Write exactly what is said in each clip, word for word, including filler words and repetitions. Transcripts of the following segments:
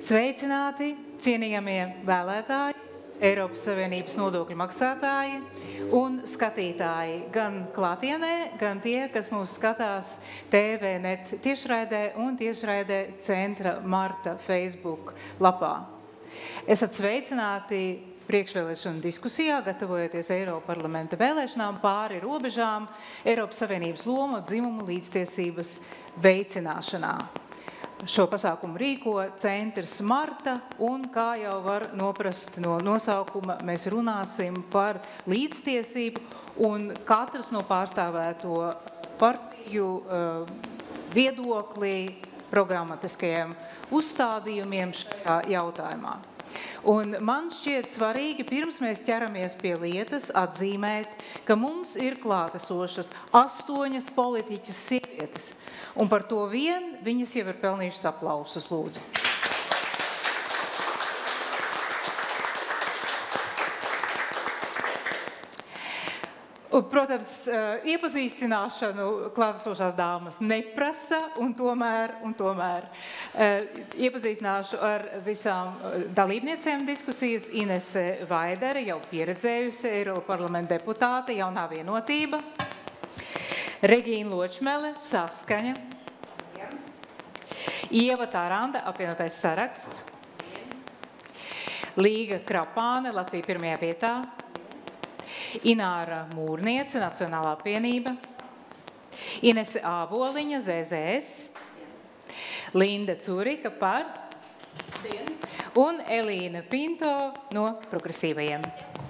Sveicināti, cienījamie vēlētāji, Eiropas Savienības nodokļu maksātāji un skatītāji, gan klātienē, gan tie, kas mūs skatās T V net tiešraidē un tiešraidē Centra Marta Facebook lapā. Esat sveicināti priekšvēlēšanu diskusijā, gatavojoties Eiroparlamenta vēlēšanām pāri robežām, Eiropas Savienības loma dzimumu līdztiesības veicināšanā. Šo pasākumu rīko Centrs Marta, un, kā jau var noprast no nosaukuma, mēs runāsim par līdztiesību, un katrs no pārstāvēto partiju uh, viedoklī programmatiskajiem uzstādījumiem šajā jautājumā. Un man šķiet svarīgi, pirms mēs ķeramies pie lietas, atzīmēt, ka mums ir klātesošas astoņas politiķas sievietes, un par to vien viņas jau ir pelnījušas aplausus, lūdzu. Protams, iepazīstināšanu klātesošās dāmas neprasa, un tomēr, un tomēr iepazīstināšu ar visām dalībniecēm diskusijas. Inese Vaidere, jau pieredzējusi Eiroparlamenta deputāte, Jaunā vienotība. Regīna Ločmele, Saskaņa. Ieva Tāranda, apvienotais saraksts. Līga Krapāne, Latvija pirmajā vietā. Ināra Mūrniece, Nacionālā apvienība, Inese Āboliņa, Z Z S, Linda Curika par un Elīna Pinto no Progresīvajiem.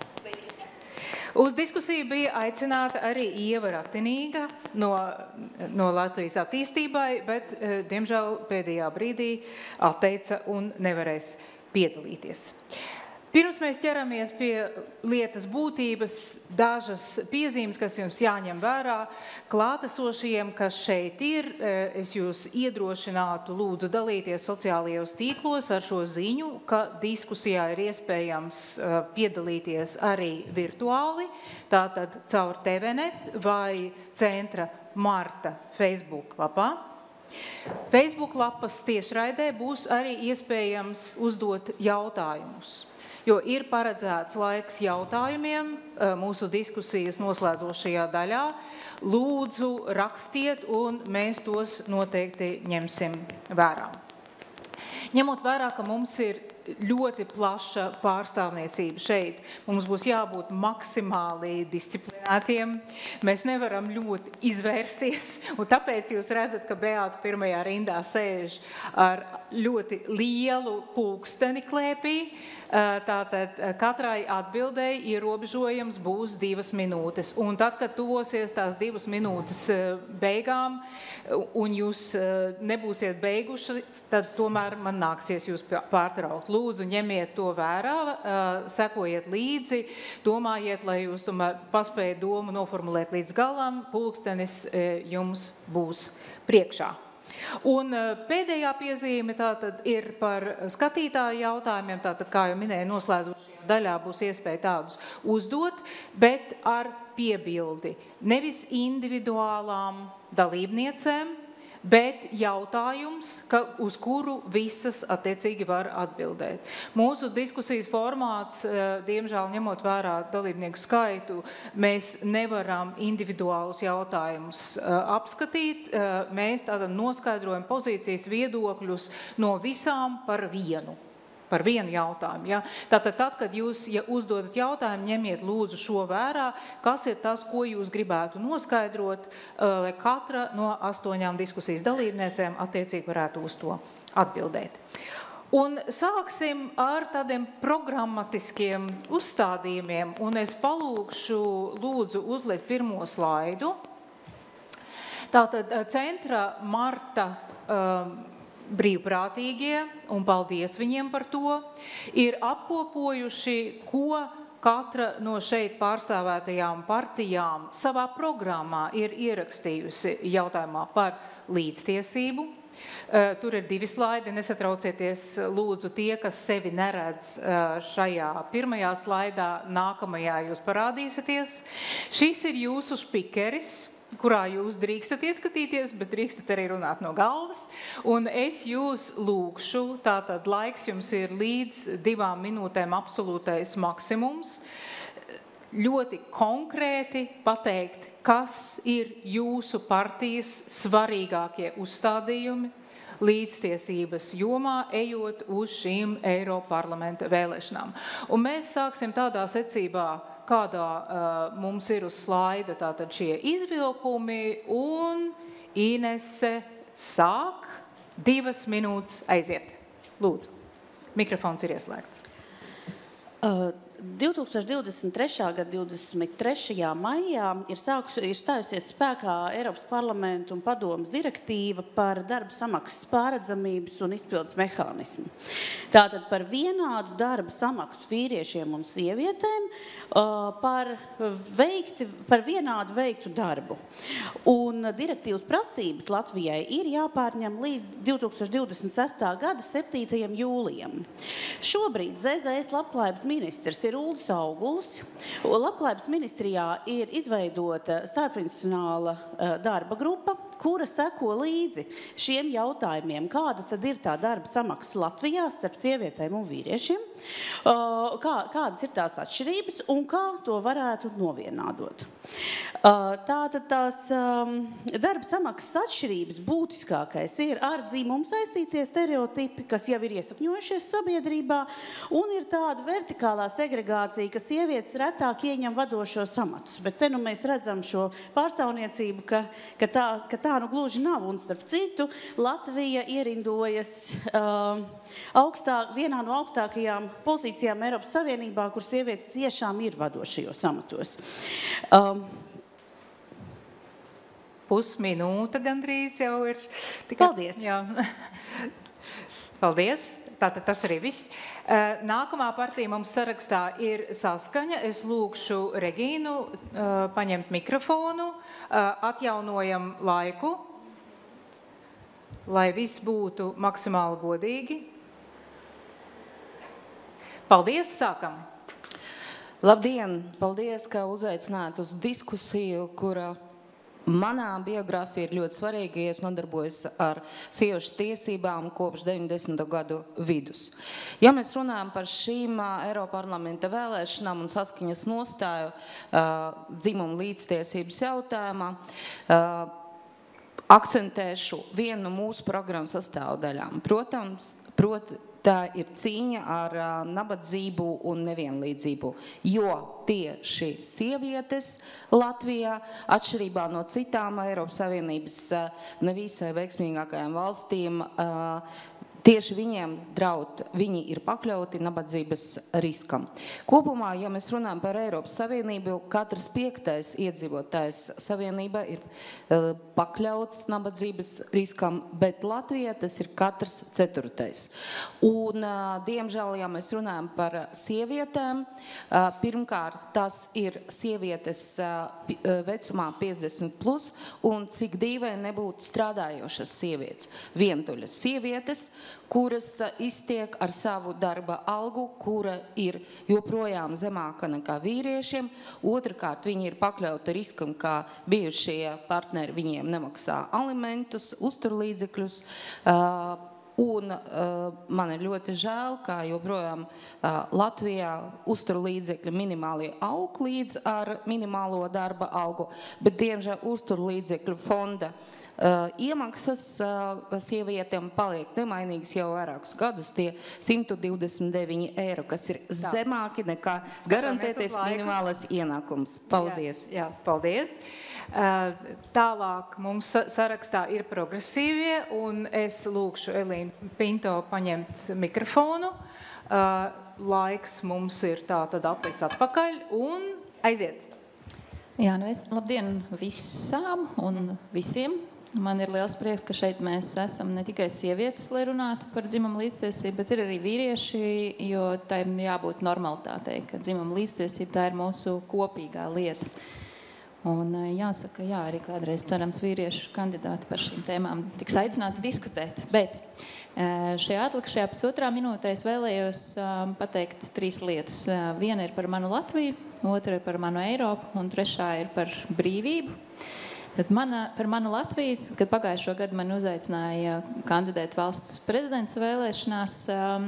Uz diskusiju bija aicināta arī Ieva Ratinīga no, no Latvijas attīstībai, bet, diemžēl, pēdējā brīdī atteica un nevarēs piedalīties. Pirms mēs ķeramies pie lietas būtības, dažas piezīmes, kas jums jāņem vērā, klātesošajiem, kas šeit ir, es jūs iedrošinātu lūdzu dalīties sociālajos tīklos ar šo ziņu, ka diskusijā ir iespējams piedalīties arī virtuāli, tātad caur T V net vai Centra Marta Facebook lapā. Facebook lapas tiešraidē būs arī iespējams uzdot jautājumus, jo ir paredzēts laiks jautājumiem mūsu diskusijas noslēdzošajā daļā. Lūdzu, rakstiet, un mēs tos noteikti ņemsim vērā. Ņemot vērā, ka mums ir ļoti plaša pārstāvniecība šeit, mums būs jābūt maksimāli disciplinētiem, mēs nevaram ļoti izvērsties, un tāpēc jūs redzat, ka Beāta pirmajā rindā sēž ar ļoti lielu pulksteni klēpī, tātad katrai atbildēji ierobežojums būs divas minūtes, un tad, kad tuvosies tās divas minūtes beigām, un jūs nebūsiet beiguši, tad tomēr man nāksies jūs pārtraukt. Lūdzu, ņemiet to vērā, sekojiet līdzi, domājiet, lai jūs tomēr paspējat domu noformulēt līdz galam, pulkstenis jums būs priekšā. Un pēdējā piezīme tātad ir par skatītāju jautājumiem, tātad, kā jau minēju, noslēdzošajā daļā būs iespēja tādus uzdot, bet ar piebildi nevis individuālām dalībniecēm, bet jautājums, ka, uz kuru visas attiecīgi var atbildēt. Mūsu diskusijas formāts, diemžēl ņemot vērā dalībnieku skaitu, mēs nevaram individuālus jautājumus apskatīt. Mēs tātad noskaidrojam pozīcijas viedokļus no visām par vienu. Par vienu jautājumu. Ja? Tātad, tad, kad jūs ja uzdodat jautājumu, ņemiet lūdzu šo vērā, kas ir tas, ko jūs gribētu noskaidrot, lai katra no astoņām diskusijas dalībniecēm attiecīgi varētu uz to atbildēt. Un sāksim ar tādiem programmatiskiem uzstādījumiem, un es palūkšu lūdzu uzlikt pirmo slaidu. Tātad Centra Marta um, brīvprātīgie, un paldies viņiem par to, ir apkopojuši, ko katra no šeit pārstāvētajām partijām savā programmā ir ierakstījusi jautājumā par līdztiesību. Tur ir divi slaidi, nesatraucieties, lūdzu, tie, kas sevi neredz šajā pirmajā slaidā, nākamajā jūs parādīsieties. Šis ir jūsu špikeris. kurā jūs drīkstat ieskatīties, bet drīkstat arī runāt no galvas. Un es jūs lūkšu, tātad laiks jums ir līdz divām minūtēm absolūtais maksimums, ļoti konkrēti pateikt, kas ir jūsu partijas svarīgākie uzstādījumi līdztiesības jomā, ejot uz šīm Eiroparlamenta vēlēšanām. Un mēs sāksim tādā secībā, kādā uh, mums ir uz slaida tātad šie izvilkumi, un Inese sāk, divas minūtes aiziet. Lūdzu, mikrofons ir ieslēgts. Uh. divi tūkstoši divdesmit trešā gada divdesmit trešajā maijā ir, sākus, ir stājusies spēkā Eiropas parlamenta un padomas direktīva par darba samaksas pārredzamības un izpildes mehānismu. Tātad par vienādu darba samaksu vīriešiem un sievietēm par, veikti, par vienādu veiktu darbu. Un direktīvas prasības Latvijai ir jāpārņem līdz divi tūkstoši divdesmit sestā gada septītajam jūlijam. Šobrīd Z Z S labklājības ministrs ir Uldis Auguls. Labklājības ministrijā ir izveidota starpinstitucionāla darba grupa, kura seko līdzi šiem jautājumiem, kāda tad ir tā darba samaksa Latvijā starp sievietēm un vīriešiem, kā, kādas ir tās atšķirības un kā to varētu novienādot. Tātad tās darba samaksas atšķirības būtiskākais ir ar dzimumu saistītie stereotipi, kas jau ir iesakņojušies sabiedrībā, un ir tāda vertikālā segregācija, ka sievietes retāk ieņem vadošos amatus. Bet te nu mēs redzam šo pārstāvniecību, ka, ka, tā, ka tā nu gluži nav. Un starp citu, Latvija ierindojas uh, augstāk, vienā no augstākajām pozīcijām Eiropas Savienībā, kur sievietes tiešām ir vadošajos amatos. Um, Pusminūte gandrīz jau ir. Tikai, Paldies! Jā. Paldies! Tātad tas arī viss. Nākamā partija mums sarakstā ir Saskaņa. Es lūkšu Regīnu paņemt mikrofonu, atjaunojam laiku, lai viss būtu maksimāli godīgi. Paldies, sākam! Labdien! Paldies, ka uzaicināt uz diskusiju, kura manā biogrāfija ir ļoti svarīga, ja es nodarbojos ar sieviešu tiesībām kopš deviņdesmito gadu vidus. Ja mēs runājam par šīm Eiroparlamenta vēlēšanām un Saskaņas nostāju uh, dzimumu līdztiesības jautājumā, uh, akcentēšu vienu no mūsu programmas sastāvdaļām. Protams, proti, tā ir cīņa ar uh, nabadzību un nevienlīdzību, jo tieši sievietes Latvijā, atšķirībā no citām Eiropas Savienības uh, nevisai veiksmīgākajām valstīm, uh, tieši viņiem draud, viņi ir pakļauti nabadzības riskam. Kopumā, ja mēs runājam par Eiropas Savienību, katrs piektais iedzīvotājs Savienībā ir uh, pakļauts nabadzības riskam, bet Latvijā tas ir katrs ceturtais. Un, uh, diemžēl, ja mēs runājam par sievietēm, uh, pirmkārt, tas ir sievietes uh, vecumā piecdesmit plus, un cik dīvaini nebūtu strādājošas sievietes. Vientuļas sievietes, kuras iztiek ar savu darba algu, kura ir joprojām zemāka nekā vīriešiem. Otrkārt, viņi ir pakļauti riskam, kā bijušie partneri viņiem nemaksā alimentus, uzturlīdzekļus. Un man ir ļoti žēl, ka joprojām Latvijā uzturlīdzekļi minimālie aug līdz ar minimālo darba algu, bet diemžēl uzturlīdzekļu fonda Uh, iemaksas uh, sievietēm paliek nemainīgas jau vairākus gadus, tie simt divdesmit deviņi eiro, kas ir Tā. zemāki nekā garantēties minimālais ienākums. Paldies! Jā, jā, paldies! Uh, tālāk mums sarakstā ir progresīvie, un es lūkšu Elīnu Pinto paņemt mikrofonu. Uh, laiks mums ir tā tad atlikts atpakaļ, un aiziet! Jā, nu es labdien visām un visiem! Man ir liels prieks, ka šeit mēs esam ne tikai sievietes, lai runātu par dzimumu līdztiesību, bet ir arī vīrieši, jo tam jābūt normalitātei, ka dzimuma līdztiesība tā ir mūsu kopīgā lieta. Un jāsaka, jā, arī kādreiz cerams vīriešu kandidāti par šīm tēmām tiks aicināti diskutēt. Bet šajā atlikušajā pusotrā minūtē es vēlējos pateikt trīs lietas. Viena ir par manu Latviju, otra ir par manu Eiropu un trešā ir par brīvību. Tad mana, par manu Latviju, kad pagājušo gadu man uzaicināja kandidēt valsts prezidents vēlēšanās,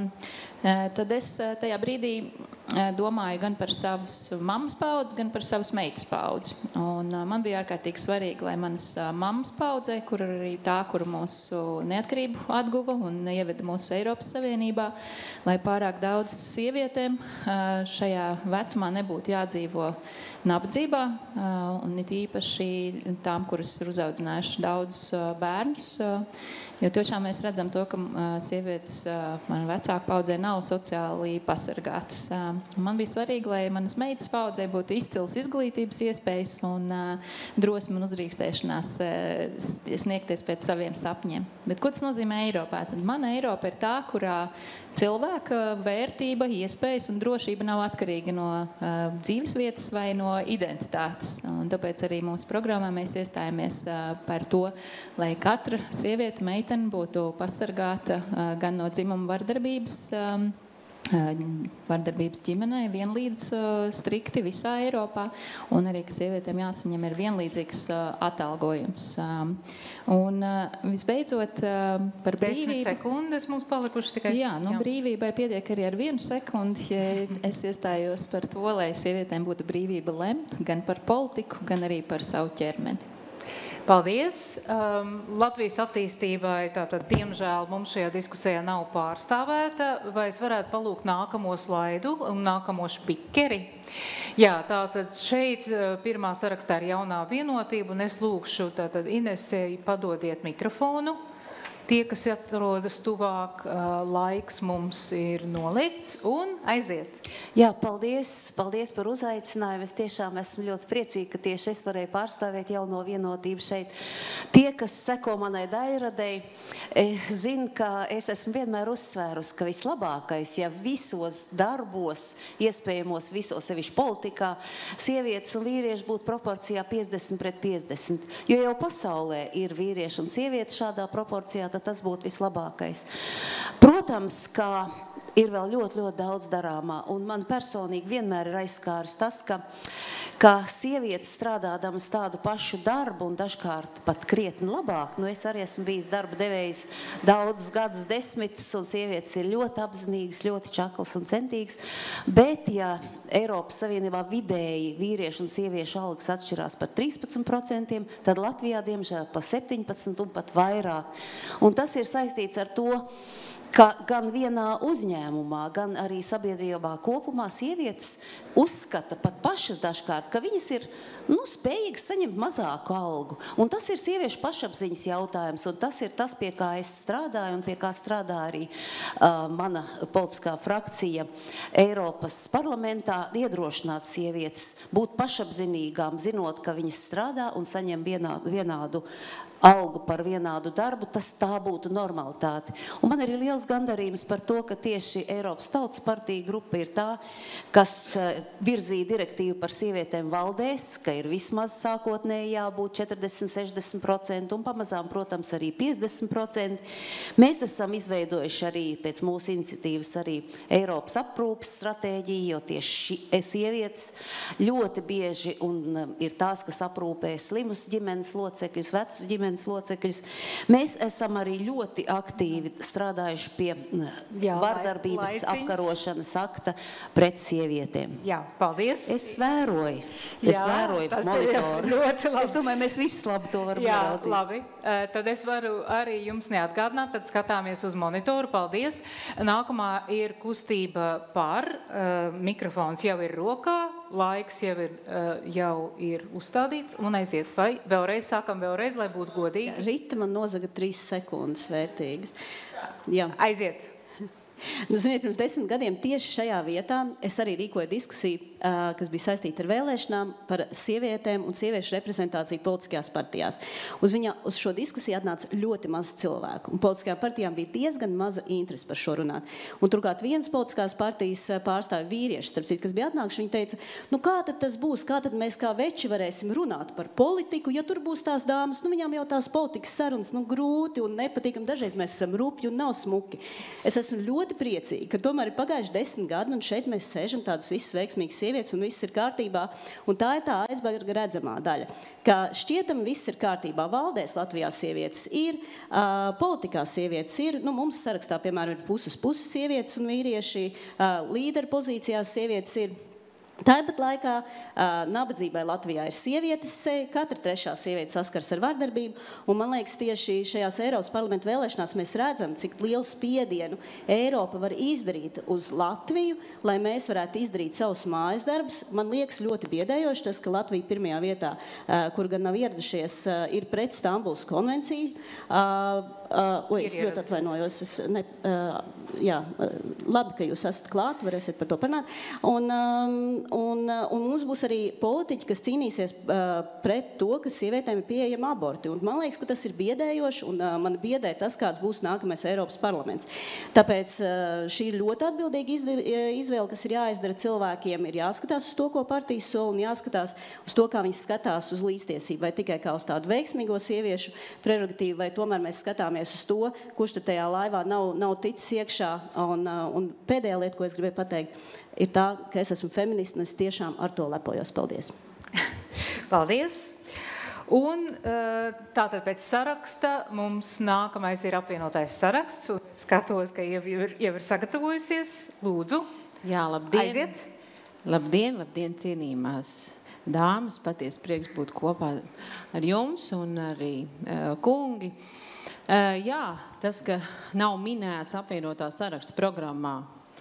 tad es tajā brīdī domāju gan par savas mammas paudzi, gan par savas meitas paudzi. Un man bija ārkārtīgi svarīgi, lai manas mammas paudzē, kur arī tā, kur mūsu neatkarību atguva un ieveda mūsu Eiropas Savienībā, lai pārāk daudz sievietēm šajā vecumā nebūtu jādzīvo nabadzībā, un it īpaši tām, kuras ir uzaudzinājuši daudzus bērnus, jo tiešām mēs redzam to, ka sievietes man vecāku paudzē nav sociāli pasargātas. Man bija svarīgi, lai manas meitas paudzē būtu izcils izglītības iespējas un drosme un uzrīkstēšanās sniegties pēc saviem sapņiem. Bet ko tas nozīmē Eiropā? Tad mana Eiropa ir tā, kurā cilvēka vērtība, iespējas un drošība nav atkarīga no dzīvesvietas vai no identitātes. Un tāpēc arī mūsu programmā mēs iestājamies par to, lai katra sieviete, meitene būtu pasargāta gan no dzimuma vardarbības, vardarbības ģimenē vienlīdz strikti visā Eiropā, un arī, ka sievietēm jāsaņem ir vienlīdzīgs atalgojums. Un visbeidzot par brīvību... Desmit sekundes mums palikuši tikai. Jā, nu Jā. Brīvībai pietiek arī ar vienu sekundi, ja es iestājos par to, lai sievietēm būtu brīvība lemt gan par politiku, gan arī par savu ķermeni. Paldies! Um, Latvijas attīstībai, tātad, diemžēl, mums šajā diskusijā nav pārstāvēta. Vai es varētu palūgt nākamo slaidu un nākamo špikeri? Jā, tātad šeit pirmā sarakstā ir jaunā vienotība, un es lūkšu, tātad, Inesei, padodiet mikrofonu. Tie, kas atrodas tuvāk, laiks mums ir nolikts un aiziet. Jā, paldies, paldies par uzaicinājumu. Es tiešām esmu ļoti priecīga, ka tieši es varēju pārstāvēt jauno vienotību šeit. Tie, kas seko manai daļradei, zina, ka es esmu vienmēr uzsvērus, ka vislabākais, ja visos darbos, iespējamos visos, sevišķi politikā, sievietes un vīrieši būtu proporcijā piecdesmit pret piecdesmit. Jo jau pasaulē ir vīrieši un sievietes šādā proporcijā, tas būtu vislabākais. Protams, ka ir vēl ļoti, ļoti daudz darāmā, un man personīgi vienmēr ir aizskāris tas, ka, ka sievietes strādādamas tādu pašu darbu un dažkārt pat krietni labāk, nu es arī esmu bijis darba devējs daudzus gadus desmitus, un sievietes ir ļoti apzinīgas, ļoti čaklas un centīgas, bet ja Eiropas Savienībā vidēji vīriešu un sieviešu algas atšķirās par trīspadsmit procentiem, tad Latvijā, diemžēl, pa septiņpadsmit un pat vairāk. Un tas ir saistīts ar to, ka gan vienā uzņēmumā, gan arī sabiedrībā kopumā sievietes uzskata pat pašas dažkārt, ka viņas ir nu, spējīgas saņemt mazāku algu. Un tas ir sieviešu pašapziņas jautājums, un tas ir tas, pie kā es strādāju un pie kā strādā arī uh, mana politiskā frakcija Eiropas parlamentā, iedrošināt sievietes būt pašapzinīgām, zinot, ka viņas strādā un saņem vienādu, vienādu algu par vienādu darbu, tas tā būtu normalitāte. Un man ir liels gandarījums par to, ka tieši Eiropas Tautas partija grupa ir tā, kas virzīja direktīvu par sievietēm valdēs, ka ir vismaz sākotnēji jābūt četrdesmit līdz sešdesmit procenti un pamazām, protams, arī piecdesmit procenti. Mēs esam izveidojuši arī pēc mūsu iniciatīvas arī Eiropas aprūpes stratēģiju, jo tieši sievietes ļoti bieži un ir tās, kas aprūpē slimus ģimenes locekļus, vecus ģimenes locekļus. Mēs esam arī ļoti aktīvi strādājuši pie Jā, vardarbības laiciņš. apkarošanas akta pret sievietēm. Jā, paldies. Es vēroju, es Jā, vēroju monitoru. Ļoti labi. Es domāju, mēs visi labi to varam Jā, ieraudzīt. labi. Tad es varu arī jums neatgādināt, tad skatāmies uz monitoru. Paldies. Nākamā ir kustība par, uh, mikrofons jau ir rokā, laiks jau ir, uh, jau ir uzstādīts un aiziet. Vai vēlreiz sākam vēlreiz, lai būtu godīgi? Rita man nozaga trīs sekundes vērtīgas. Jā. Aiziet. Nu, ziniet, pirms desmit gadiem tieši šajā vietā es arī rīkoju diskusiju, kas bija saistīta ar vēlēšanām par sievietēm un sieviešu reprezentāciju politiskajās partijās. Uz, viņa, uz šo diskusiju atnāca ļoti maz cilvēku, un politiskajām partijām bija diezgan maza interese par šo runāt. Un turklāt viens politiskās partijas pārstāvi vīrieši, starp citu, kas bija atnākuši, viņi teica, nu kā tad tas būs, kā tad mēs kā veči varēsim runāt par politiku, ja tur būs tās dāmas, nu viņām jau tās politikas sarunas, nu grūti un nepatīkam, dažreiz mēs esam rupji un nav smuki. Es esmu ļoti ļoti priecīgi, ka tomēr ir pagājuši desmit gadi, un šeit mēs sēžam tādas visas veiksmīgas sievietes, un viss ir kārtībā. Un tā ir tā aizberga redzamā daļa, ka šķietam viss ir kārtībā. Valdēs Latvijā sievietes ir, uh, politikā sievietes ir, nu, mums sarakstā, piemēram, ir puses puses sievietes un vīrieši, uh, līderu pozīcijās sievietes ir. Tāpat laikā uh, nabadzībai Latvijā ir sievietes seja, katra trešā sieviete saskars ar vardarbību, un man liekas tieši šajās Eiropas parlamenta vēlēšanās mēs redzam, cik lielu spiedienu Eiropa var izdarīt uz Latviju, lai mēs varētu izdarīt savus mājas darbus. Man liekas ļoti biedējoši tas, ka Latvija pirmajā vietā, uh, kur gan nav ieradušies, uh, ir pret Stambulas konvenciju. Uh, uh, oj, es ļoti atvainojos. Es ne, uh, jā, uh, labi, ka jūs esat klāt, varēsiet par to parunāt. Un, um, Un, un mums būs arī politiķi, kas cīnīsies uh, pret to, ka sievietēm ir pieejama aborti. Un man liekas, ka tas ir biedējoši, un uh, man biedē tas, kāds būs nākamais Eiropas parlaments. Tāpēc uh, šī ir ļoti atbildīga izvēle, kas ir jāizdara cilvēkiem. Ir jāskatās uz to, ko partijas sola, un jāskatās uz to, kā viņi skatās uz līdztiesību. Vai tikai kā uz tādu veiksmīgo sieviešu prerogatīvu, vai tomēr mēs skatāmies uz to, kurš tad tajā laivā nav, nav ticis iekšā. Un, uh, un pēdējā lieta, ko es gribēju pateikt, ir tā, ka es esmu feminista, un es tiešām ar to lepojos. Paldies! Paldies! Un tātad pēc saraksta mums nākamais ir apvienotais saraksts, un skatos, ka jau ir, jau ir sagatavojusies. Lūdzu, Jā, labdien! aiziet! Labdien, labdien, cienījumās dāmas! Paties prieks būt kopā ar jums un arī uh, kungi. Uh, jā, tas, ka nav minēts apvienotā saraksta programmā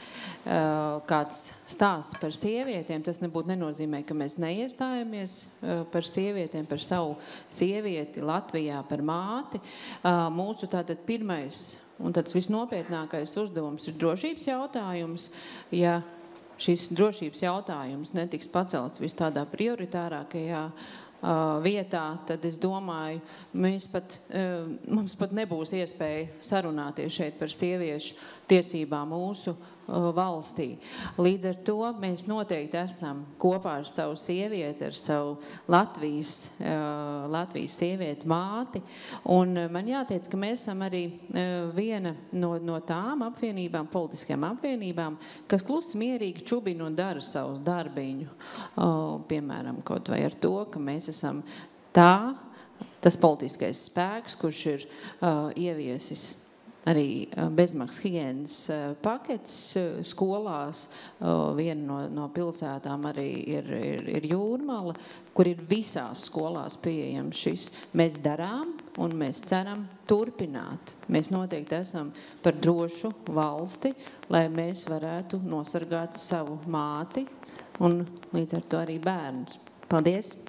kāds stāsts par sievietēm, tas nebūtu nenozīmē, ka mēs neiestājamies par sievietēm, par savu sievieti Latvijā, par māti. Mūsu tātad pirmais un tāds visnopietnākais uzdevums ir drošības jautājums. Ja šis drošības jautājums netiks pacelts vis tādā prioritārākajā vietā, tad es domāju, mēs pat, mums pat nebūs iespēja sarunāties šeit par sieviešu tiesībām mūsu valstī. Līdz ar to mēs noteikti esam kopā ar savu sievieti, ar savu Latvijas, Latvijas sievieti māti. Un man jāteic, ka mēs esam arī viena no, no tām apvienībām, politiskajām apvienībām, kas klusi mierīgi čubina un dara savus darbiņu. Piemēram, kaut vai ar to, ka mēs esam tā, tas politiskais spēks, kurš ir uh, ieviesis arī bezmaksas higienas paketes skolās. Viena no, no pilsētām arī ir, ir, ir Jūrmala, kur ir visās skolās pieejams šis. Mēs darām un mēs ceram turpināt. Mēs noteikti esam par drošu valsti, lai mēs varētu nosargāt savu māti un līdz ar to arī bērnus. Paldies!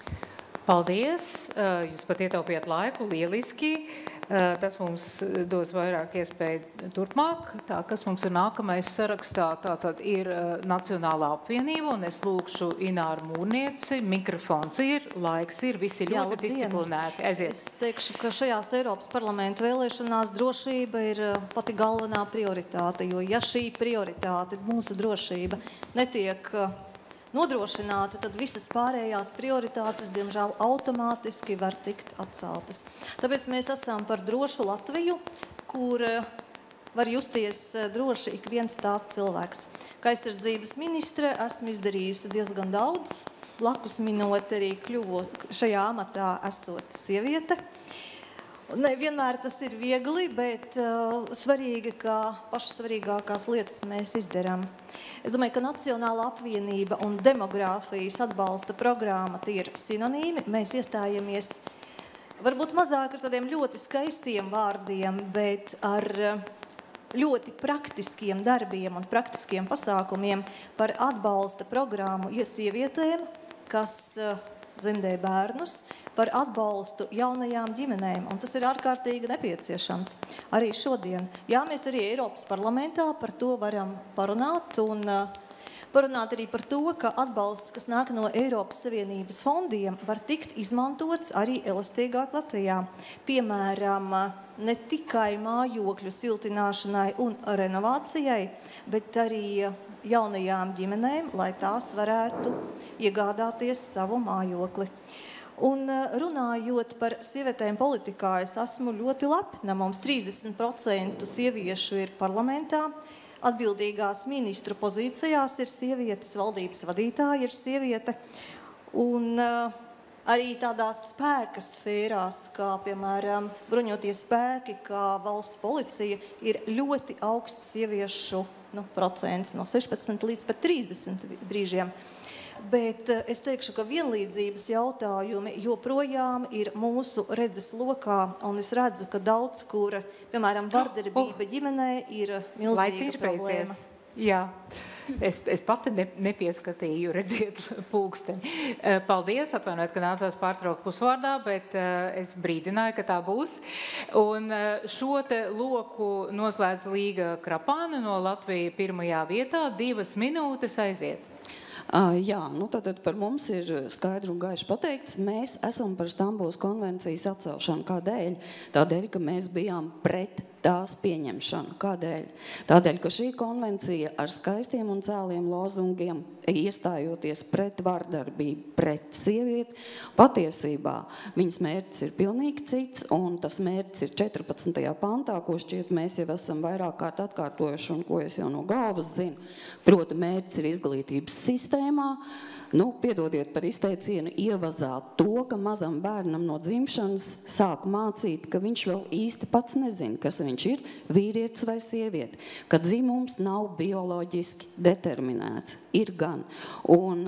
Paldies! Jūs pat ietaupījāt laiku, lieliski. Tas mums dos vairāk iespēju turpmāk. Tā, kas mums ir nākamais sarakstā, tātad ir Nacionālā apvienība, un es lūkšu Ināru Mūrnieci. Mikrofons ir, laiks ir, visi ir ļoti disciplinēti. Aiziet. Es teikšu, ka šajās Eiropas parlamenta vēlēšanās drošība ir pati galvenā prioritāte, jo ja šī prioritāte, mūsu drošība, netiek nodrošināta, tad visas pārējās prioritātes, diemžēl, automātiski var tikt atceltas. Tāpēc mēs esam par drošu Latviju, kur var justies droši ik viens tāds cilvēks. Kā aizsardzības ministre esmu izdarījusi diezgan daudz, blakus minot arī kļuvu šajā amatā esot sieviete. Ne vienmēr tas ir viegli, bet uh, svarīgi, ka pašas svarīgākās lietas mēs izdarām. Es domāju, ka Nacionāla apvienība un demogrāfijas atbalsta programma tie ir sinonīmi. Mēs iestājamies varbūt mazāk ar tādiem ļoti skaistiem vārdiem, bet ar ļoti praktiskiem darbiem un praktiskiem pasākumiem par atbalsta programmu sievietēm, kas uh, dzemdē bērnus, par atbalstu jaunajām ģimenēm, un tas ir ārkārtīgi nepieciešams arī šodien. Jā, mēs arī Eiropas parlamentā par to varam parunāt, un uh, parunāt arī par to, ka atbalsts, kas nāk no Eiropas Savienības fondiem, var tikt izmantots arī elastīgāk Latvijā. Piemēram, ne tikai mājokļu siltināšanai un renovācijai, bet arī jaunajām ģimenēm, lai tās varētu iegādāties savu mājokli. Un runājot par sievietēm politikā, es esmu ļoti lepna. Mums trīsdesmit procenti sieviešu ir parlamentā, atbildīgās ministru pozīcijās ir sievietes, valdības vadītāja ir sieviete. Un arī tādās spēka sfērās, kā piemēram bruņotie spēki, kā valsts policija, ir ļoti augsts sieviešu nu, procents no sešpadsmit līdz pat trīsdesmit brīžiem. Bet es teikšu, ka vienlīdzības jautājumi joprojām ir mūsu redzes lokā, un es redzu, ka daudz, kur, piemēram, vardarbība ģimenē ir milzīga problēma. Jā, es, es pati ne, nepieskatīju, redziet, pulksteni. Paldies, atvainojiet, ka nācās pārtraukt pusvārdā, bet es brīdināju, ka tā būs. Un šo te loku noslēdz Līga Krapāne no Latvija pirmajā vietā. Divas minūtes aiziet. Uh, jā, nu tātad par mums ir skaidri un gaiši pateikts. Mēs esam par Stambulas konvencijas atcelšanu. Kādēļ? Tādēļ, ka mēs bijām pret tās pieņemšanu. Kādēļ? Tādēļ, ka šī konvencija ar skaistiem un cēliem lozungiem, iestājoties pret vardarbību, pret sievieti, patiesībā viņas mērķis ir pilnīgi cits, un tas mērķis ir četrpadsmitajā pantā, ko šķiet mēs jau esam vairāk kārt atkārtojuši, un ko es jau no galvas zinu. Proti, mērķis ir izglītības sistēmā, nu, piedodiet par izteicienu, ievazāt to, ka mazam bērnam no dzimšanas sāk mācīt, ka viņš vēl īsti pats nezina, kas viņš ir, vīrietis vai sieviete, ka dzimums nav bioloģiski determinēts, ir gan. Un,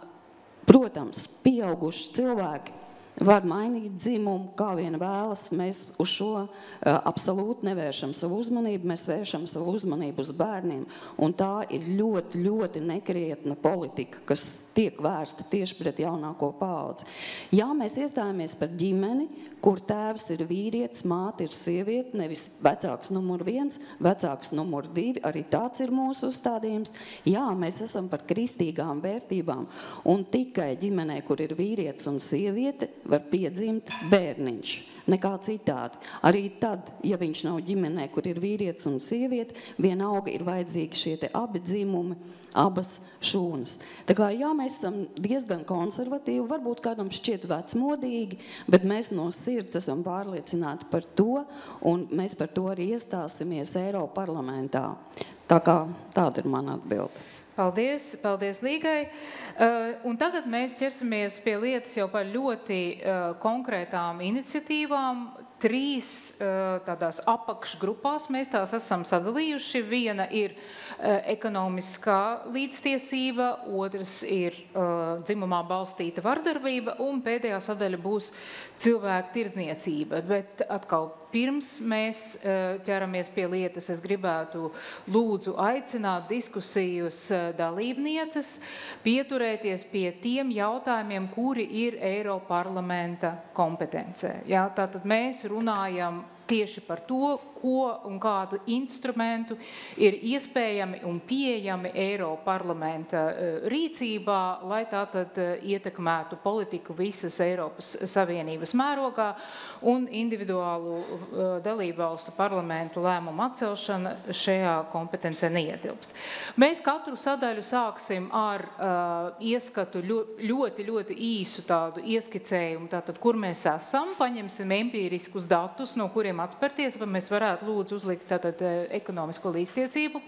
protams, pieauguši cilvēki var mainīt dzimumu, kā vien vēlas. Mēs uz šo uh, absolūti nevēršam savu uzmanību, mēs vēršam savu uzmanību uz bērniem. Un tā ir ļoti, ļoti nekrietna politika, kas tiek vērsta tieši pret jaunāko paudzi. Jā, mēs iestājāmies par ģimeni, kur tēvs ir vīrietis, māte ir sieviete, nevis vecāks numur viens, vecāks numur divi, arī tāds ir mūsu uzstādījums. Jā, mēs esam par kristīgām vērtībām, un tikai ģimenē, kur ir vīrietis un sieviete, var piedzimt bērniņš, nekā citādi. Arī tad, ja viņš nav ģimenē, kur ir vīrietis un sieviete, vienalga ir vajadzīgi šie te abi dzimumi, abas šūnas. Tā kā jā, mēs esam diezgan konservatīvi, varbūt kādam šķiet vecmodīgi, bet mēs no sirds esam pārliecināti par to, un mēs par to arī iestāsimies Eiroparlamentā. Tā kā tāda ir mana atbilde. Paldies, paldies Līgai. Uh, un tagad mēs ķersimies pie lietas jau par ļoti uh, konkrētām iniciatīvām. Trīs uh, tādās apakšgrupās mēs tās esam sadalījuši. Viena ir uh, ekonomiskā līdztiesība, otrs ir uh, dzimumā balstīta vardarbība, un pēdējā sadaļa būs cilvēku tirdzniecība. Bet atkal, pirms mēs uh, ķeramies pie lietas, es gribētu lūdzu aicināt diskusijas uh, dalībnieces, pieturēties pie tiem jautājumiem, kuri ir Eiroparlamenta kompetencē. Jā, tātad mēs runājam tieši par to, ko un kādu instrumentu ir iespējami un pieejami Eiroparlamenta rīcībā, lai tātad ietekmētu politiku visas Eiropas Savienības mērogā un individuālu dalībvalstu parlamentu lēmumu atcelšana šajā kompetencē neietilpst. Mēs katru sadaļu sāksim ar uh, ieskatu ļoti, ļoti īsu tādu ieskicējumu, tātad, kur mēs esam, paņemsim empīriskus datus, no kuriem atspērties, vai mēs varētu lūdzu uzlikt tātad ekonomisko līdztiesību.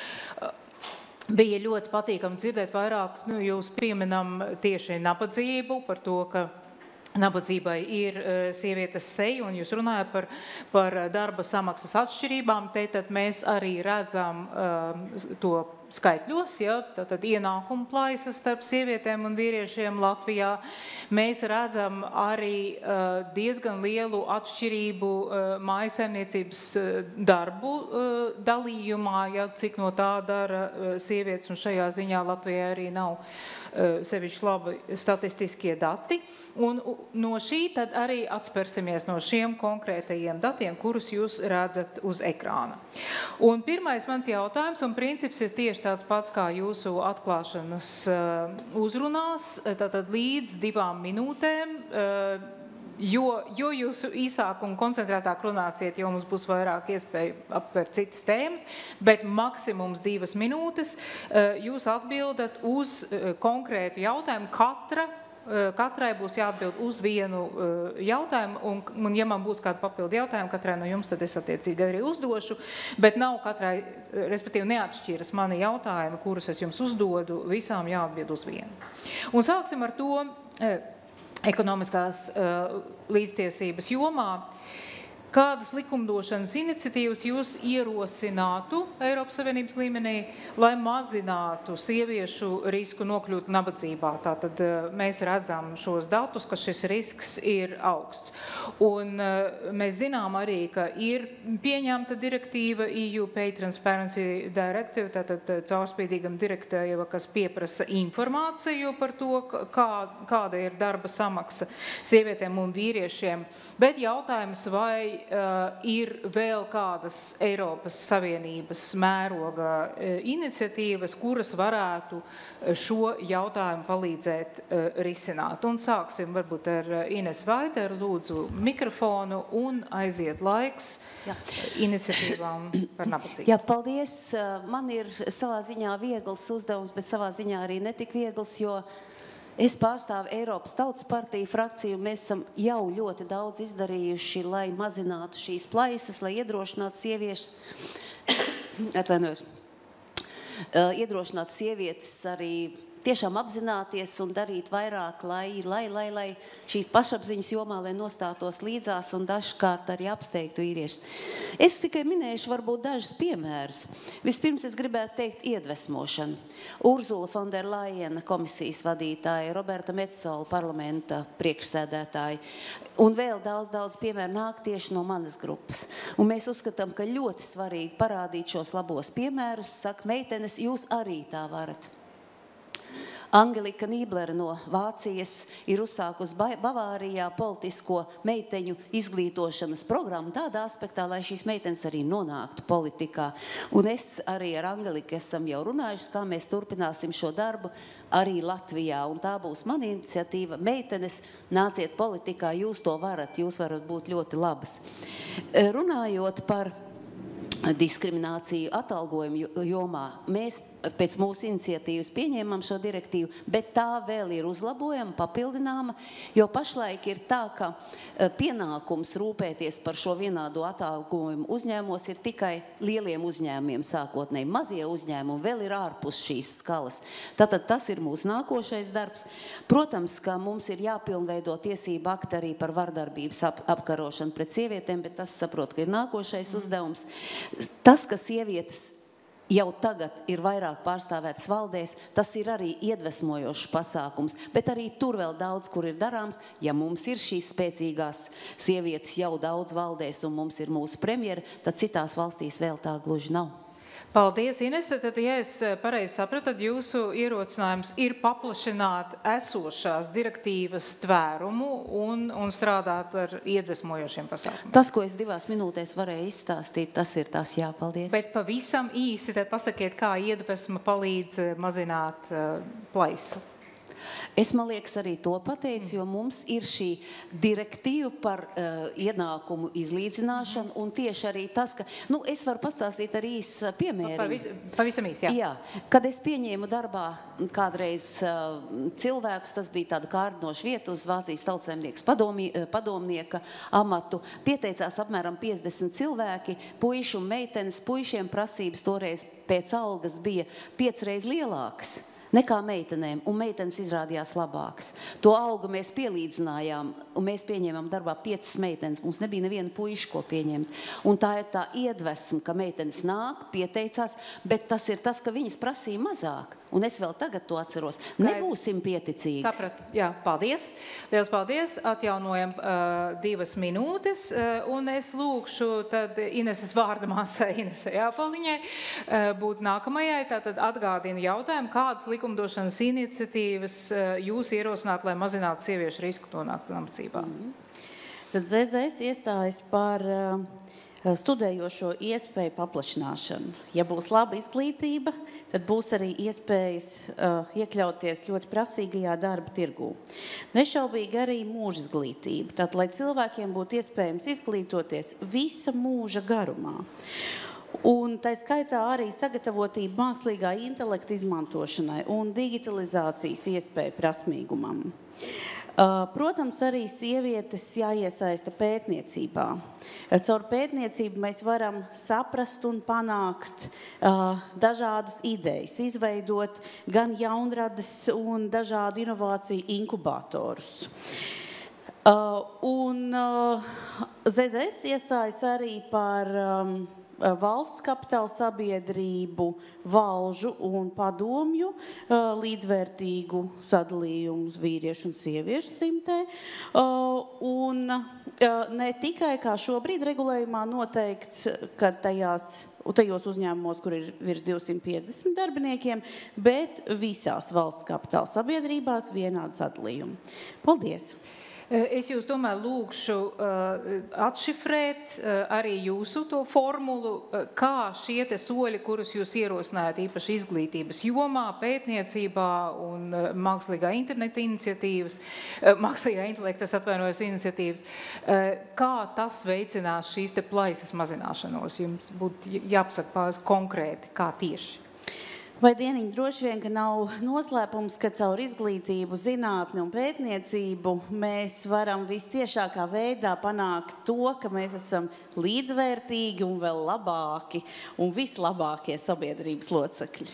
Bija ļoti patīkami dzirdēt vairākus, nu, jūs pieminam tieši nabadzību, par to, ka nabadzībai ir sievietes seja, un jūs runājat par, par darba samaksas atšķirībām, te tad mēs arī redzam uh, to skaitļos, ja, tātad ienākumu plaisas starp sievietēm un vīriešiem Latvijā. Mēs redzam arī uh, diezgan lielu atšķirību uh, mājasaimniecības uh, darbu uh, dalījumā, ja, cik no tā dara uh, sievietes, un šajā ziņā Latvijā arī nav uh, sevišķi labi statistiskie dati. Un no šī tad arī atspērsimies no šiem konkrētajiem datiem, kurus jūs redzat uz ekrāna. Un pirmais mans jautājums un princips ir tieši tāds pats kā jūsu atklāšanas uh, uzrunās, tātad līdz divām minūtēm, uh, jo, jo jūs īsāk un koncentrētāk runāsiet, jo mums būs vairāk iespēju apvērt citas tēmas, bet maksimums divas minūtes uh, jūs atbildat uz uh, konkrētu jautājumu katra katrai būs jāatbild uz vienu jautājumu, un, un ja man būs kāda papildu jautājuma katrai no jums, tad es attiecīgi arī uzdošu, bet nav katrai, respektīvi neatšķiras mani jautājumi, kurus es jums uzdodu, visām jāatbild uz vienu. Un sāksim ar to ekonomiskās līdztiesības jomā. Kādas likumdošanas iniciatīvas jūs ierosinātu Eiropas Savienības līmenī, lai mazinātu sieviešu risku nokļūt nabadzībā? Tātad mēs redzam šos datus, ka šis risks ir augsts. Un mēs zinām arī, ka ir pieņemta direktīva E U Pay Transparency Directive, tātad caurspīdīgam direktīva, kas pieprasa informāciju par to, kā, kāda ir darba samaksa sievietēm un vīriešiem. Bet jautājums, vai Uh, ir vēl kādas Eiropas Savienības mēroga uh, iniciatīvas, kuras varētu šo jautājumu palīdzēt uh, risināt. Un sāksim varbūt ar Ines Vaideru, lūdzu mikrofonu un aiziet laiks Jā. iniciatīvām par nabadzību. Jā, paldies. Man ir savā ziņā viegls uzdevums, bet savā ziņā arī netik viegls, jo es pārstāvu Eiropas Tautas partiju frakciju, mēs esam jau ļoti daudz izdarījuši, lai mazinātu šīs plaisas, lai iedrošinātu sievietes, atvainojos, iedrošinātu sievietes arī tiešām apzināties un darīt vairāk, lai, lai, lai, lai šīs pašapziņas jomā, lai nostātos līdzās un dažkārt arī apsteigtu vīriešus. Es tikai minēšu varbūt dažus piemērus. Vispirms es gribētu teikt iedvesmošanu. Urzula von der Leyena, komisijas vadītāja, Roberta Metsola, parlamenta priekšsēdētāja, un vēl daudz, daudz piemēru nāk tieši no manas grupas. Un mēs uzskatām, ka ļoti svarīgi parādīt šos labos piemērus. Saka, meitenes, jūs arī tā varat. Angelika Nīblere no Vācijas ir uzsākusi Bavārijā politisko meiteņu izglītošanas programmu tādā aspektā, lai šīs meitenes arī nonāktu politikā. Un es arī ar Angeliku esam jau runājuši, kā mēs turpināsim šo darbu arī Latvijā. Un tā būs mana iniciatīva. Meitenes, nāciet politikā, jūs to varat, jūs varat būt ļoti labas. Runājot par diskrimināciju atalgojumu jomā. Mēs pēc mūsu iniciatīvas pieņēmām šo direktīvu, bet tā vēl ir uzlabojama, papildināma, jo pašlaik ir tā, ka pienākums rūpēties par šo vienādo atalgojumu uzņēmumos ir tikai lieliem uzņēmumiem sākotnēji. Mazie uzņēmumi vēl ir ārpus šīs skalas. Tātad tas ir mūsu nākošais darbs. Protams, ka mums ir jāpilnveido tiesību akti arī par vardarbības ap apkarošanu pret sievietēm, bet tas, saprotu, ka ir nākošais uzdevums. Tas, ka sievietes jau tagad ir vairāk pārstāvētas valdēs, tas ir arī iedvesmojošs pasākums, bet arī tur vēl daudz, kur ir darāms. Ja mums ir šīs spēcīgās sievietes jau daudz valdēs un mums ir mūsu premjera, tad citās valstīs vēl tā gluži nav. Paldies, Ines. Tad, ja es pareizi sapratu, tad jūsu ierosinājums ir paplašināt esošās direktīvas tvērumu un, un strādāt ar iedvesmojošiem pasākumiem. Tas, ko es divās minūtēs varēju izstāstīt, tas ir tas, jā, paldies. Bet pavisam īsi tad pasakiet, kā iedvesma palīdz mazināt uh, plaisu. Es, man liekas, arī to pateicu, jo mums ir šī direktīva par uh, ienākumu izlīdzināšanu, un tieši arī tas, ka, nu, es varu pastāstīt arī īsi piemēriņu. Pavis, pavisam īsi, jā. Jā. Kad es pieņēmu darbā kādreiz uh, cilvēkus, tas bija tāda kārdinoša vieta uz Vācijas tautsaimnieks padomī, padomnieka amatu, pieteicās apmēram piecdesmit cilvēki, puiši un meitenes, puišiem prasības toreiz pēc algas bija piecreiz lielākas nekā meitenēm, un meitenes izrādījās labākas. To algu mēs pielīdzinājām, un mēs pieņēmām darbā piecas meitenes. Mums nebija neviena puiša, ko pieņemt. Un tā ir tā iedvesma, ka meitenes nāk, pieteicās, bet tas ir tas, ka viņas prasīja mazāk. Un es vēl tagad to atceros. Skaidrs. Nebūsim pieticīgas. Sapratu. Jā, paldies. Liels paldies. Atjaunojam uh, divas minūtes. Uh, un es lūkšu tad Ineses vārda māsai Inesei Jāpaliņai uh, būt nākamajai. Tātad atgādinu jautājumu, kādas likumdošanas iniciatīvas uh, jūs ierosināt, lai mazinātu sieviešu risku nonākt nabadzībā? Mm-hmm. Tad Z Z S iestājas par uh, studējošo iespēju paplašināšanu. Ja būs laba izglītība, tad būs arī iespējas uh, iekļauties ļoti prasīgajā darba tirgū. Nešaubīgi arī mūža izglītība, tad, lai cilvēkiem būtu iespējams izglītoties visa mūža garumā. Un tā skaitā arī sagatavotība mākslīgā intelekta izmantošanai un digitalizācijas iespēju prasmīgumam. Protams, arī sievietes jāiesaista pētniecībā. Caur pētniecību mēs varam saprast un panākt dažādas idejas, izveidot gan jaunrades un dažādu inovāciju inkubatorus. Un Z Z S iestājas arī par valsts kapitāla sabiedrību, valžu un padomju līdzvērtīgu sadalījumu uz vīriešu un sieviešu dzimtē. Un ne tikai kā šobrīd regulējumā noteikts, ka tajās, tajos uzņēmumos, kur ir virs divsimt piecdesmit darbiniekiem, bet visās valsts kapitāla sabiedrībās vienādu sadalījumu. Paldies! Es jūs tomēr lūgšu atšifrēt arī jūsu to formulu, kā šie te soļi, kurus jūs ierosinājāt īpaši izglītības jomā, pētniecībā un mākslīgā interneta iniciatīvas, mākslīgā intelektas atvainojas iniciatīvas, kā tas veicinās šīs te plaisas mazināšanos? Jums būtu jāpasaka pāris konkrēti, kā tieši? Vai Dieniņ, droši vien, ka nav noslēpums, ka caur izglītību, zinātni un pētniecību mēs varam vistiešākā veidā panākt to, ka mēs esam līdzvērtīgi un vēl labāki un vislabākie sabiedrības locekļi.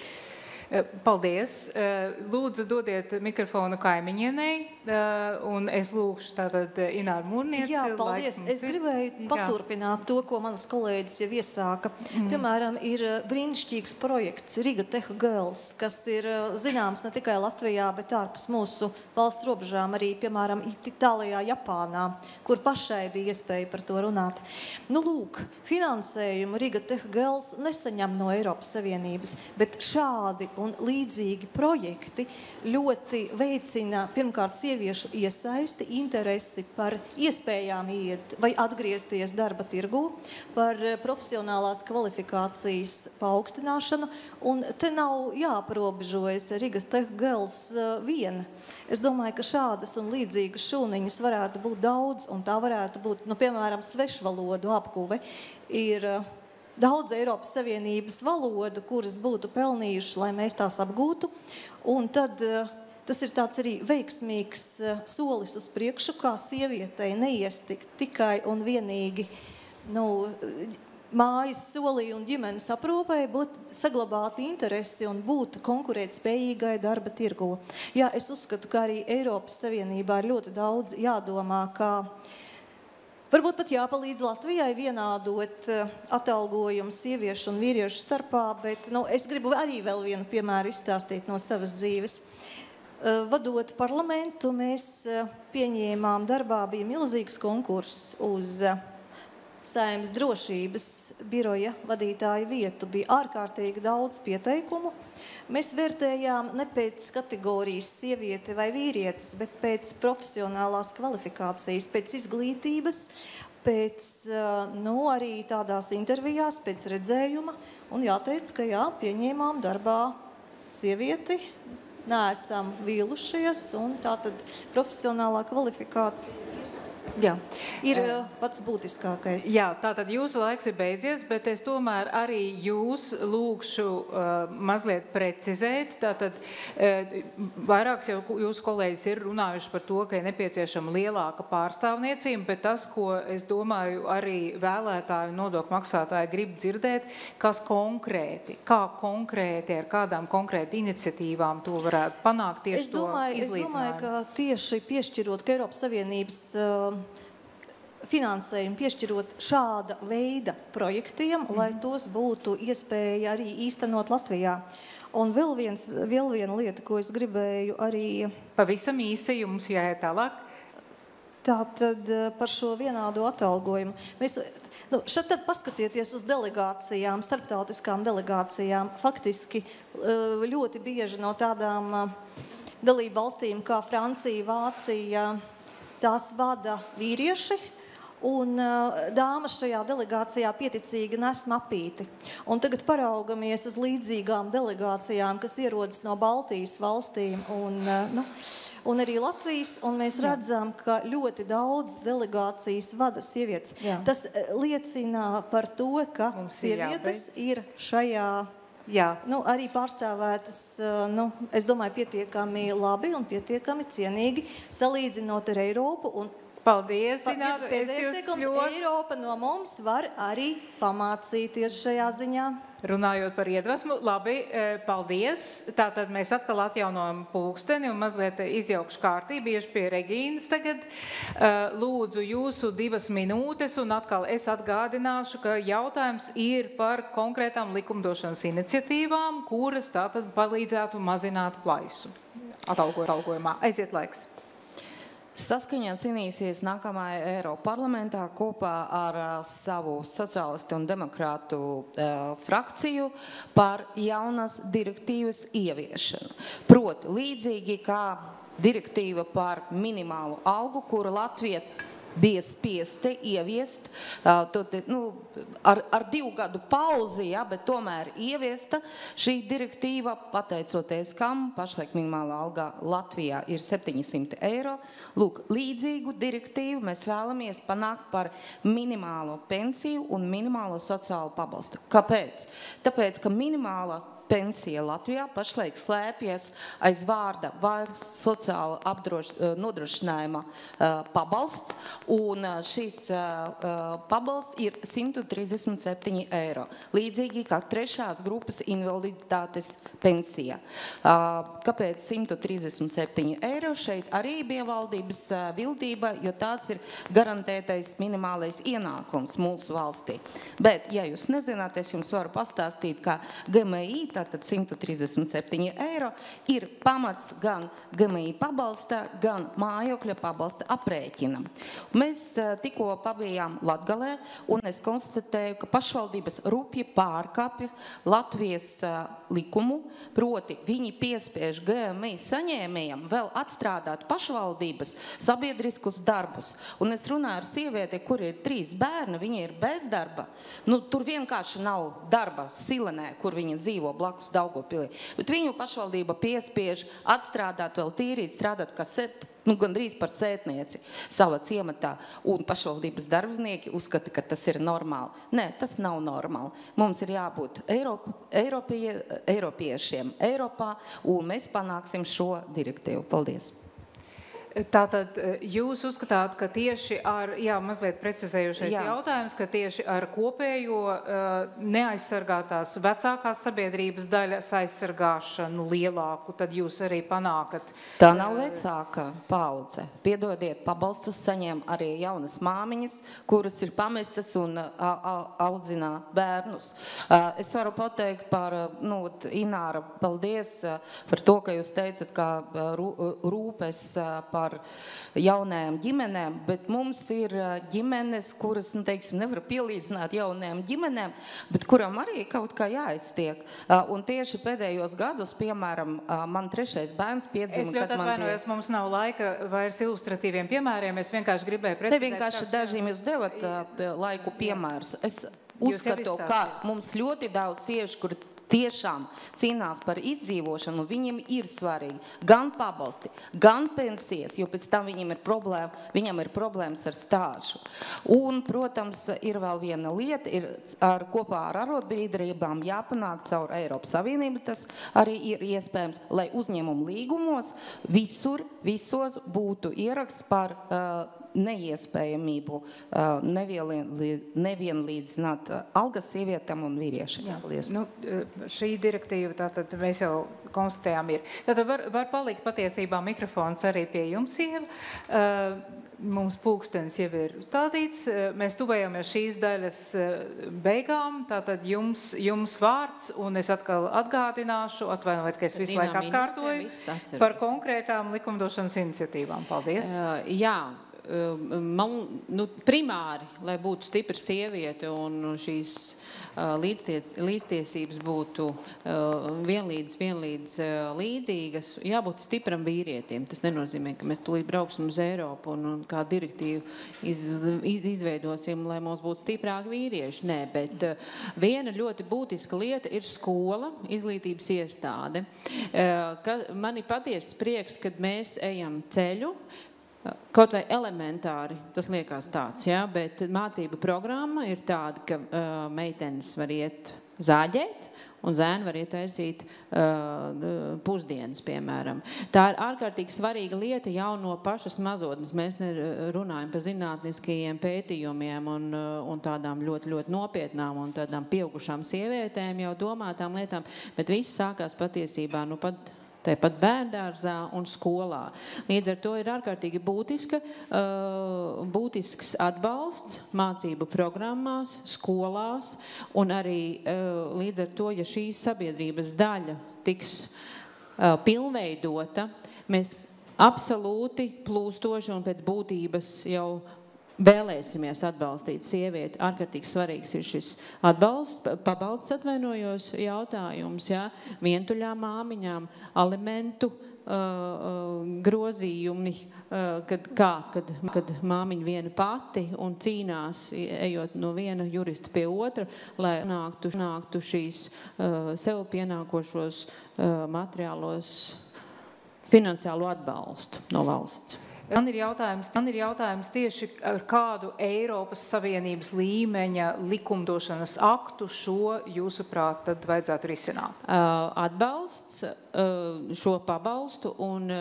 Paldies. Lūdzu, dodiet mikrofonu kaimiņienei, un es lūgšu tātad Ināru Mūrnieci. Jā, paldies. Es gribēju paturpināt to, ko manas kolēģis jau iesāka. Mm. Piemēram, ir brīnišķīgs projekts Riga Tech Girls, kas ir zināms ne tikai Latvijā, bet ārpus mūsu valsts robežām, arī, piemēram, Itālijā, Japānā, kur pašai bija iespēja par to runāt. Nu, lūk, finansējumu Riga Tech Girls nesaņem no Eiropas Savienības, bet šādi un līdzīgi projekti ļoti veicina pirmkārt sieviešu iesaisti, interesi par iespējām iet vai atgriezties darba tirgū, par profesionālās kvalifikācijas paaugstināšanu, un te nav jāaprobežojas Riga Tech Girls viena. Es domāju, ka šādas un līdzīgas šūniņas varētu būt daudz, un tā varētu būt, nu, piemēram, svešvalodu apguve ir daudz Eiropas Savienības valodu, kuras būtu pelnījušas, lai mēs tās apgūtu. Un tad tas ir tāds arī veiksmīgs solis uz priekšu, kā sievietei neiestikt tikai un vienīgi nu, mājas solī un ģimenes aprūpē, būt saglabāt interesi un būt konkurētspējīgai darba tirgu. Jā, es uzskatu, ka arī Eiropas Savienībā ir ļoti daudz jādomā, kā varbūt pat jāpalīdz Latvijai vienādot atalgojumu sieviešu un vīriešu starpā, bet nu, es gribu arī vēl vienu piemēru izstāstīt no savas dzīves. Vadot parlamentu, mēs pieņēmām darbā, bija milzīgs konkurss uz Saeimas drošības biroja vadītāja vietu. Bija ārkārtīgi daudz pieteikumu. Mēs vērtējām ne pēc kategorijas sieviete vai vīrietis, bet pēc profesionālās kvalifikācijas, pēc izglītības, pēc, nu, arī tādās intervijās, pēc redzējuma. Un jāteic, ka jā, pieņēmām darbā sievieti, neesam vīlušies, un tātad profesionālā kvalifikācija Jā. ir pats būtiskākais. Jā, tātad jūsu laiks ir beidzies, bet es tomēr arī jūs lūgšu uh, mazliet precizēt. Tātad uh, vairāks jau jūsu kolēģis ir runājuši par to, ka ir nepieciešama lielāka pārstāvniecība, bet tas, ko es domāju arī vēlētāju nodokļu maksātāji grib dzirdēt, kas konkrēti, kā konkrēti, ar kādām konkrēti iniciatīvām to varētu panākt tieši es domāju, to izlīdzinājumu. Es domāju, ka tieši piešķirot, ka Eiropas Savienības uh, finansējumu piešķirot šāda veida projektiem, mm. lai tos būtu iespēja arī īstenot Latvijā. Un vēl, viens, vēl viena lieta, ko es gribēju arī... Pavisam īsi jums jāiet tālāk. Tātad par šo vienādu atalgojumu. Mēs, nu, šeit tad paskatieties uz delegācijām, starptautiskām delegācijām. Faktiski ļoti bieži no tādām dalību valstīm kā Francija, Vācija, tās vada vīrieši. Un uh, dāmas šajā delegācijā pieticīgi nes mapīti. Un tagad paraugamies uz līdzīgām delegācijām, kas ierodas no Baltijas valstīm un, uh, nu, un arī Latvijas, un mēs redzam, ka ļoti daudz delegācijas vada sievietes. Jā. Tas uh, liecina par to, ka Mums sievietes ir, ir šajā Jā. Nu, arī pārstāvētas, nu, es domāju, pietiekami labi un pietiekami cienīgi, salīdzinot ar Eiropu. Un Paldies, Ināra. Pēdējais teikums, ļoti... Eiropa no mums var arī pamācīties šajā ziņā. Runājot par iedvesmu, labi, paldies. Tātad mēs atkal atjaunojam pulksteni un mazliet izjaukšu kārtību, bieži pie Regīnas tagad. Lūdzu jūsu divas minūtes un atkal es atgādināšu, ka jautājums ir par konkrētām likumdošanas iniciatīvām, kuras tātad palīdzētu mazināt plaisu atalgojumā. Aiziet laiks. Saskaņā cīnīsies nākamajā Eiropa parlamentā kopā ar uh, savu sociālistu un demokrātu uh, frakciju par jaunas direktīvas ieviešanu. Proti, līdzīgi kā direktīva par minimālu algu, kuru Latvija bija spiesti ieviest, uh, to, nu, ar, ar divu gadu pauzi, ja, bet tomēr ieviesta šī direktīva, pateicoties kam pašlaik minimālā alga Latvijā ir septiņsimt eiro. Lūk, līdzīgu direktīvu mēs vēlamies panākt par minimālo pensiju un minimālo sociālo pabalstu. Kāpēc? Tāpēc, ka minimāla pensija Latvijā pašlaik slēpjas aiz vārda valsts sociāla apdroš, nodrošinājuma uh, pabalsts, un uh, šis uh, pabalsts ir simt trīsdesmit septiņi eiro, līdzīgi kā trešās grupas invaliditātes pensija. Uh, kāpēc simt trīsdesmit septiņi eiro? Šeit arī bija valdības uh, vildība, jo tāds ir garantētais minimālais ienākums mūsu valstī. Bet, ja jūs nezināt, es jums varu pastāstīt, ka G M I, tātad simt trīsdesmit septiņi eiro, ir pamats gan G M I pabalsta, gan mājokļa pabalsta aprēķinam. Mēs tikko pabijām Latgalē, un es konstatēju, ka pašvaldības rupji pārkāpja Latvijas likumu, proti viņi piespiež G M I saņēmējiem vēl atstrādāt pašvaldības sabiedriskus darbus. Un es runāju ar sievieti, kur ir trīs bērni, viņa ir bez darba. Nu, tur vienkārši nav darba Silenē, kur viņa dzīvo blakus Daugavpilī. Bet viņu pašvaldība piespiež atstrādāt, vēl tīrīt, strādāt kā set, nu, gandrīz par sētnieci savā ciematā. Un pašvaldības darbinieki uzskata, ka tas ir normāli. Nē, tas nav normāli. Mums ir jābūt Eiropa, Eiropie, Eiropiešiem Eiropā, un mēs panāksim šo direktīvu. Paldies! Tātad jūs uzskatāt, ka tieši ar, jā, mazliet precizējušais jā. jautājums, ka tieši ar kopējo uh, neaizsargātās vecākās sabiedrības daļas aizsargāšanu lielāku, tad jūs arī panākat. Tā nav vecāka paudze. Piedodiet, pabalstus saņem arī jaunas māmiņas, kuras ir pamestas un uh, audzinā bērnus. Uh, es varu pateikt par, nu, Ināra, paldies uh, par to, ka jūs teicat, ka uh, rūpes uh, par par jaunajām ģimenēm, bet mums ir ģimenes, kuras, nu, teiksim, nevar pielīdzināt jaunajām ģimenēm, bet kuram arī kaut kā jāiztiek. Un tieši pēdējos gados, piemēram, man trešais bērns piedzima, es ļoti atvainojos, bija... mums nav laika vairs ilustratīviem piemēriem, es vienkārši gribēju precizēt. Te vienkārši kas... dažiem jūs devat laiku piemērus. Es uzskatu, ka mums ļoti daudz sieviešu, kuri tiešām cīnās par izdzīvošanu, viņiem ir svarīgi gan pabalsti, gan pensijas, jo pēc tam viņiem ir problēma, viņam ir problēmas ar stāžu. Un, protams, ir vēl viena lieta, ir ar, kopā ar arotbiedrībām jāpanāk caur Eiropas Savienību, tas arī ir iespējams, lai uzņēmumu līgumos visur, visos būtu ieraksts par uh, neiespējamību uh, nevienlīdzināt uh, algas sievietām un vīriešiem. Jā, nu, šī direktīva, tātad mēs jau konstatējām ir. Tātad var, var palikt patiesībā mikrofons arī pie jums, Ieva. Uh, mums pulkstenis jau ir stādīts. Uh, mēs tuvējamies šīs daļas uh, beigām. Tātad jums, jums vārds, un es atkal atgādināšu, atvainojiet, ka es visu laiku atkārtoju, par konkrētām likumdošanas iniciatīvām. Paldies. Uh, jā. Man, nu, primāri, lai būtu stipra sieviete un šīs līdzties, līdztiesības būtu vienlīdz, vienlīdz līdzīgas, jābūt stipram vīrietim. Tas nenozīmē, ka mēs tūlīt brauksim uz Eiropu un, un kā direktīvu iz, iz, izveidosim, lai mums būtu stiprāki vīrieši. Nē, bet viena ļoti būtiska lieta ir skola, izglītības iestāde. Ka man ir patiesas prieks, kad mēs ejam ceļu, kaut vai elementāri, tas liekas tāds, ja? Bet mācība programma ir tāda, ka uh, meitenes var iet zāģēt, un zēni var iet aizīt uh, pusdienas, piemēram. Tā ir ārkārtīgi svarīga lieta jau no pašas mazotnes. Mēs runājam par zinātniskajiem pētījumiem un, un tādām ļoti, ļoti nopietnām un tādām pieaugušām sievietēm jau domātām lietām, bet viss sākās patiesībā, nu pat tāpat bērndārzā un skolā. Līdz ar to ir ārkārtīgi būtiska, uh, būtisks atbalsts mācību programmās, skolās, un arī uh, līdz ar to, ja šī sabiedrības daļa tiks uh, pilnveidota, mēs absolūti plūstoši un pēc būtības jau vēlēsimies atbalstīt sievieti. Ārkārtīgi svarīgs ir šis atbalsts, pabalsts atvainojos jautājums, ja, vientuļām māmiņām, alimentu uh, grozījumi, uh, kad, kā, kad, kad māmiņa viena pati un cīnās, ejot no viena jurista pie otra, lai nāktu, nāktu šīs uh, sev pienākošos uh, materiālos finansiālo atbalstu no valsts. Man ir jautājums, man ir jautājums tieši ar kādu Eiropas Savienības līmeņa likumdošanas aktu šo, jūsuprāt, tad vajadzētu risināt? Atbalsts, šo pabalstu un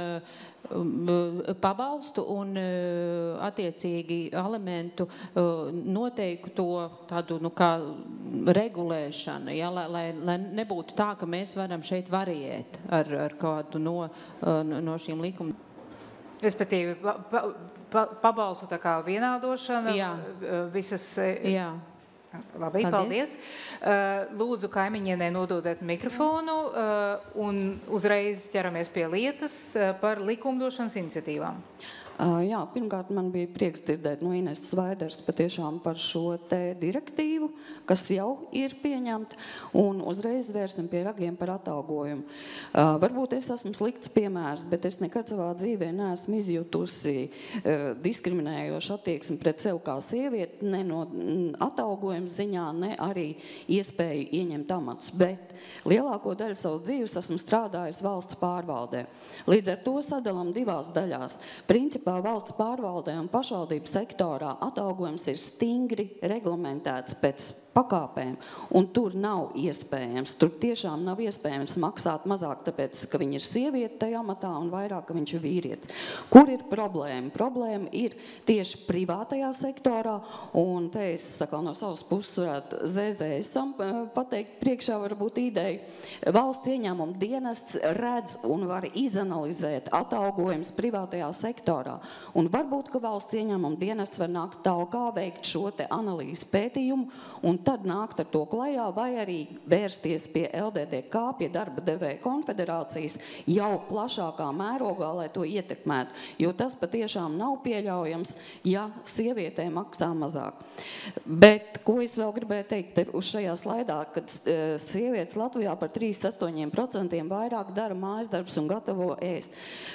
pabalstu un attiecīgi elementu noteiktu tādu, nu, kā regulēšana, ja, lai, lai, lai nebūtu tā, ka mēs varam šeit variēt ar, ar kādu no, no šīm likumiem. Respektīvi, pa, pa, pa, pabalstu tā kā vienādošana, jā. Visas... Jā. Labi, paldies. paldies. Lūdzu, kaimiņienē nododiet mikrofonu un uzreiz ķeramies pie lietas par likumdošanas iniciatīvām. Jā, pirmkārt, man bija prieks dzirdēt no Ineses Vaiders patiešām par šo te direktīvu, kas jau ir pieņemta, un uzreiz vērsim pie ragiem par atalgojumu. Varbūt es esmu slikts piemērs, bet es nekad savā dzīvē neesmu izjutusi diskriminējošu attieksmi pret sev kā sievieti, ne no atalgojuma ziņā, ne arī iespēju ieņemt amatus, bet lielāko daļu savas dzīves esmu strādājis valsts pārvaldē. Līdz ar to sadalam divās daļās. Principā valsts pārvaldē un pašvaldību sektorā atalgojums ir stingri reglamentēts pēc pakāpēm, un tur nav iespējams, tur tiešām nav iespējams maksāt mazāk, tāpēc, ka viņi ir sieviete tajā amatā un vairāk, ka viņš ir vīrietis. Kur ir problēma? Problēma ir tieši privātajā sektorā, un te es sakal no savas puses varētu Z Z S-am pateikt priekšā varbūt ideju. Valsts ieņēmuma dienests redz un var izanalizēt atalgojums privātajā sektorā. Un varbūt, ka valsts ieņēmuma dienests var nākt tālāk, veikt šo te analīzes pētījumu, un tad nākt ar to klajā, vai arī vērsties pie L D D K, pie darba devēja konfederācijas, jau plašākā mērogā, lai to ietekmētu. Jo tas patiešām nav pieļaujams, ja sievietē maksā mazāk. Bet, ko es vēl gribēju teikt uz šajā slaidā, kad sievietes Latvijā par trīsdesmit astoņiem procentiem vairāk dara mājas darbus un gatavo ēst.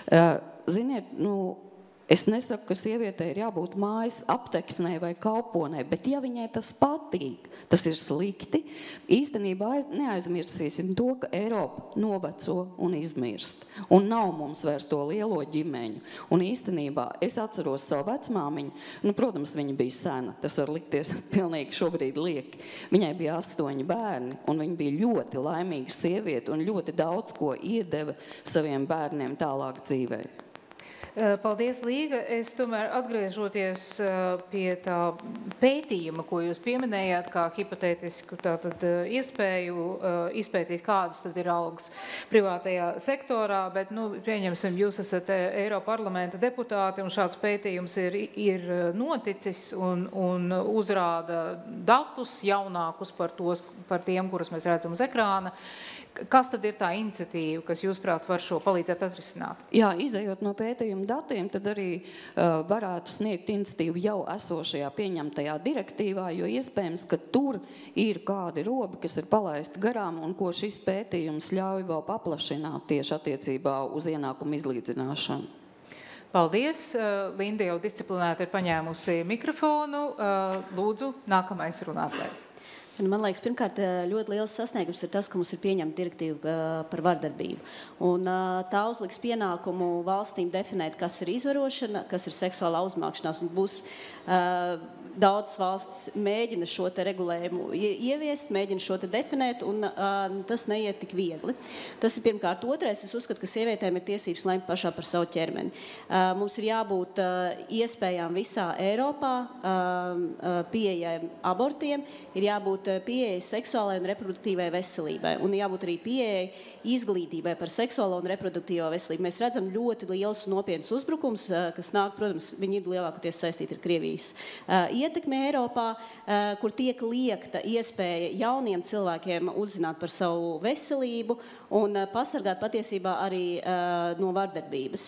Ziniet, nu, es nesaku, ka sievietei ir jābūt mājas apteksnē vai kalponē, bet ja viņai tas patīk, tas ir slikti. Īstenībā neaizmirsīsim to, ka Eiropa noveco un izmirst. Un nav mums vairs to lielo ģimeņu. Un īstenībā es atceros savu vecmāmiņu, nu, protams, viņa bija sena, tas var likties pilnīgi šobrīd lieki. Viņai bija astoņi bērni, un viņa bija ļoti laimīga sieviete un ļoti daudz ko iedeva saviem bērniem tālāk dzīvē. Paldies, Līga. Es tomēr atgriežoties pie tā pētījuma, ko jūs pieminējāt, kā hipotētisku tātad iespēju izpētīt, kādas tad ir algas privātajā sektorā, bet, nu, pieņemsim, jūs esat Eiroparlamenta deputāti un šāds pētījums ir, ir noticis un, un uzrāda datus jaunākus par, tos, par tiem, kurus mēs redzam uz ekrāna. Kas tad ir tā iniciatīva, kas, jūsuprāt, var šo palīdzēt atrisināt? Jā, izejot no pētījuma šiem datiem, tad arī uh, varētu sniegt iniciatīvu jau esošajā pieņemtajā direktīvā, jo iespējams, ka tur ir kādi robi, kas ir palaisti garām un ko šis pētījums ļauj vēl paplašināt tieši attiecībā uz ienākumu izlīdzināšanu. Paldies. Linda jau disciplinēti ir paņēmusi mikrofonu. Lūdzu, nākamais runātājs. Man liekas, pirmkārt, ļoti liels sasniegums ir tas, ka mums ir pieņemta direktīva par vardarbību. Un tā uzliks pienākumu valstīm definēt, kas ir izvarošana, kas ir seksuālā uzmākšanās. Un būs uh, daudzas valsts mēģina šo te regulējumu ieviest, mēģina šo te definēt, un uh, tas neiet tik viegli. Tas ir pirmkārt. Otrais, es uzskatu, ka sievietēm ir tiesības lemt pašā par savu ķermeni. Uh, mums ir jābūt uh, iespējām visā Eiropā uh, pieejai abortiem, ir jābūt pieeja seksuālai un reproduktīvai veselībai, un jābūt arī pieeja izglītībai par seksuālo un reproduktīvo veselību. Mēs redzam ļoti liels un nopietnus uzbrukums, kas nāk, protams, viņi ir lielākoties saistīti ar Krievijas ietekmi Eiropā, kur tiek liekta iespēja jauniem cilvēkiem uzzināt par savu veselību un pasargāt patiesībā arī no vardarbības.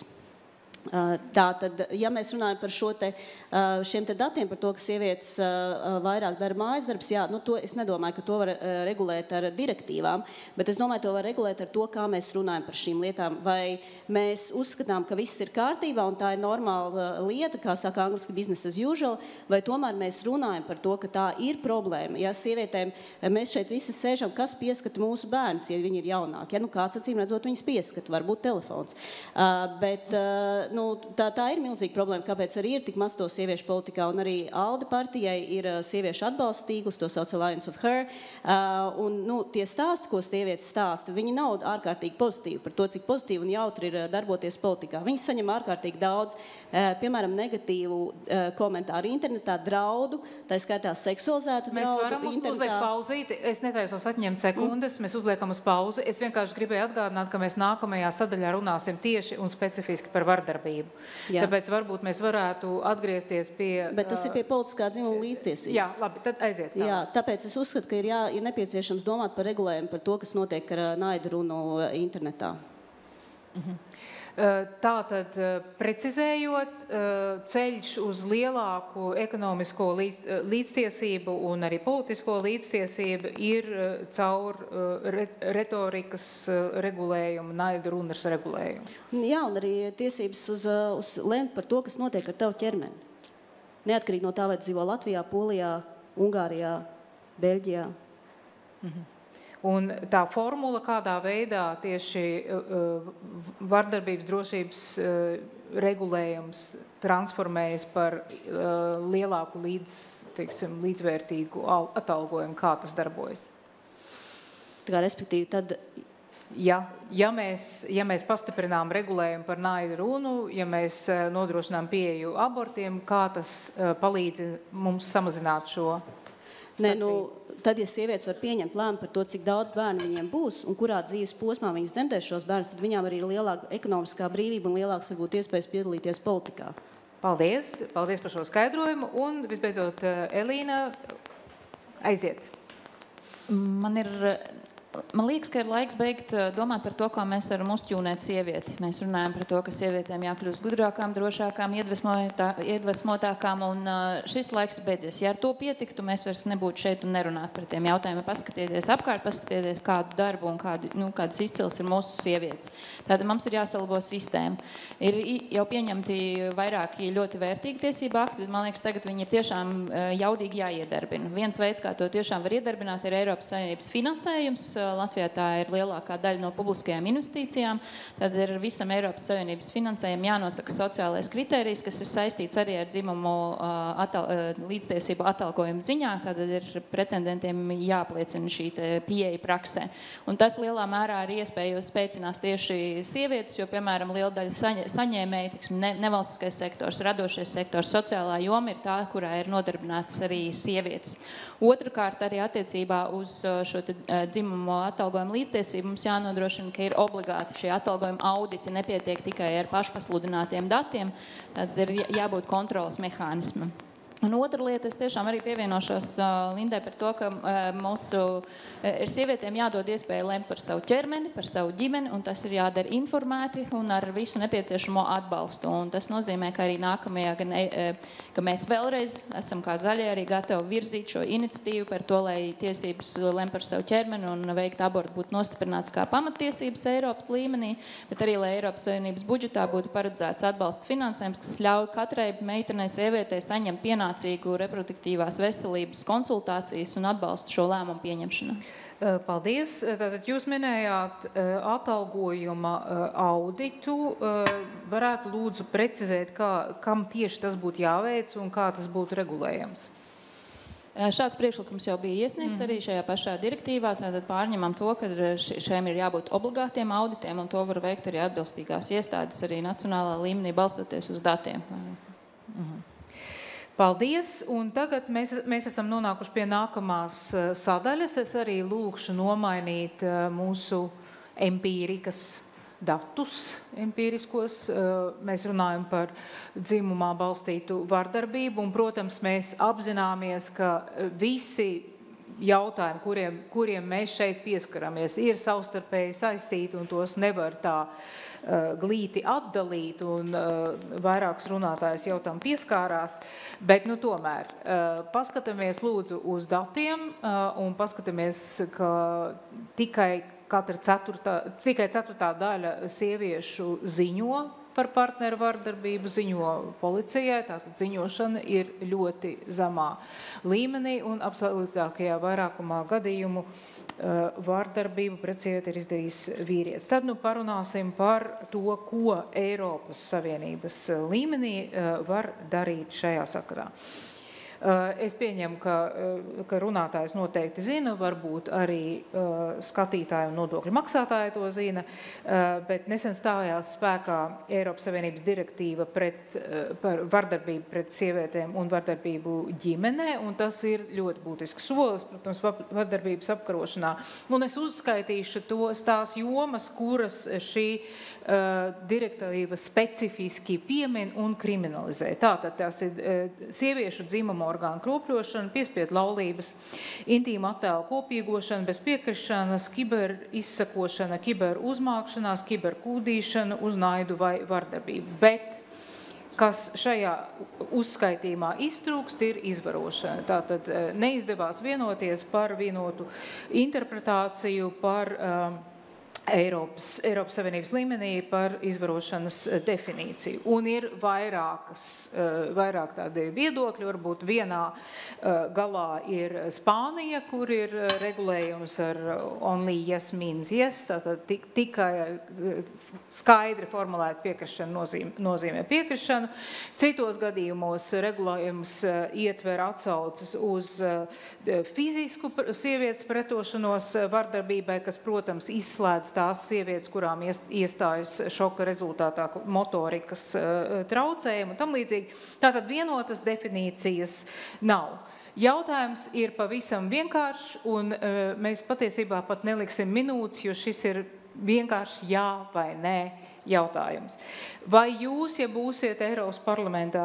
Tātad, ja mēs runājam par šo te, šiem te datiem, par to, ka sievietes vairāk dara mājas darbs, jā, nu to es nedomāju, ka to var regulēt ar direktīvām, bet es domāju, to var regulēt ar to, kā mēs runājam par šīm lietām. Vai mēs uzskatām, ka viss ir kārtībā un tā ir normāla lieta, kā saka angliski business as usual, vai tomēr mēs runājam par to, ka tā ir problēma. Ja sievietēm, mēs šeit visi sēžam, kas pieskata mūsu bērnus, ja viņi ir jaunāki. Ja, nu kāds acīm redzot viņus pieskata, varbūt telefons. Uh, bet, uh, Nu, tā, tā ir milzīga problēma, kāpēc arī ir tik maz to sieviešu politikā, un arī ALDE partijai ir sieviešu atbalsta tīkls, to sauc Alliance of Her, uh, un nu, tie stāsti, ko sievietes stāsta, viņi nav ārkārtīgi pozitīvi par to, cik pozitīvi un jautri ir darboties politikā. Viņi saņem ārkārtīgi daudz, uh, piemēram, negatīvu uh, komentāru internetā, draudu, tā skaitā seksualizētu mēs draudu. Mēs varam internetā. uzliekt pauzīti, es netaisos atņemt sekundes, mm. mēs uzliekam uz pauzi. Es vienkārši gribēju atgādināt, ka mēs nākamajā sadaļā runāsim tieši un specifiski par vardarbību. Jā. Tāpēc varbūt mēs varētu atgriezties pie... Bet tas ir pie politiskā dzimuma līdztiesības. Jā, labi, tad aiziet. Tā. Jā, tāpēc es uzskatu, ka ir, jā, ir nepieciešams domāt par regulējumu par to, kas notiek ar naida runu internetā. Mhm. Tātad, precizējot, ceļš uz lielāku ekonomisko līdz, līdztiesību un arī politisko līdztiesību ir caur retorikas regulējumu, naida runas regulējumu. Jā, un arī tiesības uz, uz lemt par to, kas notiek ar tavu ķermeni. Neatkarīgi no tā, vai dzīvo Latvijā, Polijā, Ungārijā, Beļģijā. Mhm. Un tā formula, kādā veidā tieši uh, vardarbības drošības uh, regulējums transformējas par uh, lielāku līdz, teiksim, līdzvērtīgu atalgojumu, kā tas darbojas? Tā kā respektīvi tad... Ja, ja, mēs, ja mēs pastiprinām regulējumu par naida runu, ja mēs uh, nodrošinām pieeju abortiem, kā tas uh, palīdz mums samazināt šo starpību? Nē, nu, tad, ja sievietes var pieņemt lēmumu par to, cik daudz bērnu viņiem būs un kurā dzīves posmā viņas dzemdēs šos bērnus, tad viņām arī ir lielāka ekonomiskā brīvība un lielāks varbūt iespējas piedalīties politikā. Paldies, paldies par šo skaidrojumu. Un visbeidzot, Elīna, aiziet. Man ir... Man liekas, ka ir laiks beigt domāt par to, kā mēs varam uzķūnēt sievieti. Mēs runājam par to, ka sievietēm jākļūst gudrākām, drošākām, iedvesmotākām, un šis laiks ir beidzies. Ja ar to pietiktu, mēs vairs nebūtu šeit un nerunāt par tiem jautājumiem. Paskatieties apkārt, paskatieties, kādu darbu un kādu, nu, kādas izcils ir mūsu sievietes. Tātad mums ir jāsalabo sistēma. Ir jau pieņemti vairāki ļoti vērtīgi tiesību akti, bet man liekas, tagad viņi ir tiešām jaudīgi jāiedarbina. Viens veids, kā to tiešām var iedarbināt, ir Eiropas Savienības finansējums. Latvijā tā ir lielākā daļa no publiskajām investīcijām. Tad ir visam Eiropas Savienības finansējumam jānosaka sociālais kritērijs, kas ir saistīts arī ar dzimumu atal, līdztiesību atalgojumu ziņā. Tad ir pretendentiem jāapliecina šī pieeja praksē. Un tas lielā mērā arī iespēju spēcinās tieši sievietes, jo, piemēram, liela daļa saņēmēju, tiksim, ne, nevalstiskais sektors, radošais sektors, sociālā joma ir tā, kurā ir nodarbinātas arī sievietes. Otrakārt, arī attiecībā uz šo dzimumu atalgojuma līdztiesību mums jānodrošina, ka ir obligāti šie atalgojuma auditi, nepietiek tikai ar pašpasludinātiem datiem, tad ir jābūt kontrolas mehānismam. Un otra lieta, es tiešām arī pievienošos uh, Lindai par to, ka uh, mūsu uh, ir sievietēm jādod iespēja lemt par savu ķermeni, par savu ģimeni, un tas ir jādara informēti un ar visu nepieciešamo atbalstu. Un tas nozīmē, ka arī nākamajā, gan, uh, ka mēs vēlreiz esam kā zaļie arī gatavi virzīt šo iniciatīvu par to, lai tiesības lemt par savu ķermeni un veikt abortu būtu nostiprināts kā pamatiesības Eiropas līmenī, bet arī, lai Eiropas Savienības budžetā būtu paredzēts atbalsta finansējums, kas ļauj katrai meitenei, sievietei saņemt pienākumu reproduktīvās veselības konsultācijas un atbalstu šo lēmumu pieņemšanā. Paldies. Tātad jūs minējāt atalgojuma auditu. Varētu lūdzu precizēt, kā, kam tieši tas būtu jāveic un kā tas būtu regulējams? Šāds priekšlikums jau bija iesniegts arī šajā pašā direktīvā. Tātad pārņemam to, ka šiem ir jābūt obligātiem auditiem, un to var veikt arī atbilstīgās iestādes arī nacionālā līmenī, balstoties uz datiem. Mhm. Paldies, un tagad mēs, mēs esam nonākuši pie nākamās sadaļas. Es arī lūkšu nomainīt mūsu empīrikas datus, empīriskos. Mēs runājam par dzimumā balstītu vardarbību, un, protams, mēs apzināmies, ka visi jautājumi, kuriem, kuriem mēs šeit pieskaramies, ir savstarpēji saistīti, un tos nevar tā glīti atdalīt, un vairākas runātājas jau tam pieskārās, bet, nu, tomēr, paskatāmies lūdzu uz datiem, un paskatāmies, ka tikai katra ceturtā, tikai ceturtā daļa sieviešu ziņo par partneru vardarbību, ziņo policijai, tātad ziņošana ir ļoti zemā līmenī, un absolūtākajā vairākumā gadījumu vardarbību pret sievieti ir izdarījis vīrietis. Tad nu parunāsim par to, ko Eiropas Savienības līmenī var darīt šajā sakarā. Es pieņemu, ka, ka runātājs noteikti zina, varbūt arī skatītāji un nodokļu maksātāji to zina, bet nesen stājās spēkā Eiropas Savienības direktīva pret, par vardarbību pret sievietēm un vardarbību ģimenē, un tas ir ļoti būtisks solis, protams, vardarbības apkarošanā. Un es uzskaitīšu tos tās jomas, kuras šī direktīva specifiski piemin un kriminalizē. Tātad tās ir sieviešu dzimuma orgānu kropļošana, piespiedu laulības, intīma attēlu kopīgošana, bez piekrišanas, kiber izsakošana, kiber uzmākšanās, kiber kūdīšana, uz naidu vai vardarbību. Bet kas šajā uzskaitījumā iztrūkst, ir izvarošana. Tātad neizdevās vienoties par vienotu interpretāciju par um, Eiropas, Eiropas Savienības līmenī par izvarošanas definīciju. Un ir vairākas, vairāk tādi viedokļi, varbūt vienā galā ir Spānija, kur ir regulējums ar only yes means yes, tātad tikai skaidri formulēta piekrišana nozīmē, nozīmē piekrišanu. Citos gadījumos regulējums ietver atsaucas uz fizisku sievietes pretošanos vardarbībai, kas, protams, izslēdz tās sievietes, kurām iestājas šoka rezultātā motorikas traucējumi un tam līdzīgi. Tātad vienotas definīcijas nav. Jautājums ir pavisam vienkāršs, un mēs patiesībā pat neliksim minūtes, jo šis ir vienkārši jā vai nē jautājums. Vai jūs, ja būsiet Eiropas parlamentā,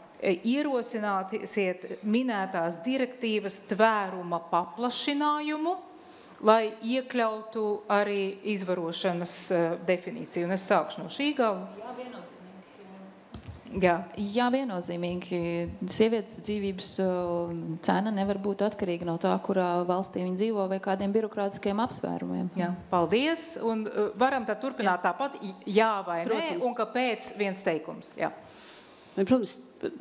ierosināsiet minētās direktīvas tvēruma paplašinājumu, lai iekļautu arī izvarošanas definīciju? Un es sākšu no šī gala. Jā, viennozīmīgi. Jā. Jā, viennozīmīgi. Sievietes dzīvības cena nevar būt atkarīga no tā, kurā valstī viņa dzīvo vai kādiem birokrātiskiem apsvērumiem. Jā, paldies. Un varam tad turpināt jā. Tāpat jā vai Protams. nē, un kāpēc viens teikums. Jā. Protams,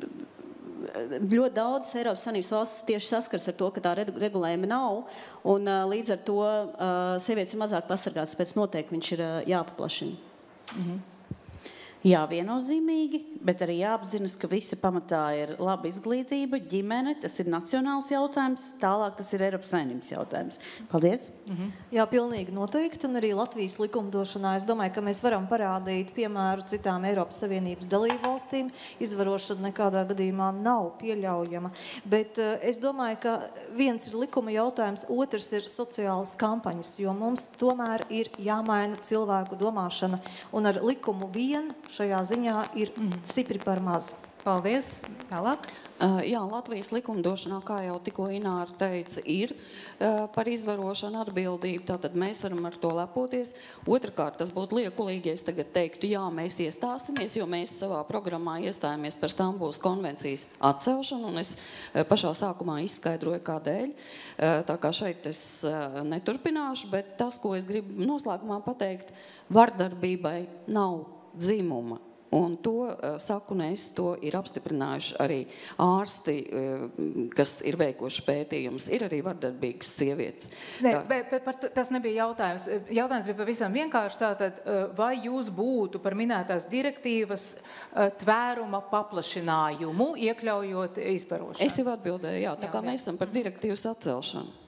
ļoti daudz Eiropas Savienības valstis tieši saskars ar to, ka tā regulējuma nav, un līdz ar to sievietes ir mazāk pasargātas, pēc noteikti viņš ir jāpaplašina. Mhm. Jā, viennozīmīgi, bet arī jāapzinas, ka visa pamatā ir laba izglītība, ģimene, tas ir nacionāls jautājums, tālāk tas ir Eiropas Savienības jautājums. Paldies! Mhm. Jā, pilnīgi noteikti, un arī Latvijas likumdošanā es domāju, ka mēs varam parādīt piemēru citām Eiropas Savienības dalību valstīm. Izvarošana nekādā gadījumā nav pieļaujama, bet uh, es domāju, ka viens ir likuma jautājums, otrs ir sociālas kampaņas, jo mums tomēr ir jāmaina cilvēku domāšana, un ar likumu vien šajā ziņā ir stipri par maz. Paldies. Tālāk. Uh, jā, Latvijas likumdošanā, kā jau tikko Ināra teica, ir uh, par izvarošanu atbildību, tātad mēs varam ar to lepoties. Otrakārt, tas būtu liekulīgi, ja es tagad teiktu, jā, mēs iestāsimies, jo mēs savā programmā iestājāmies par Stambulas konvencijas atcelšanu, un es uh, pašā sākumā izskaidroju, kādēļ. Uh, tā kā šeit es uh, neturpināšu, bet tas, ko es gribu noslēgumā pateikt, vardarbībai nav dzimuma. Un to uh, saku ne es, to ir apstiprinājuši arī ārsti, uh, kas ir veikuši pētījumus. Ir arī vardarbīgas sievietes. Ne, bet, bet par, tas nebija jautājums. Jautājums bija pavisam vienkārši tātad, vai jūs būtu par minētās direktīvas uh, tvēruma paplašinājumu, iekļaujot izbarošanu? Es jau atbildēju, jā, tā jā, kā jā. Mēs esam par direktīvas atcelšanu.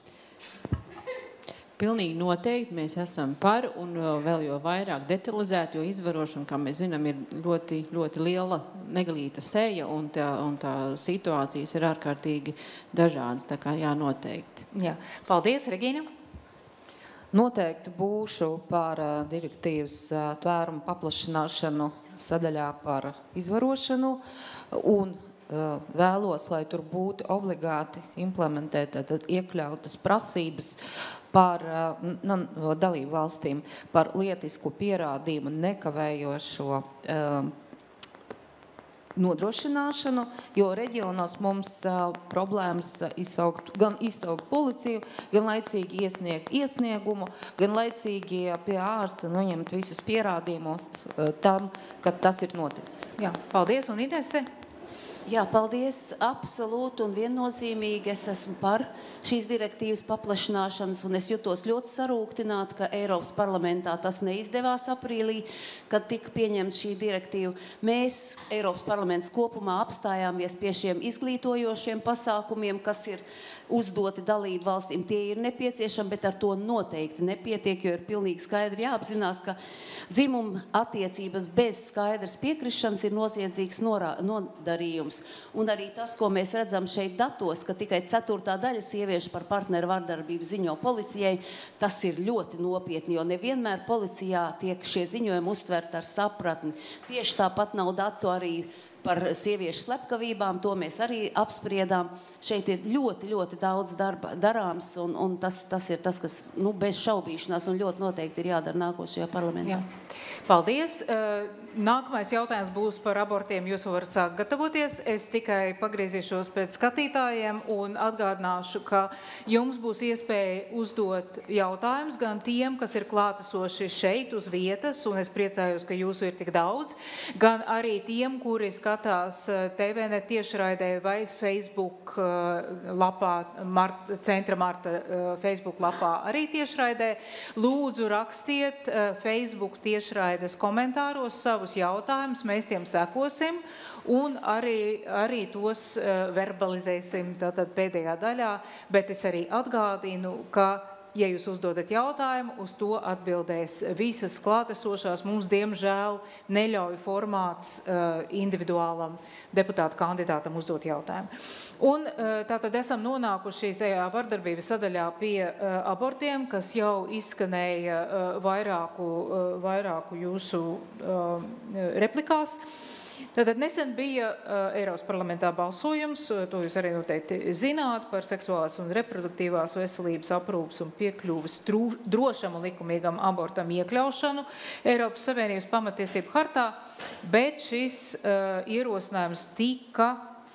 Pilnīgi noteikti mēs esam par un vēl jo vairāk detalizēt, jo izvarošana, kā mēs zinām, ir ļoti, ļoti liela negalīta seja un tā, un tā situācijas ir ārkārtīgi dažādas, tā kā jā, noteikti. Jā. Paldies, Regīna. Noteikti būšu par uh, direktīvas uh, tvērumu paplašināšanu sadaļā par izvarošanu un uh, vēlos, lai tur būtu obligāti implementēt, tad iekļautas prasības par uh, dalību valstīm, par lietisku pierādījumu nekavējošo uh, nodrošināšanu, jo reģionos mums uh, problēmas izsaukt, gan izsaukt policiju, gan laicīgi iesniegt iesniegumu, gan laicīgi pie ārsta noņemt visus pierādījumus uh, tam, ka tas ir noticis. Jā, paldies, un Inese? Jā, paldies. Absolūti un viennozīmīgi es esmu par šīs direktīvas paplašināšanas, un es jutos ļoti sarūktināta, ka Eiropas parlamentā tas neizdevās aprīlī, kad tika pieņemta šī direktīva. Mēs, Eiropas parlaments kopumā, apstājāmies pie šiem izglītojošiem pasākumiem, kas ir uzdoti dalību valstīm. Tie ir nepieciešami, bet ar to noteikti nepietiek, jo ir pilnīgi skaidri jāapzinās, ka dzimuma attiecības bez skaidras piekrišanas ir noziedzīgs norā, nodarījums. Un arī tas, ko mēs redzam šeit datos, ka tikai ceturtā daļa sieviešu par partneru vardarbību ziņo policijai, tas ir ļoti nopietni, jo nevienmēr policijā tiek šie ziņojumi uztverti ar sapratni. Tieši tāpat nav datu arī par sieviešu slepkavībām, to mēs arī apspriedām. Šeit ir ļoti, ļoti daudz darba darāms, un, un tas, tas ir tas, kas nu, bez šaubīšanās un ļoti noteikti ir jādara nākošajā parlamentā. Jā. Paldies. Nākamais jautājums būs par abortiem. Jūs varat sākt gatavoties. Es tikai pagriezīšos pēc skatītājiem un atgādināšu, ka jums būs iespēja uzdot jautājumus gan tiem, kas ir klātesoši šeit uz vietas, un es priecājos, ka jūsu ir tik daudz, gan arī tiem, kuri skatās T V net tiešraidē vai Facebook lapā, Marta, Centra Marta Facebook lapā arī tiešraidē. Lūdzu rakstiet Facebook tiešraides komentāros savus jautājumus, mēs tiem sekosim un arī, arī tos verbalizēsim tātad pēdējā daļā, bet es arī atgādinu, ka ja jūs uzdodat jautājumu, uz to atbildēs visas klātesošās. Mums, diemžēl, neļauj formāts uh, individuālam deputātu kandidātam uzdot jautājumu. Un uh, tātad esam nonākuši tajā vardarbības sadaļā pie uh, abortiem, kas jau izskanēja uh, vairāku, uh, vairāku jūsu uh, replikās. Tātad nesen bija uh, Eiropas parlamentā balsojums, uh, to jūs arī noteikti zināt, par seksuālās un reproduktīvās veselības aprūpas un piekļuves drošam un likumīgam abortam iekļaušanu Eiropas Savienības pamatiesību hartā, bet šis uh, ierosinājums tika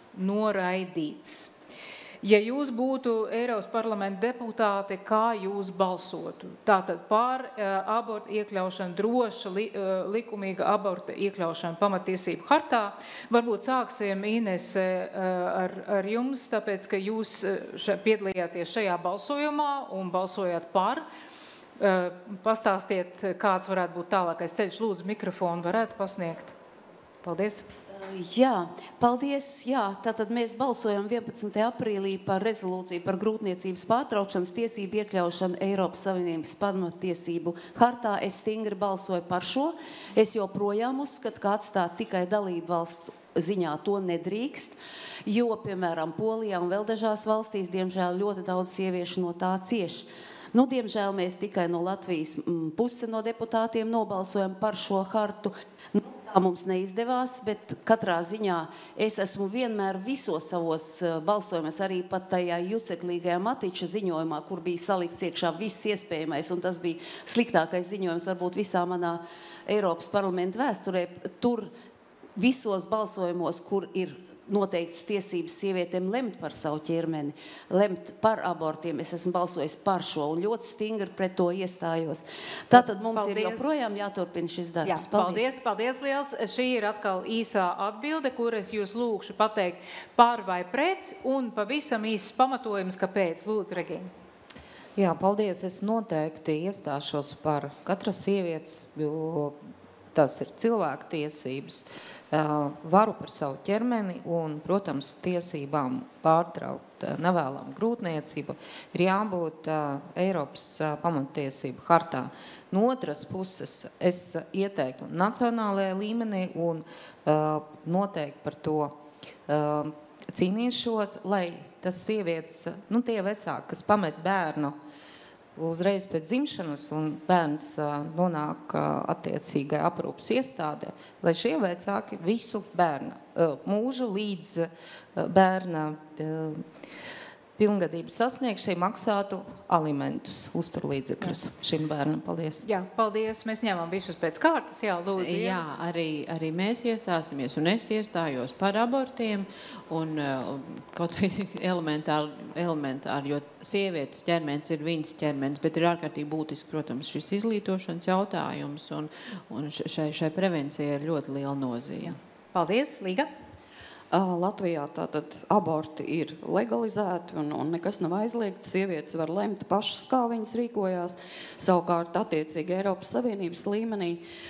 noraidīts. Ja jūs būtu Eiropas parlamenta deputāti, kā jūs balsotu? Tātad pār uh, abortu iekļaušanu, droša, li, uh, likumīga aborta iekļaušanu pamatiesību hartā. Varbūt sāksim, Inese, uh, ar, ar jums, tāpēc, ka jūs še, piedalījāties šajā balsojumā un balsojāt par. Uh, pastāstiet, kāds varētu būt tālākais ceļš. Lūdzu, mikrofonu varētu pasniegt. Paldies. Jā, paldies. Jā, tātad mēs balsojam vienpadsmitajā aprīlī par rezolūciju par grūtniecības pārtraukšanas tiesību iekļaušanu Eiropas Savienības pamatiesību hartā. Es stingri balsoju par šo. Es joprojām uzskatu, ka atstāt tikai dalību valsts ziņā to nedrīkst, jo, piemēram, Polijā un vēl dažās valstīs, diemžēl, ļoti daudz sieviešu no tā cieš. Nu, diemžēl mēs tikai no Latvijas puse no deputātiem nobalsojam par šo hartu. Nu, Mums neizdevās, bet katrā ziņā es esmu vienmēr visos savos balsojumos, arī pat tajā juceklīgajā Matiča ziņojumā, kur bija salikts iekšā viss iespējamais, un tas bija sliktākais ziņojums varbūt visā manā Eiropas parlamenta vēsturē. Tur visos balsojumos, kur ir noteikts tiesības sievietēm lemt par savu ķermeni, lemt par abortiem. Es esmu balsojis par šo un ļoti stingri pret to iestājos. Tātad mums paldies. Ir joprojām jāturpina šis darbs. Jā, paldies, paldies liels. Šī ir atkal īsā atbilde, kur es jūs lūkšu pateikt par vai pret, un pavisam īsts pamatojums, kāpēc. Lūdzu, Regīna. Jā, paldies. Es noteikti iestāšos par katras sievietes, jo tas ir cilvēktiesības. Varu par savu ķermeni un, protams, tiesībām pārtraukt nevēlamu grūtniecību ir jābūt Eiropas pamattiesību hartā. No otras puses, es ieteiktu nacionālajā līmenī un noteikti par to cīnīšos, lai tas sievietes, nu tie vecāki, kas pamet bērnu uzreiz pēc dzimšanas un bērns nonāk attiecīgai aprūpas iestādē, lai šie vecāki visu bērna mūžu līdz bērna pilngadības sasniegšai maksātu alimentus, uzturlīdzekļus šim bērnam. Paldies. Jā, paldies. Mēs ņemam visus pēc kārtas. Jā, lūdzu. Jā, arī, arī mēs iestāsimies un es iestājos par abortiem un kaut vai elementāri, elementāri, jo sievietes ķermenis ir viņas ķermenis, bet ir ārkārtīgi būtiski, protams, šis izglītošanas jautājums un, un šai, šai prevencijai ir ļoti liela nozīme. Paldies, Līga. Latvijā tātad aborti ir legalizēti un, un nekas nav aizliegts. Sievietes var lemt pašas, kā viņas rīkojās. Savukārt, attiecīgi Eiropas Savienības līmenī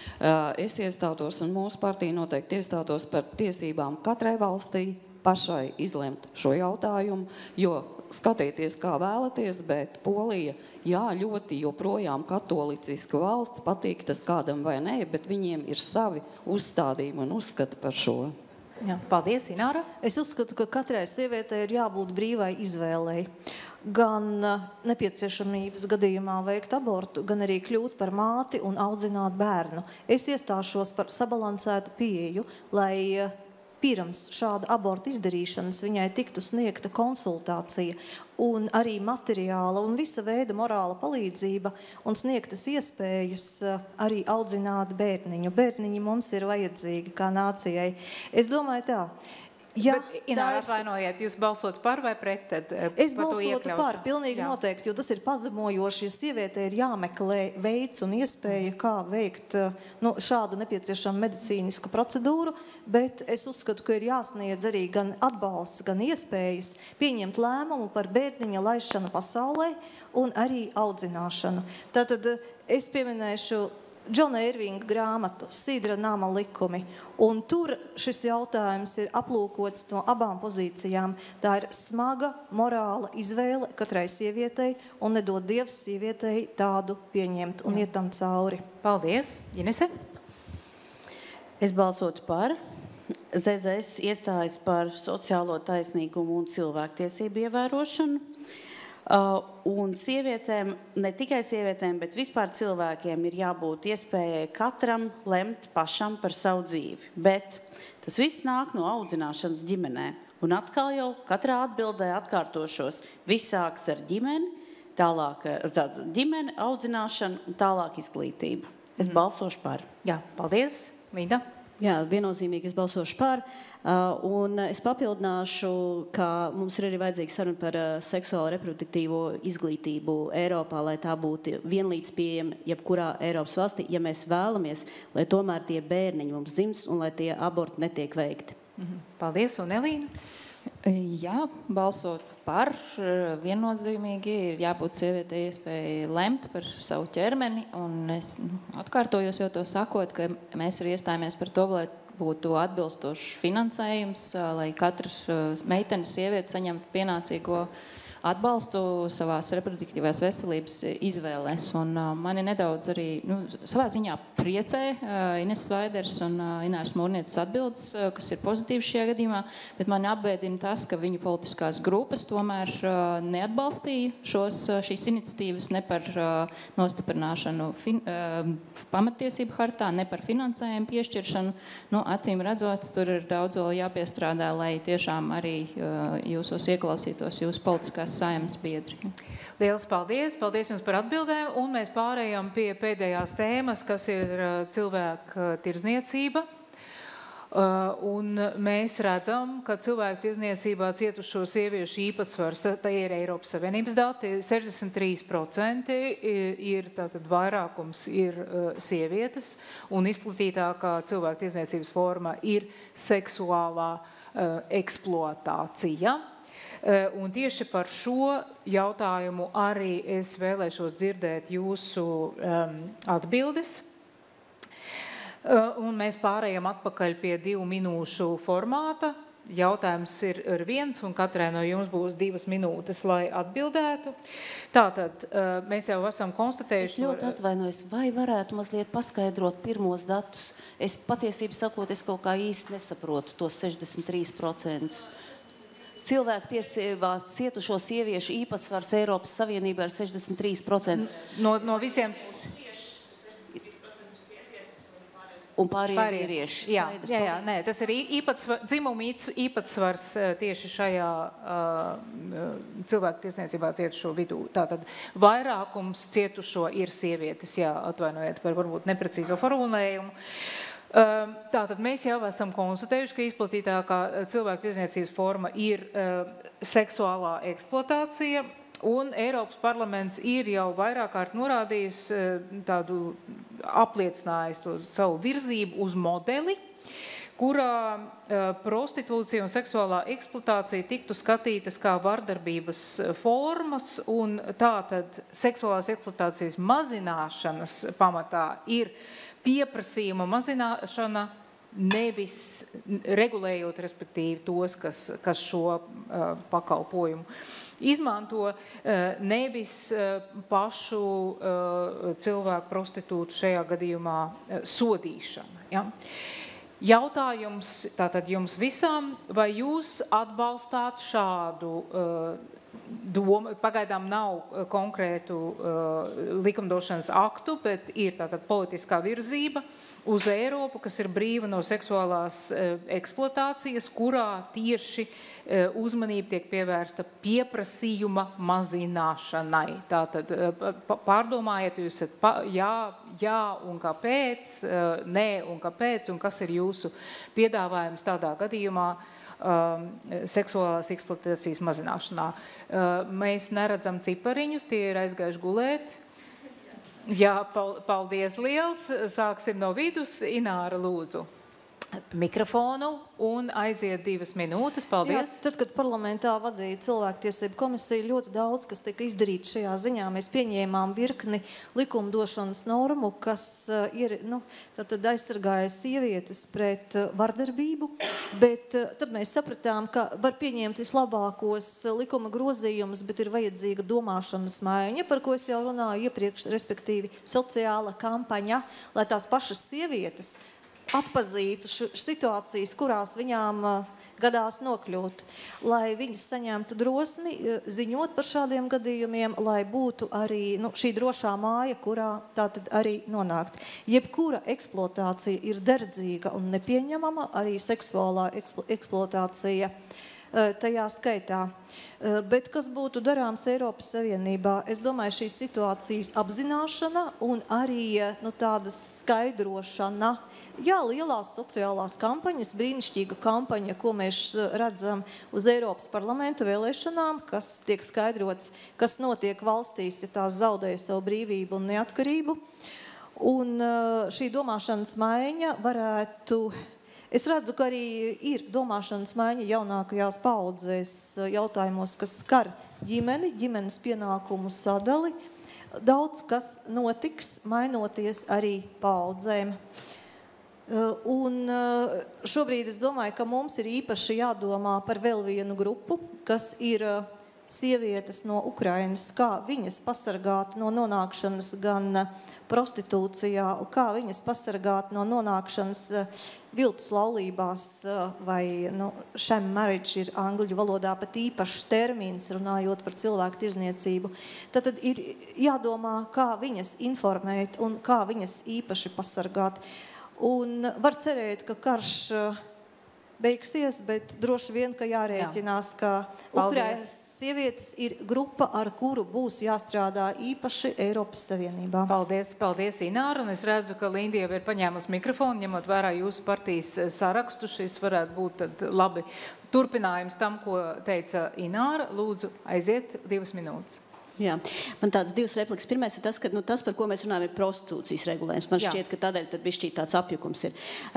es iestātos un mūsu partija noteikti iestātos par tiesībām katrai valstī pašai izlemt šo jautājumu, jo skatieties, kā vēlaties, bet Polija, jā, ļoti joprojām katoliciska valsts, patīk tas kādam vai nē, bet viņiem ir savi uzstādījumi un uzskati par šo. Jā, paldies, Ināra. Es uzskatu, ka katrai sievietei ir jābūt brīvai izvēlei. Gan nepieciešamības gadījumā veikt abortu, gan arī kļūt par māti un audzināt bērnu. Es iestāšos par sabalansētu pieeju, lai pirms šāda aborta izdarīšanas viņai tiktu sniegta konsultācija un arī materiāla un visa veida morāla palīdzība un sniegtas iespējas arī audzināt bērniņu. Bērniņi mums ir vajadzīgi kā nācijai. Es domāju tā. Ja, Bet, Ināra, atvainojiet, jūs balsot par vai pret? Tad, es balsotu par, pilnīgi jā. Noteikti, jo tas ir pazemojoši, ja sievietē ir jāmeklē veids un iespēja, kā veikt nu, šādu nepieciešamu medicīnisku procedūru, bet es uzskatu, ka ir jāsniedz arī gan atbalsts, gan iespējas pieņemt lēmumu par bērniņa laišanu pasaulē un arī audzināšanu. Tātad es pieminēšu Džona Irvinga grāmatu Sidra nama likumi, un tur šis jautājums ir aplūkots no abām pozīcijām. Tā ir smaga morāla izvēle katrai sievietei, un nedod Dievs sievietei tādu pieņemt un iet tam cauri. Paldies. Inese? Es balsotu par. Z Z S iestājas par sociālo taisnīgumu un cilvēktiesību ievērošanu. Uh, un sievietēm, ne tikai sievietēm, bet vispār cilvēkiem ir jābūt iespējai katram lemt pašam par savu dzīvi. Bet tas viss nāk no audzināšanas ģimenē. Un atkal jau katrā atbildē atkārtošos. Viss sāks ar ģimeni, tālāk tātad ģimeni, audzināšanu un tālāk izglītību. Es mm. balsošu par. Jā, paldies. Līda? Jā, viennozīmīgi es balsošu par. Uh, un es papildināšu, ka mums ir arī vajadzīga saruna par uh, seksuālo reproduktīvo izglītību Eiropā, lai tā būtu vienlīdz pieejama jebkurā Eiropas valstī, ja mēs vēlamies, lai tomēr tie bērniņi mums dzimst un lai tie aborti netiek veikti. Mhm. Paldies, un Elīna? Jā, balsot par, viennozīmīgi ir jābūt sievietei iespēja lemt par savu ķermeni, un es nu, atkārtojos jau to sakot, ka mēs arī iestājāmies par to, lai būtu atbilstošs finansējums, lai katrs meitenes sieviete saņemtu pienācīgo atbalstu savās reproduktīvās veselības izvēlēs. Un mani nedaudz arī, nu, savā ziņā priecē Ines Svaiders un Ināras Mūrnieces atbildes, kas ir pozitīvas šajā gadījumā, bet mani apbēdina tas, ka viņu politiskās grupas tomēr neatbalstīja šos, šīs iniciatīvas ne par nostiprināšanu fin, pamatiesību hartā, ne par finansējumu piešķiršanu. Nu, acīm redzot, tur ir daudz vēl jāpiestrādā, lai tiešām arī jūsos ieklausītos jūsu politiskās saimnes biedri. Liels paldies! Paldies jums par atbildēm, un mēs pārējām pie pēdējās tēmas, kas ir cilvēku tirdzniecība. Un mēs redzam, ka cilvēku tirdzniecībā cietušo sieviešu īpatsvars, tā ir Eiropas Savienības dati, sešdesmit trīs procenti ir tātad vairākums ir sievietes, un izplatītākā cilvēku tirdzniecības forma ir seksuālā eksploatācija. Un tieši par šo jautājumu arī es vēlēšos dzirdēt jūsu um, atbildes. Un mēs pārējām atpakaļ pie divu minūšu formāta. Jautājums ir ar viens, un katrai no jums būs divas minūtes, lai atbildētu. Tātad, mēs jau esam konstatējuši... Es ļoti atvainojos, vai varētu mazliet paskaidrot pirmos datus? Es patiesību sakot, es kaut kā īsti nesaprotu tos sešdesmit trīs procentus. Cilvēku tiesībā cietušo sieviešu īpatsvars Eiropas Savienībā ir sešdesmit trīs procenti. No, no visiem... Un pārējie vīrieši. Jā, jā, jā, nē, tas ir īpatsvar, dzimuma īpatsvars tieši šajā uh, cilvēku tiesniecībā cietušo vidū. Tātad vairākums cietušo ir sievietes, jā, atvainojiet par varbūt neprecīzo formulējumu. Tātad mēs jau esam konstatējuši, ka izplatītākā cilvēku tirdzniecības forma ir uh, seksuālā eksploatācija, un Eiropas parlaments ir jau vairāk kārt norādījis uh, tādu apliecinājis to savu virzību uz modeli, kurā uh, prostitūcija un seksuālā eksploatācija tiktu skatītas kā vardarbības formas, un tātad seksuālās eksploatācijas mazināšanas pamatā ir pieprasījuma mazināšana, nevis regulējot, respektīvi, tos, kas, kas šo uh, pakalpojumu izmanto, uh, nevis uh, pašu uh, cilvēku prostitūtu šajā gadījumā uh, sodīšana. Ja? Jautājums tātad jums visām, vai jūs atbalstāt šādu uh, doma, pagaidām nav konkrētu uh, likumdošanas aktu, bet ir tātad politiskā virzība uz Eiropu, kas ir brīva no seksuālās uh, eksploatācijas, kurā tieši uh, uzmanība tiek pievērsta pieprasījuma mazināšanai. Tātad uh, pārdomājiet, jūs esat pa, jā, jā un kāpēc, uh, nē un kāpēc, un kas ir jūsu piedāvājums tādā gadījumā, Um, seksuālās eksploatācijas mazināšanā. Uh, mēs neredzam cipariņus, tie ir aizgājuši gulēt. Jā, paldies liels. Sāksim no vidus. Ināra, lūdzu mikrofonu un aiziet divas minūtes. Paldies. Jā, tad, kad parlamentā vadīja cilvēktiesību komisija, ļoti daudz, kas tika izdarīts šajā ziņā, mēs pieņēmām virkni likumdošanas normu, kas uh, ir, nu, tad aizsargāja sievietes pret uh, vardarbību, bet uh, tad mēs sapratām, ka var pieņemt vislabākos uh, likuma grozījumus, bet ir vajadzīga domāšanas maiņa, par ko es jau runāju iepriekš, respektīvi sociāla kampaņa, lai tās pašas sievietes atpazītu situācijas, kurās viņām uh, gadās nokļūt, lai viņas saņemtu drosmi uh, ziņot par šādiem gadījumiem, lai būtu arī nu, šī drošā māja, kurā tā tad arī nonākt. Jebkura eksploatācija ir derdzīga un nepieņemama, arī seksuālā eksplo eksploatācija uh, tajā skaitā. Uh, bet kas būtu darāms Eiropas Savienībā? Es domāju, šīs situācijas apzināšana un arī uh, nu, tāda skaidrošana. Jā, lielās sociālās kampaņas, brīnišķīga kampaņa, ko mēs redzam uz Eiropas parlamenta vēlēšanām, kas tiek skaidrots, kas notiek valstīs, ja tās zaudēja savu brīvību un neatkarību. Un šī domāšanas maiņa varētu... Es redzu, ka arī ir domāšanas maiņa jaunākajās paudzēs jautājumos, kas skar ģimeni, ģimenes pienākumu sadali. Daudz kas notiks, mainoties arī paudzēm. Un šobrīd es domāju, ka mums ir īpaši jādomā par vēl vienu grupu, kas ir sievietes no Ukrainas, kā viņas pasargāt no nonākšanas gan prostitūcijā, kā viņas pasargāt no nonākšanas viltus laulībās, vai nu, sham marriage ir angļu valodā pat īpašs termins, runājot par cilvēku tirzniecību. Tad, tad ir jādomā, kā viņas informēt un kā viņas īpaši pasargāt. Un var cerēt, ka karš beigsies, bet droši vien, ka jārēķinās, ka Ukrainas sievietes ir grupa, ar kuru būs jāstrādā īpaši Eiropas Savienībā. Paldies, paldies, Ināra, un es redzu, ka Linda jau ir paņēmusi mikrofonu, ņemot vērā jūsu partijas sarakstu, šis varētu būt tad labi turpinājums tam, ko teica Ināra. Lūdzu, aiziet divas minūtes. Jā, man tādas divas replikas. Pirmais ir tas, ka nu, tas, par ko mēs runājam, ir prostitūcijas regulējums. Man Jā. šķiet, ka tādēļ tad bišķīt tāds apjukums ir.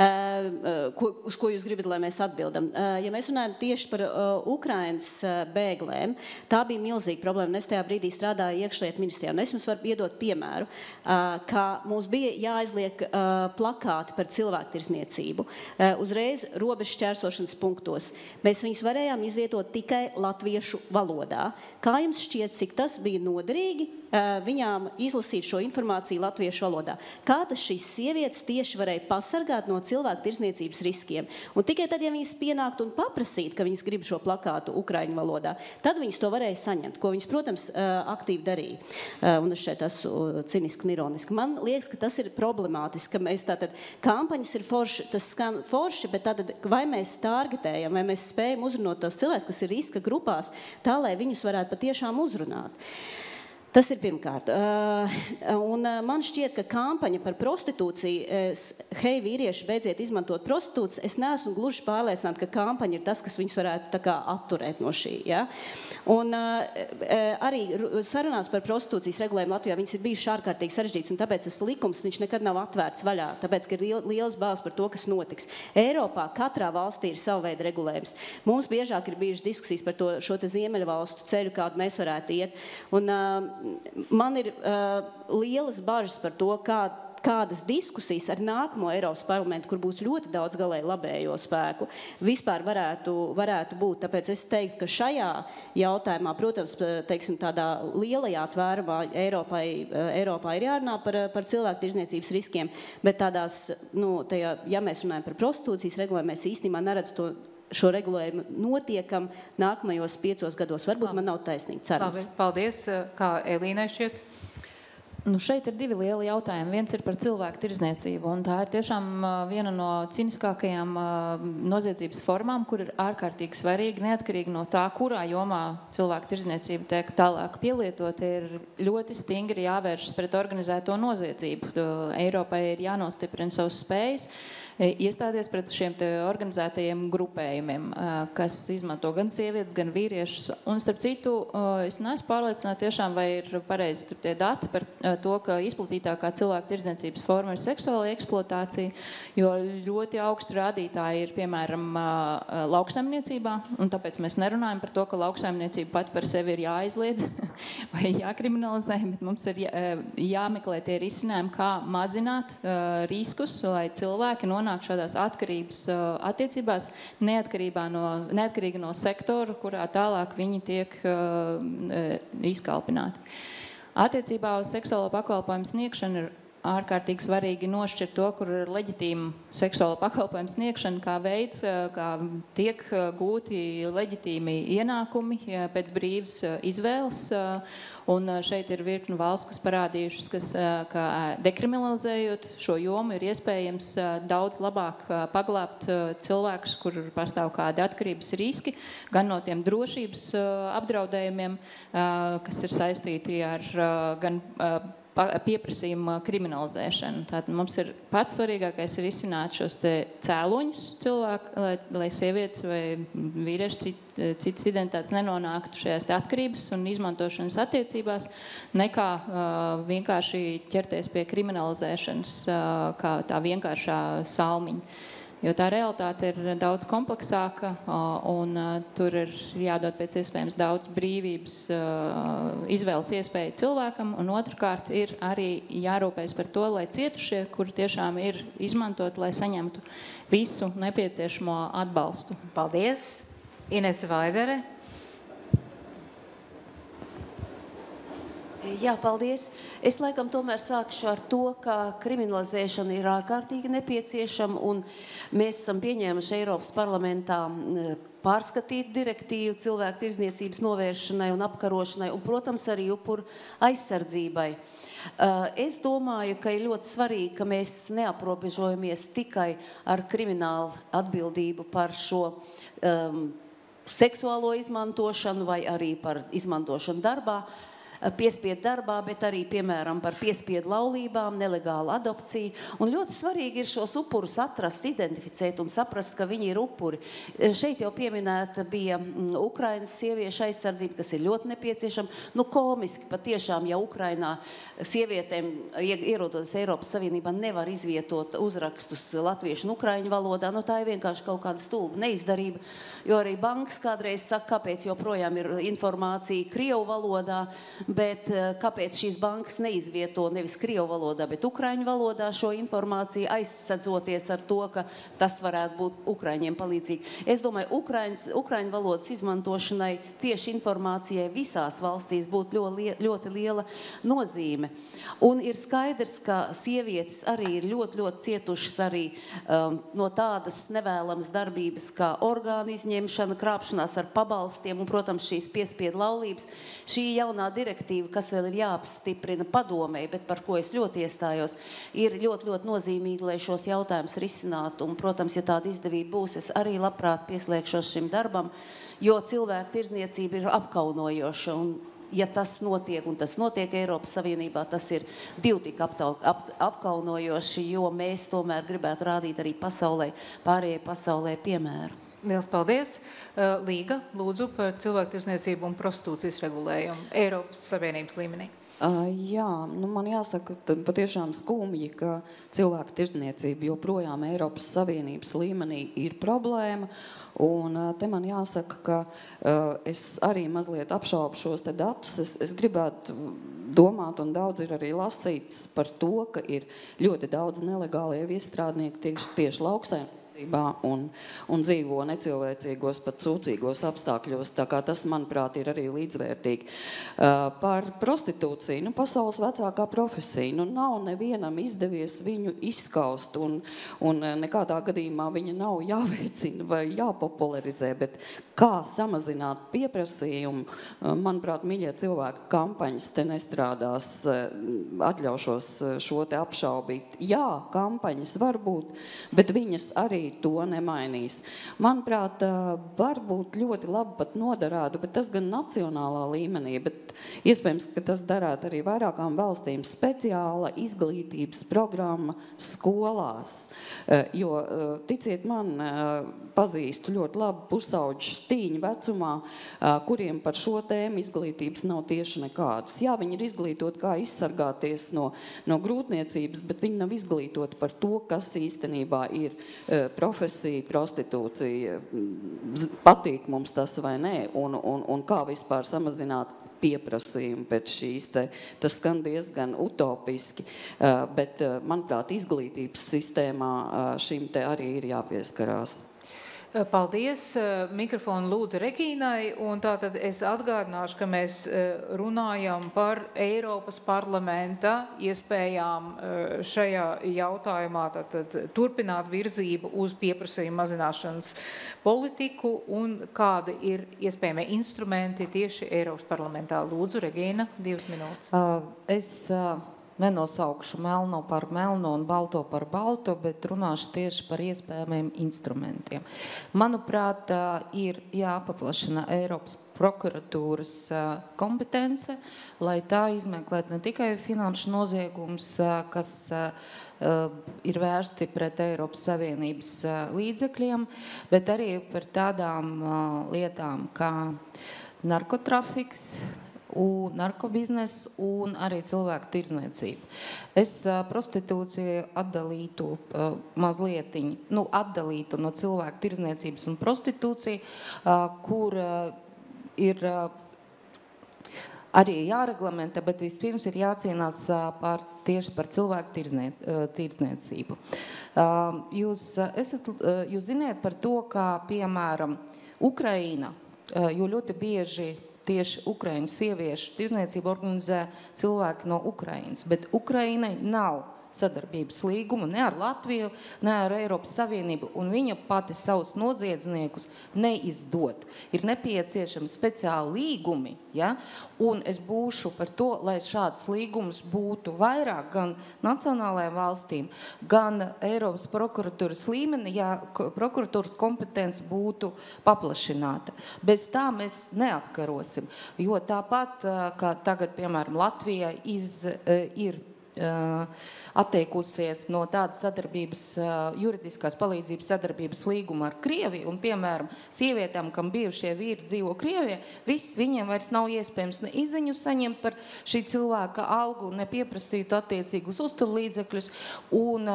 Uh, ko, uz ko jūs gribat, lai mēs atbildam? Uh, ja mēs runājam tieši par uh, Ukrainas uh, bēglēm, tā bija milzīga problēma. Es tajā brīdī strādāju iekšlietu ministrijā. Un es jums varu iedot piemēru, uh, ka mums bija jāaizliek uh, plakāti par cilvēktirzniecību. Uh, uzreiz robežu šķērsošanas punktos. Mēs viņus varējām izvietot tikai latviešu valodā. Kā jums šķiet, cik tas bija noderīgi viņām izlasīt šo informāciju latviešu valodā? Kā tas šīs sievietes tieši varēja pasargāt no cilvēku tirzniecības riskiem? Un tikai tad, ja viņas pienāktu un paprasīt, ka viņas grib šo plakātu ukraiņu valodā, tad viņas to varēja saņemt, ko viņas, protams, aktīvi darīja. Un es šeit esmu ciniski un ironiski. Man liekas, ka tas ir problemātiski, ka mēs tātad, kampaņas ir forši, tas skan forši, bet tātad, vai mēs targetējam, vai mēs spējam uzrunāt tos cilvēkus, kas ir riska grupās, tā, lai viņus varētu patiešām uzrunāt. Tas ir pirmkārt. Uh, un uh, man šķiet, ka kampaņa par prostitūciju, uh, hei, vīrieši, beidziet izmantot prostitūciju, es neesmu gluži pārliecināta, ka kampaņa ir tas, kas viņus varētu tā kā atturēt no šī. Ja? Un uh, uh, arī sarunās par prostitūcijas regulējumu Latvijā, viņas ir bijušas ārkārtīgi sarežģītas, un tāpēc tas likums, viņš nekad nav atvērts vaļā, tāpēc, ka ir liels bāls par to, kas notiks. Eiropā katrā valstī ir savu veidu regulējums. Mums biežāk ir bijušas diskusijas par to, šo te Ziemeļvalstu ceļu, kādu mēs varētu iet. Un, uh, Man ir uh, lielas bažas par to, kā, kādas diskusijas ar nākamo Eiropas parlamentu, kur būs ļoti daudz galēji labējo spēku, vispār varētu, varētu būt. Tāpēc es teiktu, ka šajā jautājumā, protams, teiksim, tādā lielajā tvērumā Eiropai, Eiropā ir jārunā par, par cilvēku tirzniecības riskiem, bet tādās, nu, tajā, ja mēs runājam par prostitūcijas regulējumu, mēs īstenībā neredz to šo regulējumu notiekam nākamajos piecos gados. Varbūt man nav taisnīgi, cerams. Labi, paldies. Kā Elīnai šķiet? Nu, šeit ir divi lieli jautājumi. Viens ir par cilvēku tirzniecību, un tā ir tiešām viena no ciniskākajām noziedzības formām, kur ir ārkārtīgi svarīgi, neatkarīgi no tā, kurā jomā cilvēku tirzniecība tiek tālāk pielietot, ir ļoti stingri jāvēršas pret organizēto noziedzību. Eiropai ir jānostiprina savas spējas, iestāties pret šiem te organizētajiem grupējumiem, kas izmanto gan sievietes, gan vīriešus. Un starp citu, es neesmu pārliecināta tiešām, vai ir pareizi tur tie dati par to, ka izplatītākā cilvēku tirdzniecības forma ir seksuāla eksploatācija, jo ļoti augsti rādītāji ir, piemēram, lauksaimniecībā, un tāpēc mēs nerunājam par to, ka lauksaimniecība pat par sevi ir jāaizliedz vai jākriminalizē, bet mums ir jā, jāmeklē tie risinājumi, kā mazināt uh, riskus, lai cilvēki nonāk šādās atkarības uh, attiecībās, neatkarībā no, neatkarīgi no sektora, kurā tālāk viņi tiek uh, izkalpināti. Attiecībā uz seksuālo pakalpojumu sniegšanu ir ārkārtīgi svarīgi nošķirt to, kur ir leģitīma seksuāla pakalpojuma sniegšana, kā veids, kā tiek gūti leģitīmi ienākumi pēc brīvas izvēles. Un šeit ir virkni valsts, kas parādījušas, kas, ka dekriminalizējot šo jomu, ir iespējams daudz labāk paglābt cilvēkus, kur pastāv kādi atkarības riski, gan no tiem drošības apdraudējumiem, kas ir saistīti ar gan pieprasījuma kriminalizēšanu. Tātad mums ir pats svarīgākais ir izcināt šos te cēloņus cilvēku, lai, lai sievietes vai vīrieši cit, citas identitātes nenonāktu šajās te atkarības un izmantošanas attiecībās, nekā uh, vienkārši ķerties pie kriminalizēšanas, uh, kā tā vienkāršā salmiņa. Jo tā realitāte ir daudz kompleksāka, un tur ir jādod pēc iespējams daudz brīvības izvēles iespēju cilvēkam, un otrkārt ir arī jārūpējas par to, lai cietušie, kuri tiešām ir izmantot, lai saņemtu visu nepieciešamo atbalstu. Paldies. Inese Vaidere. Jā, paldies. Es laikam tomēr sākšu ar to, ka kriminalizēšana ir ārkārtīgi nepieciešama, un mēs esam pieņēmuši Eiropas parlamentā pārskatīt direktīvu cilvēku tirdzniecības novēršanai un apkarošanai, un, protams, arī upuru aizsardzībai. Es domāju, ka ir ļoti svarīgi, ka mēs neaprobežojamies tikai ar kriminālu atbildību par šo um, seksuālo izmantošanu vai arī par izmantošanu darbā, piespiedu darbā, bet arī, piemēram, par piespiedu laulībām, nelegālu adopciju. Un ļoti svarīgi ir šos upurus atrast, identificēt un saprast, ka viņi ir upuri. Šeit jau pieminēta bija Ukrainas sieviešu aizsardzība, kas ir ļoti nepieciešama. Nu, komiski patiešām, ja Ukrainā sievietēm, ierodoties Eiropas Savienībā, nevar izvietot uzrakstus latviešu un ukraiņu valodā, nu tā ir vienkārši kaut kāda stulba neizdarība, jo arī bankas kādreiz saka, kāpēc joprojām ir informācija krievu valodā, bet kāpēc šīs bankas neizvieto nevis krievu valodā, bet ukraiņu valodā šo informāciju, aizsadzoties ar to, ka tas varētu būt ukraiņiem palīdzīgi. Es domāju, Ukraiņas, ukraiņu valodas izmantošanai tieši informācijai visās valstīs būtu ļoti, ļoti liela nozīme. Un ir skaidrs, ka sievietes arī ir ļoti, ļoti cietušas arī um, no tādas nevēlamas darbības kā orgānu izņemšana, krāpšanās ar pabalstiem un, protams, šīs piespiedu laulības. Šī jaunā direktīva, kas vēl ir jāapstiprina padomē, bet par ko es ļoti iestājos, ir ļoti, ļoti nozīmīgi, lai šos jautājumus risinātu. Un, protams, ja tāda izdevība būs, es arī labprāt pieslēgšos šim darbam, jo cilvēku tirdzniecība ir apkaunojoša. Un, ja tas notiek, un tas notiek Eiropas Savienībā, tas ir divi tik aptau, ap, apkaunojoši, jo mēs tomēr gribētu rādīt arī pasaulē, pārējai pasaulē piemēru. Liels paldies. Līga, lūdzu, par cilvēku tirdzniecību un prostitūcijas regulējumu Eiropas Savienības līmenī. Uh, jā, nu man jāsaka, patiešām skumji, ka cilvēku tirdzniecība joprojām Eiropas Savienības līmenī ir problēma. Un uh, te man jāsaka, ka uh, es arī mazliet apšaubu šos te datus. Es, es gribētu domāt, un daudz ir arī lasīts par to, ka ir ļoti daudz nelegālie viestrādnieki tieši, tieši lauksaimniecībā un, un dzīvo necilvēcīgos, pat sūcīgos apstākļos. Tā kā tas, manuprāt, ir arī līdzvērtīgi. Uh, par prostitūciju, nu, pasaules vecākā profesija. Nu, nav nevienam izdevies viņu izskaust, un, un nekādā gadījumā viņa nav jāveicina vai jāpopularizē, bet kā samazināt pieprasījumu, manuprāt, mīļie cilvēki, kampaņas te nestrādās, atļaušos šo te apšaubīt. Jā, kampaņas var būt, bet viņas arī to nemainīs. Manuprāt, varbūt ļoti labi pat noderētu, bet tas gan nacionālā līmenī, bet iespējams, ka tas darētu arī vairākām valstīm speciāla izglītības programma skolās. Jo, ticiet man, pazīstu ļoti labi pusauģu stīņu vecumā, kuriem par šo tēmu izglītības nav tieši nekādas. Jā, viņi ir izglītoti, kā izsargāties no, no grūtniecības, bet viņi nav izglītoti par to, kas īstenībā ir profesija, prostitūcija, patīk mums tas vai nē, un, un, un kā vispār samazināt pieprasījumu pēc šīs te. Tas skan diezgan utopiski, bet, manuprāt, izglītības sistēmā šim te arī ir jāpieskarās. Paldies. Mikrofonu lūdzu Regīnai, un tātad es atgādināšu, ka mēs runājam par Eiropas parlamenta iespējām šajā jautājumā tātad turpināt virzību uz pieprasījumu mazināšanas politiku un kādi ir iespējamie instrumenti tieši Eiropas parlamentā. Lūdzu, Regīna, divas minūtes. Uh, es uh... nenosaukšu melno par melno un balto par balto, bet runāšu tieši par iespējamiem instrumentiem. Manuprāt, ir jāpaplašina Eiropas prokuratūras kompetence, lai tā izmeklētu ne tikai finanšu noziegums, kas ir vērsti pret Eiropas Savienības līdzekļiem, bet arī par tādām lietām kā narkotrafiks, un narkobiznes un arī cilvēku tirdzniecību. Es uh, prostitūciju atdalītu uh, mazlietiņu, nu, atdalītu no cilvēku tirdzniecības un prostitūciju, uh, kur uh, ir uh, arī jāreglamentē, bet vispirms ir jācīnās uh, par, tieši par cilvēku tirdznie, uh, tirdzniecību. Uh, jūs, uh, esat, uh, jūs ziniet par to, kā, piemēram, Ukraina, uh, jo ļoti bieži tieši Ukraiņu sieviešu tirzniecību organizē cilvēki no Ukrainas, bet Ukrainai nav sadarbības līgumu ne ar Latviju, ne ar Eiropas Savienību, un viņa pati savus noziedzniekus neizdod. Ir nepieciešami speciāli līgumi, ja? Un es būšu par to, lai šāds līgums būtu vairāk gan nacionālajām valstīm, gan Eiropas prokuratūras līmeni, ja prokuratūras kompetence būtu paplašināta. Bez tā mēs neapkarosim, jo tāpat, kā tagad, piemēram, Latvija iz, ir atteikusies no tādas sadarbības, juridiskās palīdzības sadarbības līguma ar Krieviju, un, piemēram, sievietām, kam bijušie vīri dzīvo Krievijā, viss viņiem vairs nav iespējams ne iziņu saņemt par šī cilvēka algu, ne pieprasīt attiecīgus uzturlīdzekļus, un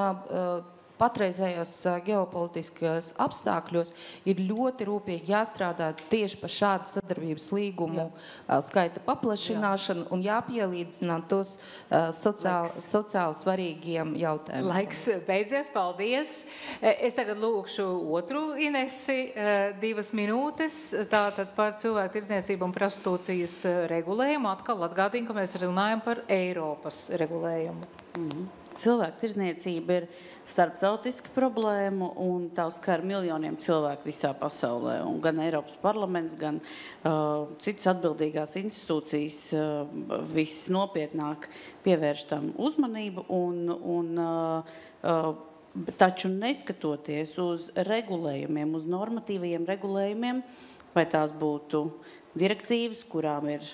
patreizējos ģeopolitiskajos apstākļos ir ļoti rūpīgi jāstrādā tieši par šādu sadarbības līgumu Jā. skaita paplašināšanu Jā. un jāpielīdzina tos sociāli, sociāli svarīgiem jautājumiem. Laiks beidzies, paldies. Es tagad lūkšu otru Inesi divas minūtes, tātad par cilvēku tirdzniecību un prostitūcijas regulējumu. Atkal atgādīju, ka mēs runājam par Eiropas regulējumu. Mm-hmm. Cilvēku tirdzniecība ir starptautiska problēma, un tā skar miljoniem cilvēku visā pasaulē. Un gan Eiropas parlaments, gan uh, citas atbildīgās institūcijas uh, viss nopietnāk pievērš tam uzmanību. Un, un, uh, uh, taču neskatoties uz regulējumiem, uz normatīvajiem regulējumiem, vai tās būtu direktīvas, kurām ir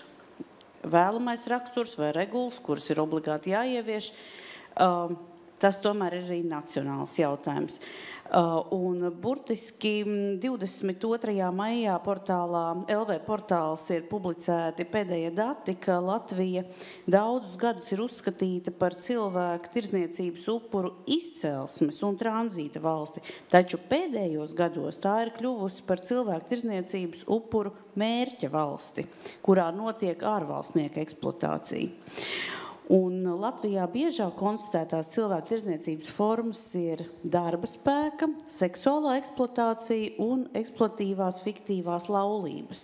vēlamais raksturs, vai regulas, kuras ir obligāti jāievieš, uh, tas tomēr ir arī nacionāls jautājums. Uh, un burtiski divdesmit otrajā maijā portālā, L V portāls ir publicēti pēdējie dati, ka Latvija daudzus gadus ir uzskatīta par cilvēku tirdzniecības upuru izcelsmes un tranzīta valsti, taču pēdējos gados tā ir kļuvusi par cilvēku tirdzniecības upuru mērķa valsti, kurā notiek ārvalstnieka eksploatācija. Un Latvijā biežāk konstatētās cilvēku tirdzniecības formas ir darba spēka, seksuālā eksploatācija un eksploatīvās fiktīvās laulības.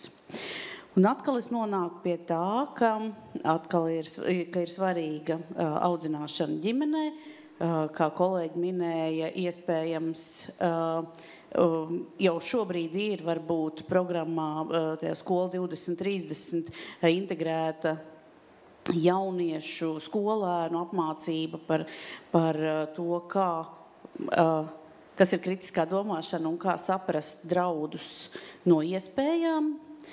Un atkal es nonāku pie tā, ka atkal ir, ka ir svarīga uh, audzināšana ģimenē, uh, kā kolēģi minēja, iespējams uh, uh, jau šobrīd ir varbūt programmā uh, skola divdesmit trīsdesmit uh, integrēta jauniešu skolēnu apmācība par, par to, kā, kas ir kritiskā domāšana un kā saprast draudus no iespējām.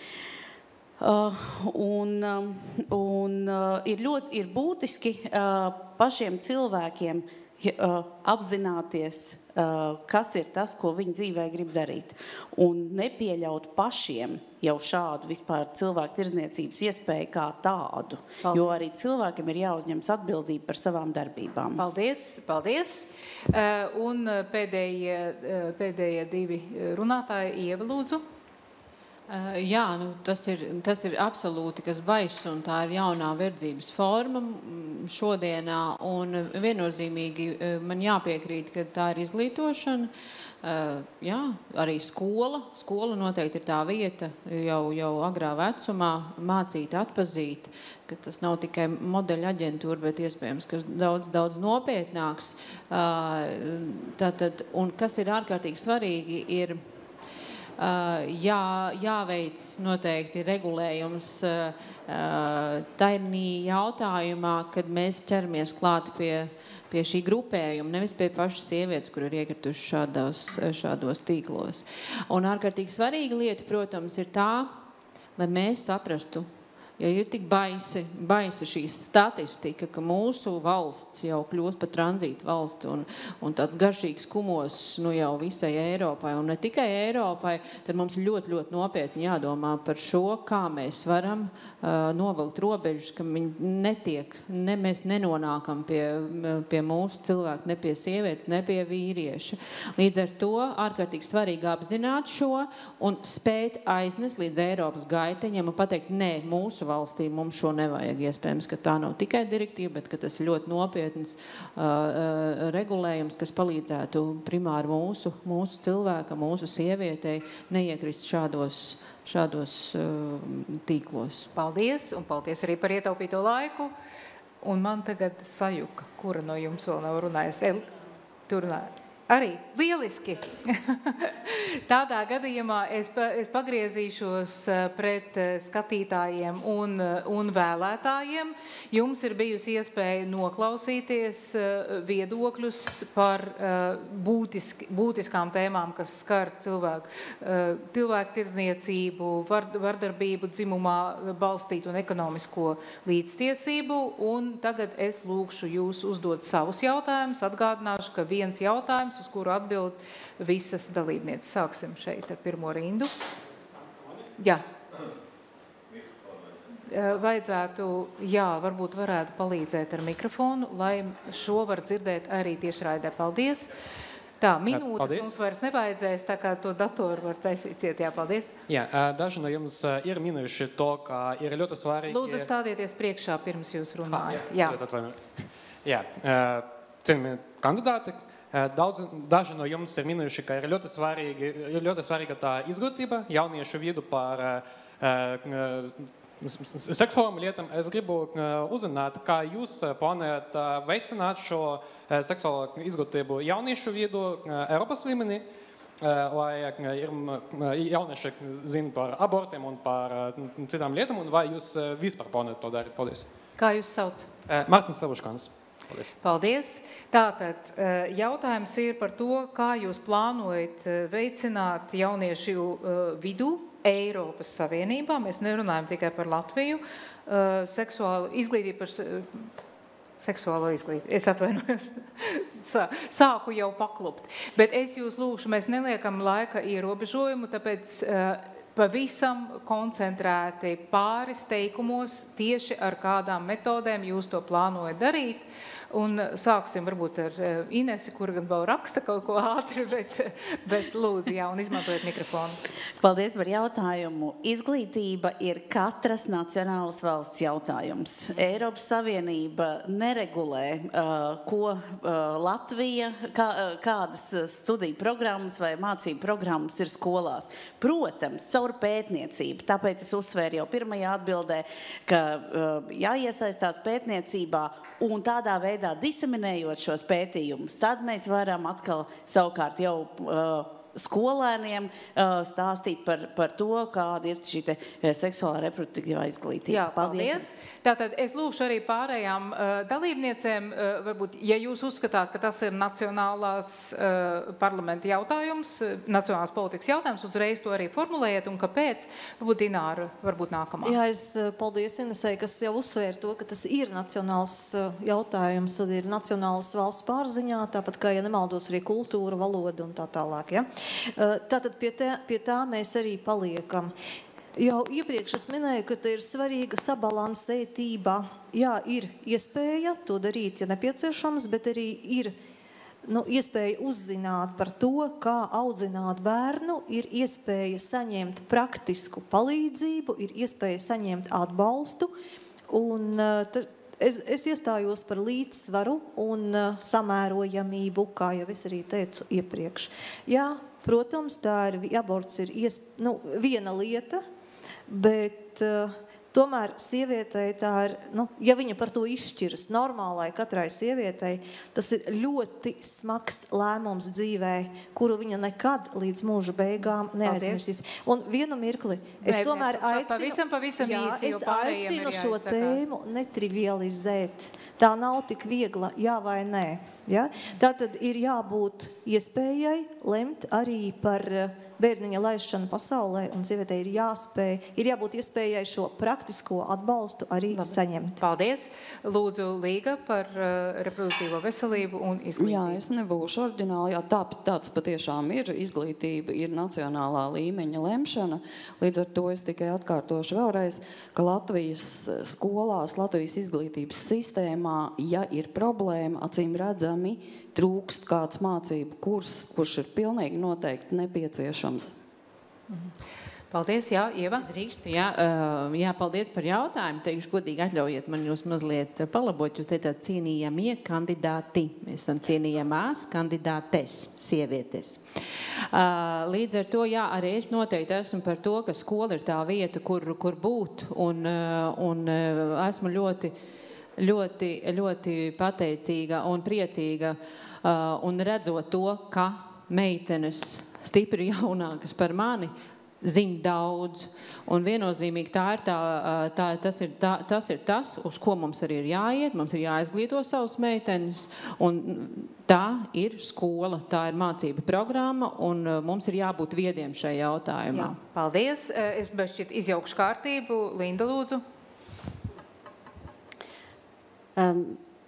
Un, un ir ļoti ir būtiski pašiem cilvēkiem apzināties, kas ir tas, ko viņi dzīvē grib darīt. Un nepieļaut pašiem jau šādu vispār cilvēku tirdzniecības iespēju kā tādu. Paldies. Jo arī cilvēkiem ir jāuzņemas atbildība par savām darbībām. Paldies, paldies. Un pēdējie, pēdējie divi runātāji, Ieva, lūdzu. Jā, nu, tas, ir, tas ir absolūti kas baiss, un tā ir jaunā verdzības forma šodienā, un viennozīmīgi man jāpiekrīt, ka tā ir izglītošana. Jā, arī skola. Skola noteikti ir tā vieta jau, jau agrā vecumā mācīt, atpazīt, ka tas nav tikai modeļa aģentūra, bet iespējams, kas daudz, daudz nopietnāks. Tātad, un kas ir ārkārtīgi svarīgi, ir Uh, jā, jāveic noteikti regulējums uh, tainī jautājumā, kad mēs ķeramies klāt pie, pie šī grupējuma, nevis pie pašas sievietes, kur ir iekrituši šādos, šādos tīklos. Un ārkārtīgi svarīga lieta, protams, ir tā, lai mēs saprastu, ja ir tik baisi, baisi šī statistika, ka mūsu valsts jau kļūst par tranzītu valsti un, un tāds garšīgs kumos nu jau visai Eiropai un ne tikai Eiropai, tad mums ļoti, ļoti nopietni jādomā par šo, kā mēs varam uh, novilkt robežas, ka viņi netiek, ne, mēs nenonākam pie, pie mūsu cilvēku, ne pie sievietes, ne pie vīrieša. Līdz ar to ārkārtīgi svarīgi apzināt šo un spēt aiznest līdz Eiropas gaiteņiem un pateikt, nē, mūsu valstī mums šo nevajag. Iespējams, ka tā nav tikai direktīva, bet ka tas ir ļoti nopietns uh, uh, regulējums, kas palīdzētu primāri mūsu, mūsu cilvēkam, mūsu sievietei neiekrist šādos, šādos uh, tīklos. Paldies, un paldies arī par ietaupīto laiku. Un man tagad sajuka, kura no jums vēl nav runājusi. El, tu runāji. Arī lieliski. Tādā gadījumā es, pa, es pagriezīšos pret skatītājiem un, un vēlētājiem. Jums ir bijusi iespēja noklausīties viedokļus par būtiski, būtiskām tēmām, kas skar cilvēku, cilvēku tirdzniecību, var, vardarbību, dzimumā balstītu un ekonomisko līdztiesību. Un tagad es lūkšu jūs uzdot savus jautājumus. Atgādināšu, ka viens jautājums, uz kuru atbild visas dalībnieces. Sāksim šeit ar pirmo rindu. Jā. Vajadzētu, jā, varbūt varētu palīdzēt ar mikrofonu, lai šo var dzirdēt arī tiešraidē. Paldies. Tā, minūtes paldies. Mums vairs nevajadzēs, tā kā to datoru var taisīt ciet. Jā, paldies. Jā, daži no jums ir minējuši to, ka ir ļoti svarīgi... Lūdzu, stādieties priekšā, pirms jūs runājat. Ah, jā, jā. jā, cienījamie kandidāti, Daudz, daži no jums ir minējuši, ka ir ļoti svarīgi, ir ļoti svarīga tā izglītība jauniešu vidu par uh, seksuālām lietām. Es gribu uh, uzzināt, kā jūs plānojat uh, veicināt šo uh, seksuālo izglītību jauniešu vidu uh, Eiropas līmenī, uh, lai uh, ir, jaunieši zina par abortiem un par uh, citām lietām, un vai jūs uh, vispār plānojat to darīt? Paldies. Kā jūs sauc? Uh, Mārtiņš Levuškāns. Paldies. Paldies. Tātad jautājums ir par to, kā jūs plānojat veicināt jauniešu vidu Eiropas Savienībā. Mēs nerunājam tikai par Latviju. Seksuālu izglītību par seksuālo izglītību. Es atvainojos. Sāku jau paklupt. Bet es jūs lūkšu, mēs neliekam laika ierobežojumu, tāpēc pavisam koncentrēti pāris teikumos tieši ar kādām metodēm jūs to plānojat darīt. Un sāksim varbūt ar Inesi, kur gan vēl raksta kaut ko ātri, bet, bet lūdzu, jā, un izmantojiet mikrofonu. Paldies par jautājumu. Izglītība ir katras nacionālas valsts jautājums. Eiropas Savienība neregulē, uh, ko uh, Latvija, kā, uh, kādas studiju programmas vai mācību programmas ir skolās. Protams, caur pētniecību. Tāpēc es uzsvēru jau pirmajā atbildē, ka uh, jāiesaistās pētniecībā un tādā veidā diseminējot šos pētījumus, tad mēs varam atkal savukārt jau uh, skolēniem uh, stāstīt par, par to, kāda ir šī te seksuālā reproduktīvā izglītība. Jā, paldies. paldies. Tātad es lūkšu arī pārējām uh, dalībniecēm, uh, varbūt, ja jūs uzskatāt, ka tas ir nacionālās uh, parlamenta jautājums, uh, nacionālās politikas jautājums, uzreiz to arī formulējiet, un kāpēc, varbūt Ināra, varbūt nākamā. Jā, es paldies Inesei, kas jau uzsvēra to, ka tas ir nacionāls uh, jautājums, un ir nacionālas valsts pārziņā, tāpat kā, ja nemaldos, arī kultūra, valoda un tā tālāk, ja? Tātad pie tā, pie tā mēs arī paliekam. Jau iepriekš es minēju, ka te ir svarīga sabalansētība. Jā, ir iespēja to darīt, ja nepieciešams, bet arī ir nu, iespēja uzzināt par to, kā audzināt bērnu, ir iespēja saņemt praktisku palīdzību, ir iespēja saņemt atbalstu. Un tas, Es, es iestājos par līdzsvaru un uh, samērojamību, kā jau es arī teicu iepriekš. Jā, protams, tā ir, aborts ir iesp, nu, viena lieta, bet uh, tomēr sievietei tā ir, nu, ja viņa par to izšķiras normālai katrai sievietei, tas ir ļoti smags lēmums dzīvē, kuru viņa nekad līdz mūža beigām neaizmirsīs. Un vienu mirkli, es ne, tomēr aicinu, pavisam, pavisam jā, īsi, es aicinu šo tēmu netrivializēt. Tā nav tik viegla, jā vai nē. Ja? Tātad ir jābūt iespējai lemt arī par bērniņa laišanu pasaulē, un sievietei ir jāspēj, ir jābūt iespējai šo praktisko atbalstu arī Labi. Saņemt. Paldies. Lūdzu, Līga par uh, reproduktīvo veselību un izglītību. Jā, es nebūšu oriģināli. Jā, tā, tāds patiešām ir. Izglītība ir nacionālā līmeņa lemšana. Līdz ar to es tikai atkārtošu vēlreiz, ka Latvijas skolās, Latvijas izglītības sistēmā, ja ir problēma, acīm redzami, trūkst kāds mācību kurs, kurš ir pilnīgi noteikti nepieciešams. Paldies, jā, Ieva. Es drīkstu, jā, jā, paldies par jautājumu. Teikšu godīgi, atļaujiet man jūs mazliet palabot. Jūs teicāt cienījamie kandidāti. Mēs esam cienījamās kandidātes, sievietes. Līdz ar to, jā, arī es noteikti esmu par to, ka skola ir tā vieta, kur, kur būt. Un, un esmu ļoti, ļoti, ļoti pateicīga un priecīga un redzot to, ka meitenes stipri jaunākas par mani zina daudz, un viennozīmīgi tā ir tā, tā, tas, ir tā, tas ir tas, uz ko mums arī ir jāiet, mums ir jāizglīto savus meitenes, un tā ir skola, tā ir mācība programma, un mums ir jābūt viediem šajā jautājumā. Jā, paldies. Es bešķiet izjaukšu kārtību. Linda, lūdzu. Um,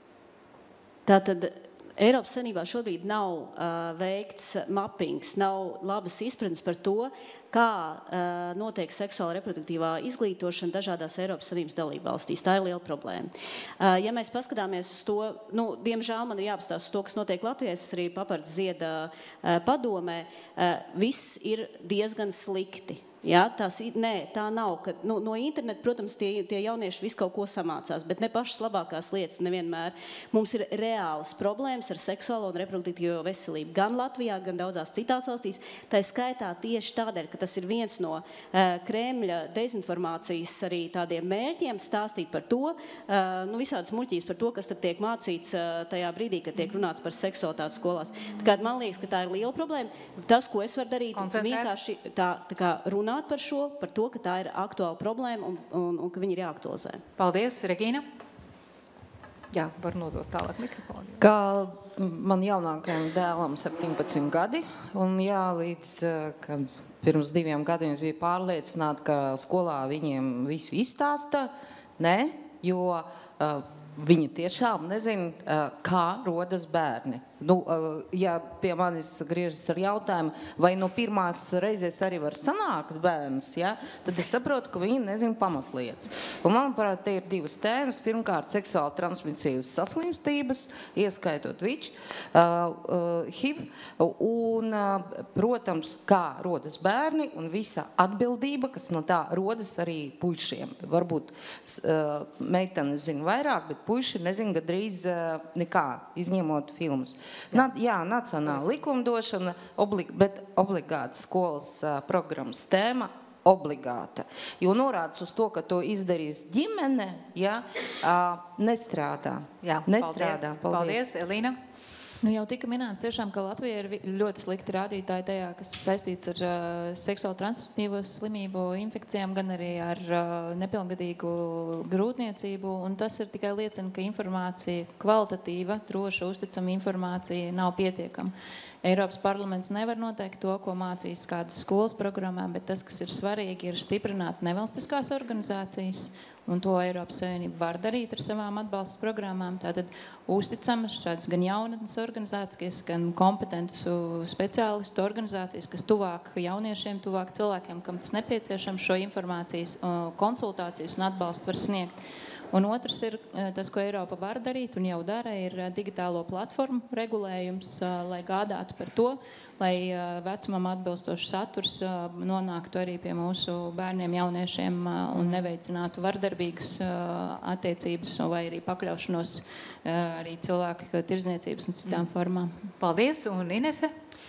tātad Eiropas Savienībā šobrīd nav uh, veikts mappings, nav labas izpratnes par to, kā uh, notiek seksuāla reproduktīvā izglītošana dažādās Eiropas Savienības dalībvalstīs. Tā ir liela problēma. Uh, ja mēs paskatāmies uz to, nu, diemžēl man ir jāpastāst uz to, kas notiek Latvijā, es arī Papards Zieda uh, padomē, uh, viss ir diezgan slikti. Ja, tās, nē, tā nav. Ka, nu, no interneta, protams, tie, tie jaunieši visu kaut ko samācās, bet ne pašas labākās lietas nevienmēr. Mums ir reālas problēmas ar seksuālo un reproduktīvo veselību gan Latvijā, gan daudzās citās valstīs. Tā ir skaitā tieši tādēļ, ka tas ir viens no uh, Kremļa dezinformācijas arī tādiem mērķiem stāstīt par to, uh, nu, visādas muļķības par to, kas tad tiek mācīts uh, tajā brīdī, kad tiek runāts par seksualitāti skolās. Tā kā man liekas, ka tā ir liela problēma. Tas, ko es varu darīt, vienkārši tā, tā kā runāt par šo, par to, ka tā ir aktuāla problēma un, un, un ka viņi ir jāaktualizē. Paldies, Regīna. Jā, var nodot tālāk mikrofonu. Kā man jaunākajam dēlam septiņpadsmit gadi, un jā, līdz, kad pirms diviem gadiem es biju pārliecināta, ka skolā viņiem visu izstāsta, ne, jo uh, viņi tiešām nezina, uh, kā rodas bērni. Nu, ja pie manis griežas ar jautājumu, vai no pirmās reizes arī var sanākt bērns, ja, tad es saprotu, ka viņi nezina pamatlietas. Un, manuprāt, te ir divas tēmas. Pirmkārt, seksuāli transmisīvas saslimstības, ieskaitot vič, uh, uh, H I V, un, uh, protams, kā rodas bērni un visa atbildība, kas no tā rodas arī puišiem. Varbūt uh, meitene zina vairāk, bet puiši nezina gadrīz uh, nekā, izņemot filmas. Na, jā, nacionāla likumdošana, oblig, bet obligāta skolas uh, programmas tēma obligāta. Jo norādes uz to, ka to izdarīs ģimene, ja, uh, nestrādā. Jā, nestrādā. Paldies. Paldies, Elīna. Nu, jau tika minēts tiešām, ka Latvija ir ļoti slikti rādītāji tajā, kas saistīts ar uh, seksuāli transmisīvo slimību, infekcijām, gan arī ar uh, nepilngadīgu grūtniecību. Un tas ir tikai liecina, ka informācija, kvalitatīva, droša, uzticama informācija nav pietiekama. Eiropas parlaments nevar noteikt to, ko mācīs kādas skolas programmā, bet tas, kas ir svarīgi, ir stiprināt nevalstiskās organizācijas. Un to Eiropas Savienība var darīt ar savām atbalsta programmām. Tātad uzticamas šādas gan jaunatnes organizācijas, gan kompetentu speciālistu organizācijas, kas tuvāk jauniešiem, tuvāk cilvēkiem, kam tas nepieciešams, šo informācijas konsultācijas un atbalstu var sniegt. Un otrs ir tas, ko Eiropa var darīt un jau dara, ir digitālo platformu regulējums, lai gādātu par to, lai vecumam atbilstošs saturs nonāktu arī pie mūsu bērniem, jauniešiem un neveicinātu vardarbīgas attiecības vai arī pakļaušanos arī cilvēku tirdzniecības un citām formām. Paldies, un Inese?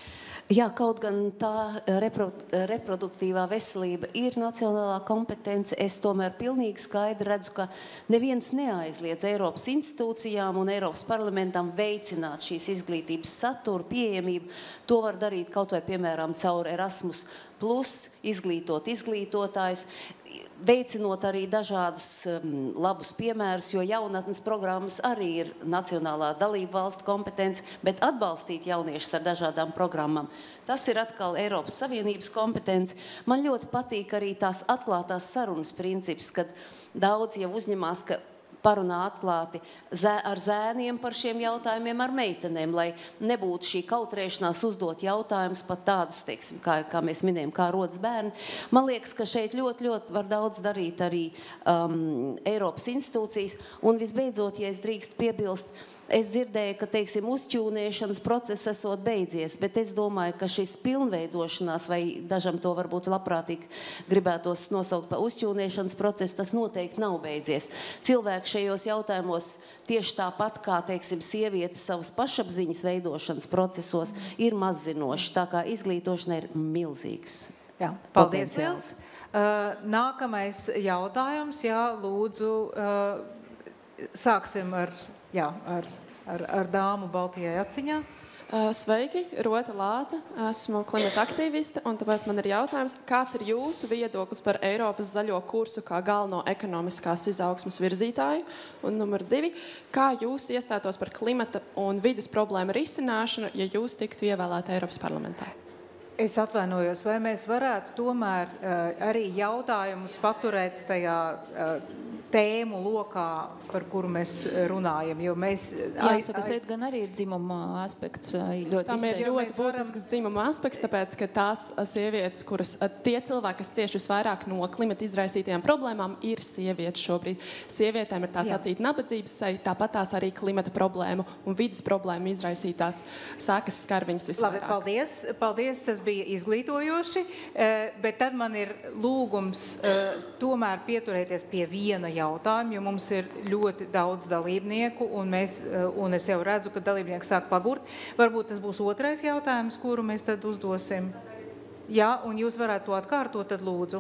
Jā, kaut gan tā repro, reproduktīvā veselība ir nacionālā kompetence, es tomēr pilnīgi skaidri redzu, ka neviens neaizliedz Eiropas institūcijām un Eiropas parlamentam veicināt šīs izglītības saturu, pieejamību. To var darīt kaut vai, piemēram, caur Erasmus plus, izglītot izglītotājs, veicinot arī dažādus um, labus piemērus, jo jaunatnes programmas arī ir nacionālā dalību valstu kompetence, bet atbalstīt jauniešus ar dažādām programmām. Tas ir atkal Eiropas Savienības kompetence. Man ļoti patīk arī tās atklātās sarunas princips, kad daudz jau uzņemās, ka parunā atklāti zē, ar zēniem par šiem jautājumiem, ar meitenēm, lai nebūtu šī kautrēšanās uzdot jautājumus pat tādus, teiksim, kā, kā mēs minējam, kā rodas bērni. Man liekas, ka šeit ļoti, ļoti var daudz darīt arī um, Eiropas institūcijas. Un visbeidzot, ja es drīkst piebilst, Es dzirdēju, ka, teiksim, uzķūnēšanas process esot beidzies, bet es domāju, ka šis pilnveidošanās, vai dažam to varbūt labprātīgi gribētos nosaukt par uzķūnēšanas procesu, tas noteikti nav beidzies. Cilvēki šajos jautājumos tieši tāpat kā, teiksim, sievietes savas pašapziņas veidošanas procesos ir mazzinoši, tā kā izglītošana ir milzīgs. Jā, paldies, Vils. Uh, nākamais jautājums, jā, lūdzu, uh, sāksim ar... Jā, ar, ar, ar dāmu Baltijai aciņā. Sveiki, Rota Lāce, esmu klimata aktīviste, un tāpēc man ir jautājums, kāds ir jūsu viedoklis par Eiropas zaļo kursu kā galveno ekonomiskās izaugsmas virzītāju? Un numur divi, kā jūs iestātos par klimata un vides problēmu risināšanu, ja jūs tiktu ievēlēti Eiropas parlamentā? Es atvainojos, vai mēs varētu tomēr uh, arī jautājumus paturēt tajā uh, tēmu lokā, par kuru mēs runājam, jo mēs... Jāsaka, šeit gan arī ir dzimuma aspekts ļoti Tam ir izteikti. ļoti būtisks dzimuma aspekts, tāpēc, ka tās sievietes, kuras, tie cilvēki, kas cieši visvairāk no klimata izraisītajām problēmām, ir sievietes šobrīd. Sievietēm ir tā sacīt nabadzības seja, tāpat tās arī klimata problēmu un vidas problēmu izraisītās sākas skar viņas visvairāk. Labi, paldies, paldies, tas bija izglītojoši, bet tad man ir lūgums tomēr pieturēties pie viena jautājumu, jo mums ir ļoti daudz dalībnieku, un, mēs, un es jau redzu, ka dalībnieki sāk pagurt. Varbūt tas būs otrais jautājums, kuru mēs tad uzdosim. Jā, un jūs varētu to atkārtot, tad lūdzu.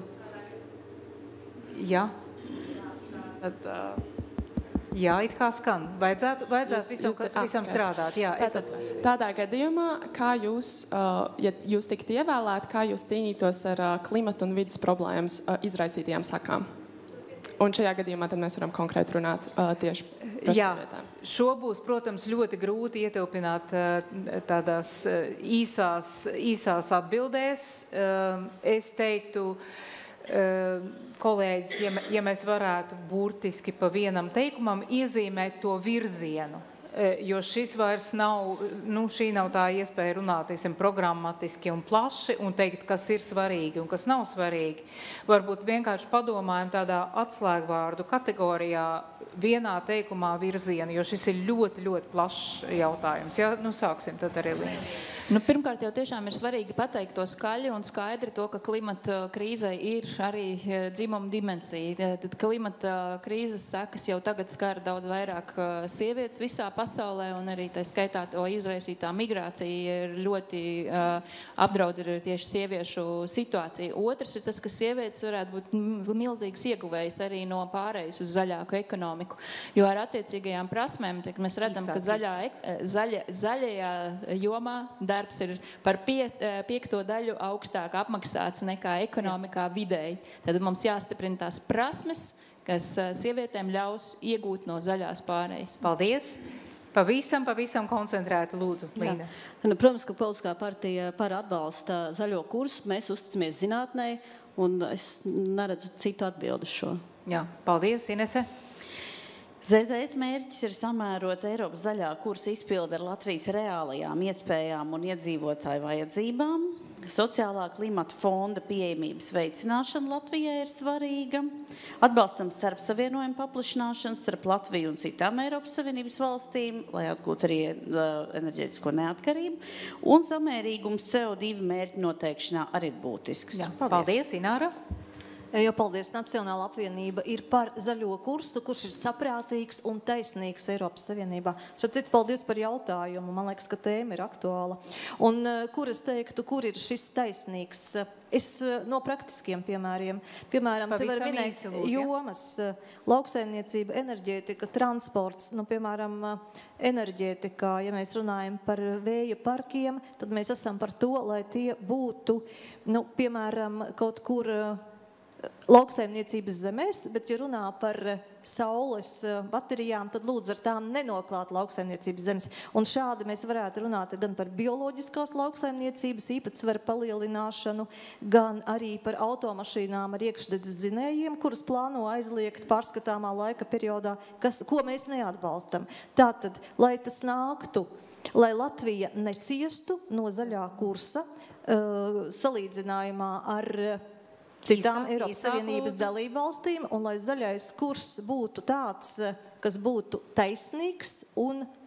Jā. Tad, uh... Jā, it kā skan. Vajadzētu, vajadzētu Jūs, visam, jūs te, visam strādāt. Jā, Tātad, tādā gadījumā, kā jūs, uh, ja jūs tiktu ievēlēti, kā jūs cīnītos ar uh, klimatu un vidas problēmas uh, izraisītajām sakām? Un šajā gadījumā tad mēs varam konkrēti runāt uh, tieši par Jā, sievietēm. šo būs, protams, ļoti grūti ietilpināt uh, tādās uh, īsās, īsās atbildēs. Uh, es teiktu, uh, kolēģis, ja, ja mēs varētu burtiski pa vienam teikumam iezīmēt to virzienu, jo šis vairs nav, nu, šī nav tā iespēja runāt, teiksim, programmatiski un plaši un teikt, kas ir svarīgi un kas nav svarīgi. Varbūt vienkārši padomājam tādā atslēgvārdu kategorijā vienā teikumā virzienu, jo šis ir ļoti, ļoti plašs jautājums. Ja? Nu, sāksim tad arī Līna. Nu, pirmkārt, jau tiešām ir svarīgi pateikt to skaļi un skaidri to, ka klimata krīzai ir arī dzimuma dimensija. Tad klimata krīzes sekas jau tagad skar daudz vairāk sievietes visā pasaulē, un arī tā skaitā to izraisītā migrācija ir ļoti uh, apdraud ir tieši sieviešu situācija. Otrs ir tas, ka sievietes varētu būt milzīgas ieguvējas arī no pārējas uz zaļāku ekonomiku, jo ar attiecīgajām prasmēm, tad mēs redzam, ka zaļā, zaļa, zaļajā jomā darbs ir par pie, piekto daļu augstāk apmaksāts nekā ekonomikā vidēji. Tad mums jāstiprina tās prasmes, kas sievietēm ļaus iegūt no zaļās pārējas. Paldies! Pavisam, pavisam koncentrēti, lūdzu, Līna. Nu, protams, ka politiskā partija par atbalsta zaļo kursu, mēs uzticamies zinātnē, un es neredzu citu atbildu šo. Jā, paldies, Inese. Z Z S mērķis ir samērot Eiropas zaļā kursa izpildi ar Latvijas reālajām iespējām un iedzīvotāju vajadzībām. Sociālā klimata fonda pieejamības veicināšana Latvijai ir svarīga. Atbalstam starp savienojumu paplašināšanu starp Latviju un citām Eiropas Savienības valstīm, lai atgūtu arī enerģētisko neatkarību. Un samērīgums C O divi mērķu noteikšanā arī ir būtisks. Jā, paldies. Paldies, Ināra. Jo, paldies, Nacionāla apvienība ir par zaļo kursu, kurš ir saprātīgs un taisnīgs Eiropas Savienībā. Šāpcīt, paldies par jautājumu. Man liekas, ka tēma ir aktuāla. Un kur es teiktu, kur ir šis taisnīgs? Es no praktiskiem piemēriem. Piemēram, te var minēt jomas, lauksaimniecība, enerģētika, transports. Nu, piemēram, enerģētikā, ja mēs runājam par vēja parkiem, tad mēs esam par to, lai tie būtu, nu, piemēram, kaut kur lauksaimniecības zemēs, bet ja runā par saules baterijām, tad lūdzu ar tām nenoklāt lauksaimniecības zemes. Un šādi mēs varētu runāt gan par bioloģiskās lauksaimniecības īpatsvaru palielināšanu, gan arī par automašīnām ar iekšdedzes dzinējiem, kuras plāno aizliegt pārskatāmā laika periodā, kas, ko mēs neatbalstam. Tātad, lai tas nāktu, lai Latvija neciestu no zaļā kursa, uh, salīdzinājumā ar citām Īsāk, Eiropas īsāk, Savienības lūdzu. dalību valstīm, un lai zaļais kurs būtu tāds, kas būtu taisnīgs un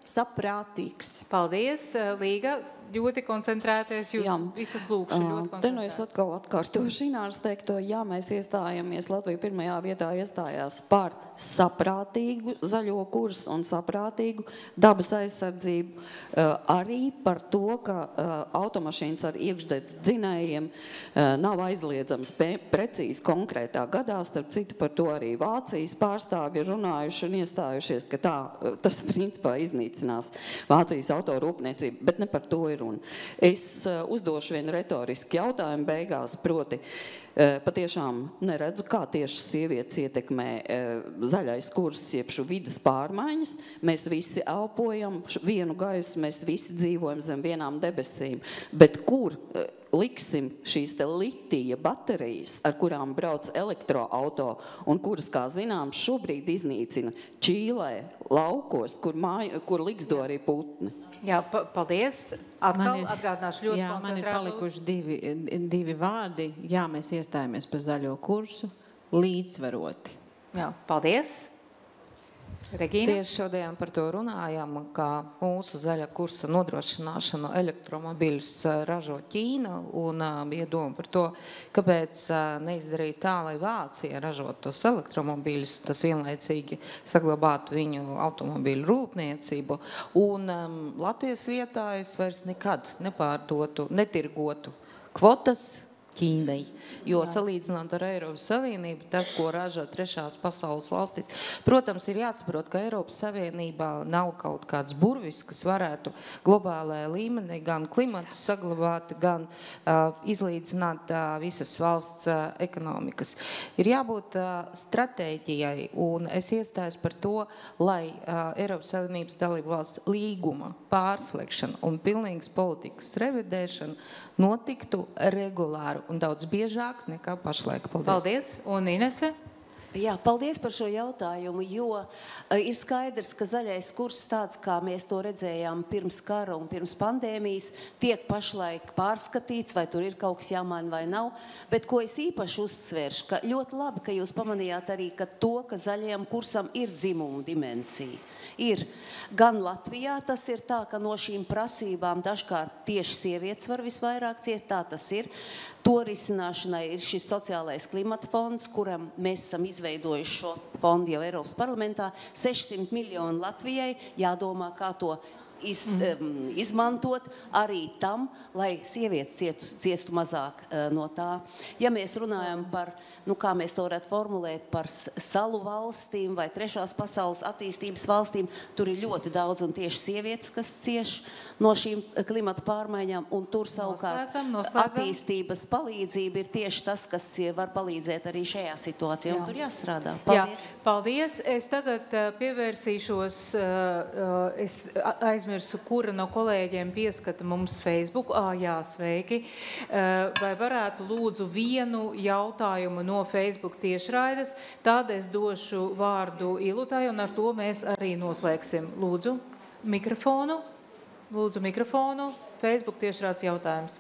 saprātīgs. Paldies, Līga. Ļoti koncentrēties, jūs Jā. visas lūkšu ļoti Te nu es koncentrēties. atkal atkārtošu Ināras teikto, jā, mēs iestājamies, Latvija pirmajā vietā iestājās par saprātīgu zaļo kursu un saprātīgu dabas aizsardzību, arī par to, ka automašīnas ar iekšdedz dzinējiem nav aizliedzams precīzi konkrētā gadā, starp citu par to arī Vācijas pārstāvji runājuši un iestājušies, ka tā, tas principā iznīcinās Vācijas autorūpniecību, bet ne par to ir runa. Es uh, uzdošu vienu retorisku jautājumu beigās, proti, uh, patiešām neredzu, kā tieši sievietes ietekmē uh, zaļais kurs, jeb šo vidas pārmaiņas. Mēs visi elpojam vienu gaisu, mēs visi dzīvojam zem vienām debesīm, bet kur uh, liksim šīs te litija baterijas, ar kurām brauc elektroauto un kuras, kā zinām, šobrīd iznīcina Čīlē, laukos, kur, māja, kur liksdo arī putni. Jā, pa paldies. Atkal ir- atgādināšu ļoti jā, man ir koncentrētu. palikuši divi, divi vārdi. Jā, mēs iestājamies par zaļo kursu līdzsvaroti. Jā, paldies. Regīna? Tieši šodien par to runājām, ka mūsu zaļa kursa nodrošināšanu elektromobiļus ražo Ķīna, un bija doma par to, kāpēc neizdarīt tā, lai Vācija ražot tos elektromobiļus, tas vienlaicīgi saglabātu viņu automobīļu rūpniecību, un um, Latvijas vietā es vairs nekad nepārdotu, netirgotu kvotas Ķīnai, jo salīdzinot ar Eiropas Savienību, tas, ko ražo trešās pasaules valstīs, protams, ir jāsaprot, ka Eiropas Savienībā nav kaut kāds burvis, kas varētu globālajā līmenī gan klimatu saglabāt, gan uh, izlīdzināt uh, visas valsts uh, ekonomikas. Ir jābūt uh, stratēģijai, un es iestājos par to, lai uh, Eiropas Savienības dalību valsts līguma pārslēgšana un pilnīgas politikas revidēšana notiktu regulāri un daudz biežāk nekā pašlaik. Paldies. Paldies. Un Inese? Jā, paldies par šo jautājumu, jo uh, ir skaidrs, ka zaļais kurs tāds, kā mēs to redzējām pirms kara un pirms pandēmijas, tiek pašlaik pārskatīts, vai tur ir kaut kas jāmaina vai nav, bet ko es īpaši uzsvēršu, ka ļoti labi, ka jūs pamanījāt arī, ka to, ka zaļajam kursam ir dzimumu dimensija. Ir gan Latvijā, tas ir tā, ka no šīm prasībām dažkārt tieši sievietes var visvairāk ciest, tā tas ir. To risināšanai ir šis sociālais klimata fonds, kuram mēs esam izveidojuši šo fondu jau Eiropas parlamentā. sešsimt miljoni Latvijai, jādomā, kā to iz, um, izmantot arī tam, lai sievietes cietu, ciestu mazāk uh, no tā. Ja mēs runājam par, nu kā mēs to varētu formulēt, par salu valstīm vai trešās pasaules attīstības valstīm, tur ir ļoti daudz un tieši sievietes, kas cieš no šīm klimata pārmaiņām, un tur savukārt Noslēdzam, noslēdzam. attīstības palīdzība ir tieši tas, kas ir, var palīdzēt arī šajā situācijā, un Jā. tur jāstrādā. Jā, Paldies! paldies. Es tagad uh, pievērsīšos, uh, uh, es a- aizmirsu, kura no kolēģiem pieskata mums Facebook. Ā, jā, sveiki. Uh, vai varētu lūdzu vienu jautājumu no Facebook tiešraides, tad es došu vārdu Ilutai, un ar to mēs arī noslēgsim. Lūdzu, mikrofonu. Lūdzu, mikrofonu. Facebook tiešrāds jautājums.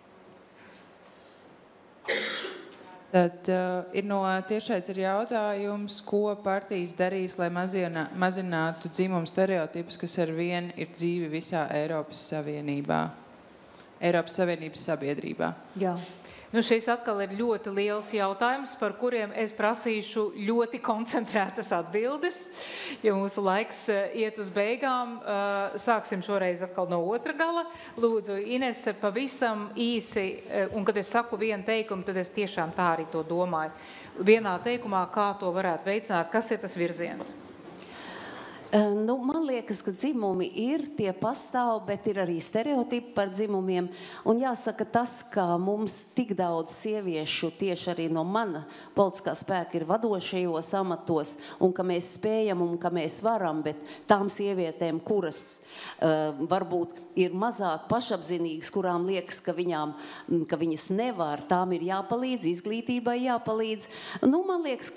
Tad uh, ir no tiešais ir jautājums, ko partijas darīs, lai mazienā, mazinātu dzimumu stereotipus, kas ar vien ir dzīvi visā Eiropas Savienībā, Eiropas Savienības sabiedrībā. Jā. Nu, šis atkal ir ļoti liels jautājums, par kuriem es prasīšu ļoti koncentrētas atbildes, jo mūsu laiks eh, iet uz beigām. Eh, Sāksim šoreiz atkal no otra gala. Lūdzu, Inese, pavisam īsi, eh, un kad es saku vienu teikumu, tad es tiešām tā arī to domāju. Vienā teikumā, kā to varētu veicināt, kas ir tas virziens? Nu, man liekas, ka dzimumi ir, tie pastāv, bet ir arī stereotipi par dzimumiem. Un jāsaka tas, ka mums tik daudz sieviešu tieši arī no mana politiskā spēka ir vadošajos amatos, un ka mēs spējam un ka mēs varam, bet tām sievietēm, kuras uh, varbūt ir mazāk pašapzinīgas, kurām liekas, ka, viņām, ka viņas nevar, tām ir jāpalīdz, izglītībai jāpalīdz. Nu, man liekas, ka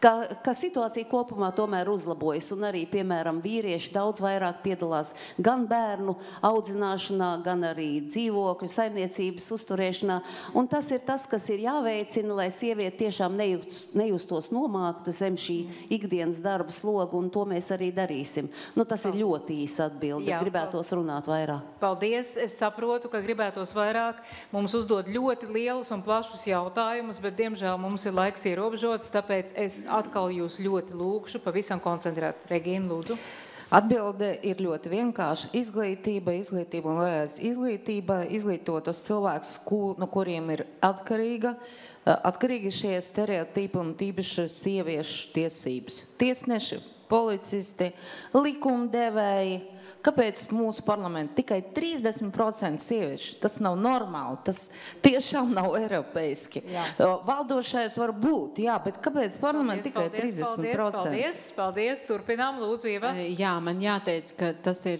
ka, ka situācija kopumā tomēr uzlabojas, un arī, piemēram, vīrieši daudz vairāk piedalās gan bērnu audzināšanā, gan arī dzīvokļu saimniecības uzturēšanā, un tas ir tas, kas ir jāveicina, lai sieviete tiešām nejust, nejustos nomākta zem šī ikdienas darba sloga, un to mēs arī darīsim. Nu, tas ir ļoti īsa atbilde, bet gribētos runāt vairāk. Paldies, es saprotu, ka gribētos vairāk mums uzdot ļoti lielus un plašus jautājumus, bet, diemžēl, mums ir laiks ierobežots, tāpēc es atkal jūs ļoti lūkšu, pavisam koncentrēt. Regīna, lūdzu. Atbilde ir ļoti vienkārša. Izglītība, izglītība un vēlreiz izglītība, izglītotos cilvēkus, no kuriem ir atkarīga, atkarīgi šie stereotipi un tīpaši sieviešu tiesības. Tiesneši, policisti, likumdevēji. Kāpēc mūsu parlamentā tikai trīsdesmit procenti sieviešu? Tas nav normāli, tas tiešām nav eiropeiski. Valdošais var būt, jā, bet kāpēc parlamentā tikai trīsdesmit procenti? Paldies, paldies, turpinām, lūdzu, Ieva. Jā, man jāteic, ka tas ir,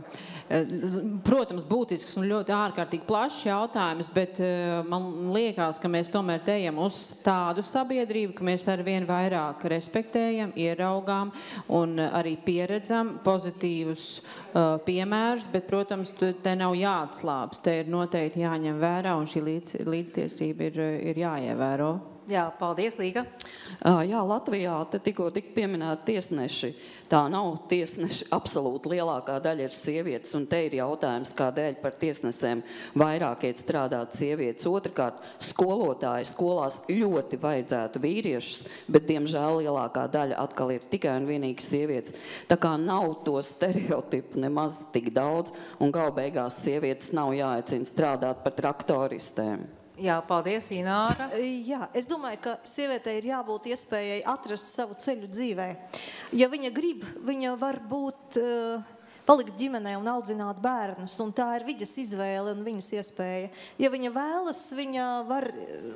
protams, būtisks un ļoti ārkārtīgi plašs jautājums, bet man liekas, ka mēs tomēr ejam uz tādu sabiedrību, ka mēs arvien vairāk respektējam, ieraugām un arī pieredzam pozitīvus piemērus, bet, protams, te nav jāatslābs, te ir noteikti jāņem vērā un šī līdz, līdztiesība ir, ir jāievēro. Jā, paldies, Līga. Jā, Latvijā te tikko tik pieminēti tiesneši. Tā nav tiesneši, absolūti lielākā daļa ir sievietes, un te ir jautājums, kādēļ par tiesnesēm vairāk iet strādāt sievietes. Otrkārt, skolotāji skolās ļoti vajadzētu vīriešus, bet, diemžēl, lielākā daļa atkal ir tikai un vienīgi sievietes. Tā kā nav to stereotipu nemaz tik daudz, un galu beigās sievietes nav jāaicina strādāt par traktoristēm. Jā, paldies, Ināra. Jā, es domāju, ka sievietei ir jābūt iespējai atrast savu ceļu dzīvē. Ja viņa grib, viņa var būt, palikt ģimenē un audzināt bērnus, un tā ir viņas izvēle un viņas iespēja. Ja viņa vēlas, viņa var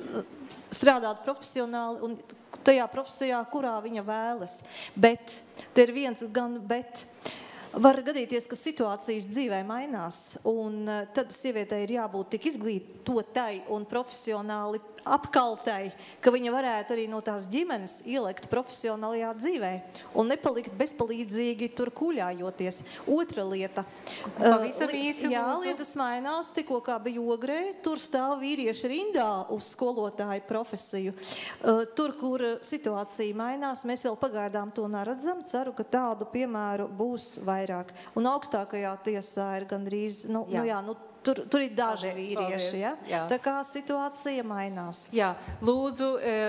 strādāt profesionāli un tajā profesijā, kurā viņa vēlas. Bet, te ir viens gan bet. Var gadīties, ka situācijas dzīvē mainās, un tad sievietei ir jābūt tik izglītotai un profesionāli apkaltai, ka viņa varētu arī no tās ģimenes ielekt profesionālajā dzīvē un nepalikt bezpalīdzīgi tur kuļājoties. Otra lieta. Pavisam īsi, jā, lūdzu. lietas mainās, tikko kā bija Ogrē, tur stāv vīrieši rindā uz skolotāju profesiju. Tur, kur situācija mainās, mēs vēl pagaidām to neredzam. Ceru, ka tādu piemēru būs vairāk. Un augstākajā tiesā ir gandrīz, nu, jā. Nu, jā, nu, Tur, tur ir daži vīrieši, ja? Jā. Tā kā situācija mainās. Jā, lūdzu,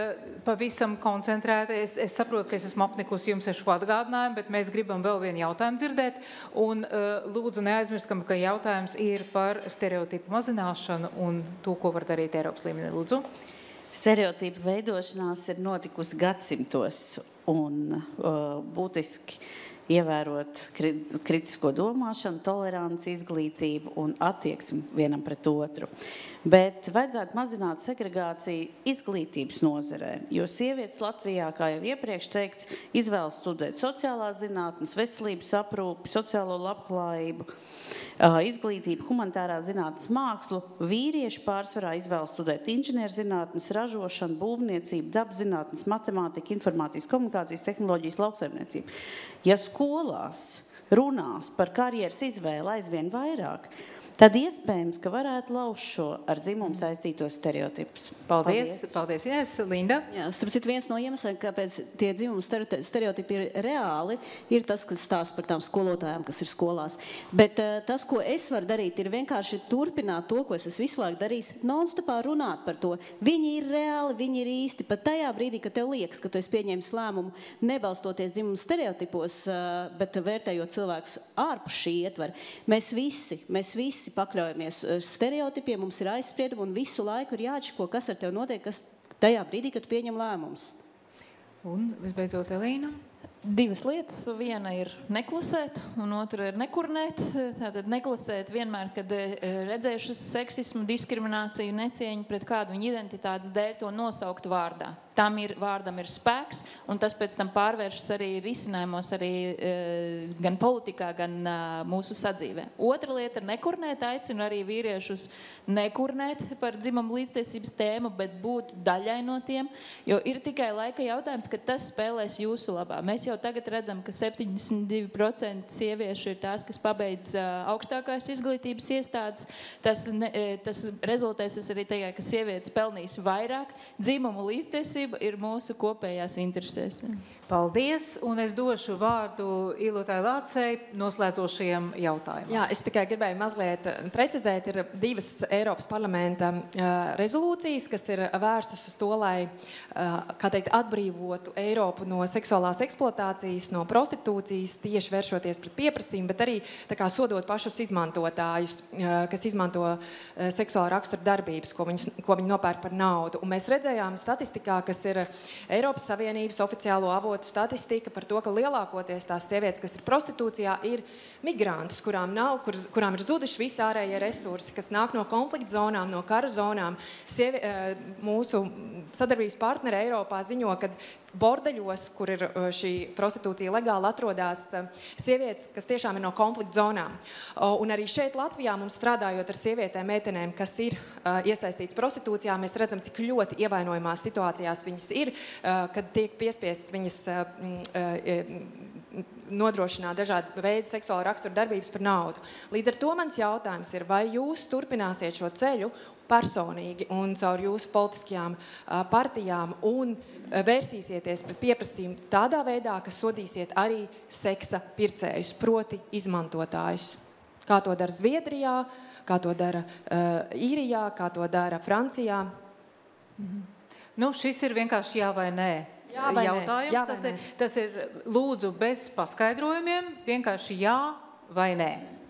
pavisam koncentrēti. Es, es saprotu, ka es esmu apnikusi jums ar šo atgādinājumu, bet mēs gribam vēl vienu jautājumu dzirdēt. Un lūdzu neaizmirstam, ka jautājums ir par stereotipu mazināšanu un to, ko var darīt Eiropas līmenī. Lūdzu. Stereotipu veidošanās ir notikusi gadsimtos un uh, būtiski ievērot kritisko domāšanu, toleranci, izglītību un attieksmi vienam pret otru. Bet vajadzētu mazināt segregāciju izglītības nozarē, jo sievietes Latvijā, kā jau iepriekš teikts, izvēlas studēt sociālās zinātnes, veselības aprūpi, sociālo labklājību, izglītību, humanitārā zinātnes mākslu. Vīrieši pārsvarā izvēlas studēt inženierzinātnes, ražošanu, būvniecību, dabzinātnes, matemātiku, informācijas, komunikācijas, tehnoloģijas, lauksaimniecību. Ja skolās runās par karjeras izvēli aizvien vairāk, tad iespējams, ka varētu lauzt šo ar dzimumu saistītos stereotipus. Paldies, paldies, Ines. Linda? Jā, starp citu, viens no iemesliem, kāpēc tie dzimumu stereotipi ir reāli, ir tas, kas stāsta par tām skolotājām, kas ir skolās. Bet uh, tas, ko es varu darīt, ir vienkārši turpināt to, ko es esmu visu laiku darījis, non-stopā runāt par to. Viņi ir reāli, viņi ir īsti. Pat tajā brīdī, kad tev liekas, ka tu esi pieņēmis lēmumu nebalstoties dzimumu stereotipos, uh, bet vērtējot cilvēkus ārpus šī ietvara, mēs visi, mēs visi pakļaujamies stereotipiem, mums ir aizspriedumi un visu laiku ir jāatšķiko, kas ar tev notiek, kas tajā brīdī, kad tu pieņem lēmumus. Un visbeidzot, Elīna? Divas lietas. Viena ir neklusēt, un otra ir nekurnēt. Tātad neklusēt vienmēr, kad redzējušas seksismu, diskrimināciju, necieņu pret kādu viņa identitātes dēļ, to nosaukt vārdā. Tam ir, vārdam ir spēks, un tas pēc tam pārvēršas arī risinājumos, arī e, gan politikā, gan e, mūsu sadzīvē. Otra lieta ir nekurnēt, aicinu arī vīriešus nekurnēt par dzimumu līdztiesības tēmu, bet būt daļai no tiem, jo ir tikai laika jautājums, ka tas spēlēs jūsu labā. Mēs jau tagad redzam, ka septiņdesmit divi procenti sieviešu ir tās, kas pabeidz e, augstākās izglītības iestādes. Tas, ne, e, tas rezultēs arī tajā, ka sievietes pelnīs vairāk. Dzimumu līdztiesība ir mūsu kopējās interesēs. Paldies, un es došu vārdu Ilotai Lācei noslēdzošajiem jautājumiem. Jā, es tikai gribēju mazliet precizēt, ir divas Eiropas parlamenta uh, rezolūcijas, kas ir vērstas uz to, lai, uh, kā teikt, atbrīvotu Eiropu no seksuālās eksploatācijas, no prostitūcijas, tieši vēršoties pret pieprasījumu, bet arī tā kā sodot pašus izmantotājus, uh, kas izmanto uh, seksuālu raksturu darbības, ko viņi, ko viņi nopērk par naudu. Un mēs redzējām statistikā, kas ir Eiropas Savienības oficiālo avotu statistika par to, ka lielākoties tās sievietes, kas ir prostitūcijā, ir migrantus, kurām nav, kur, kurām ir zuduši visi ārējie resursi, kas nāk no konflikta zonām, no kara zonām. Sievi, mūsu sadarbības partneri Eiropā ziņo, ka bordeļos, kur ir šī prostitūcija legāli, atrodas sievietes, kas tiešām ir no konflikta zonām. Un arī šeit Latvijā mums strādājot ar sievietēm, meitenēm, kas ir iesaistīts prostitūcijā, mēs redzam, cik ļoti ievainojumās situācijās viņas ir, kad tiek piespiestas viņas nodrošināt dažādu veidu seksuālu raksturu darbības par naudu. Līdz ar to mans jautājums ir, vai jūs turpināsiet šo ceļu personīgi un caur jūsu politiskajām partijām un vērsīsieties pret pieprasījumu tādā veidā, ka sodīsiet arī seksa pircējus, proti izmantotājus. Kā to dara Zviedrijā, kā to dara uh, Īrijā, kā to dara Francijā. Mhm. Nu, šis ir vienkārši jā vai nē. Jā vai jautājums. Jā vai tas, ir, tas ir lūdzu bez paskaidrojumiem, vienkārši jā vai nē.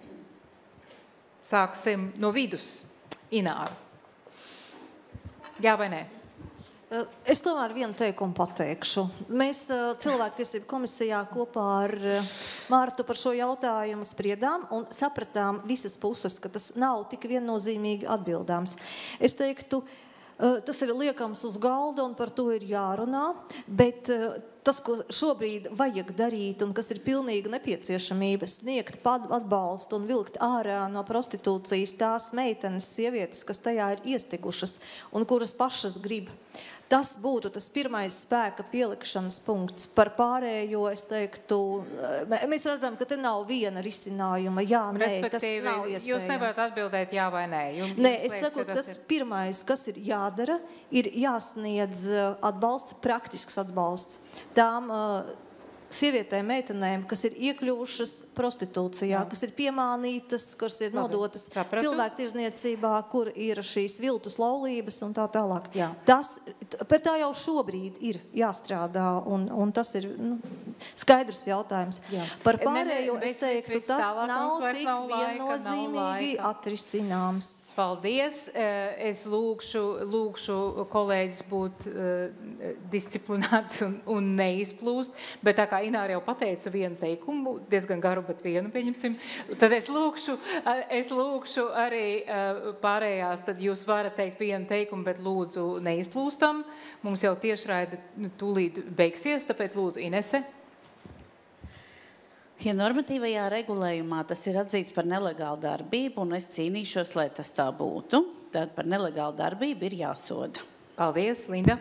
Sāksim no vidus. Ināra. Jā vai nē? Es tomēr vienu teikumu pateikšu. Mēs cilvēktiesību komisijā kopā ar Mārtu par šo jautājumu spriedām un sapratām visas puses, ka tas nav tik viennozīmīgi atbildāms. Es teiktu, tas ir liekams uz galda un par to ir jārunā, bet tas, ko šobrīd vajag darīt un kas ir pilnīga nepieciešamība, sniegt atbalstu un vilkt ārā no prostitūcijas tās meitenes, sievietes, kas tajā ir iestigušas un kuras pašas grib. Tas būtu tas pirmais spēka pielikšanas punkts. Par pārējo, es teiktu, mēs redzam, ka te nav viena risinājuma. Jā, nē, tas nav iespējams. Jūs nevarat atbildēt jā vai nē. Jums, nē, jums es liekas, saku, tas tas ir... pirmais, kas ir jādara, ir jāsniedz atbalsts, praktisks atbalsts tām uh, sievietēm, meitenēm, kas ir iekļuvušas prostitūcijā, kas ir piemānītas, kas ir nodotas cilvēktirzniecībā, kur ir šīs viltus laulības un tā tālāk. Jā. Tas, par tā jau šobrīd ir jāstrādā, un, un tas ir nu, skaidrs jautājums. Jā. Par pārējo, es teiktu, tas nav tik viennozīmīgi atrisināms. Paldies. Es lūkšu, lūkšu kolēģis būt uh, disciplinēts un, un neizplūst, bet tā kā Ināra jau pateica vienu teikumu, diezgan garu, bet vienu pieņemsim, tad es lūkšu, es lūkšu arī pārējās, tad jūs varat teikt vienu teikumu, bet lūdzu neizplūstam. Mums jau tiešraide tūlīt beigsies, tāpēc lūdzu Inese. Ja normatīvajā regulējumā tas ir atzīts par nelegālu darbību, un es cīnīšos, lai tas tā būtu, tad par nelegālu darbību ir jāsoda. Paldies, Linda.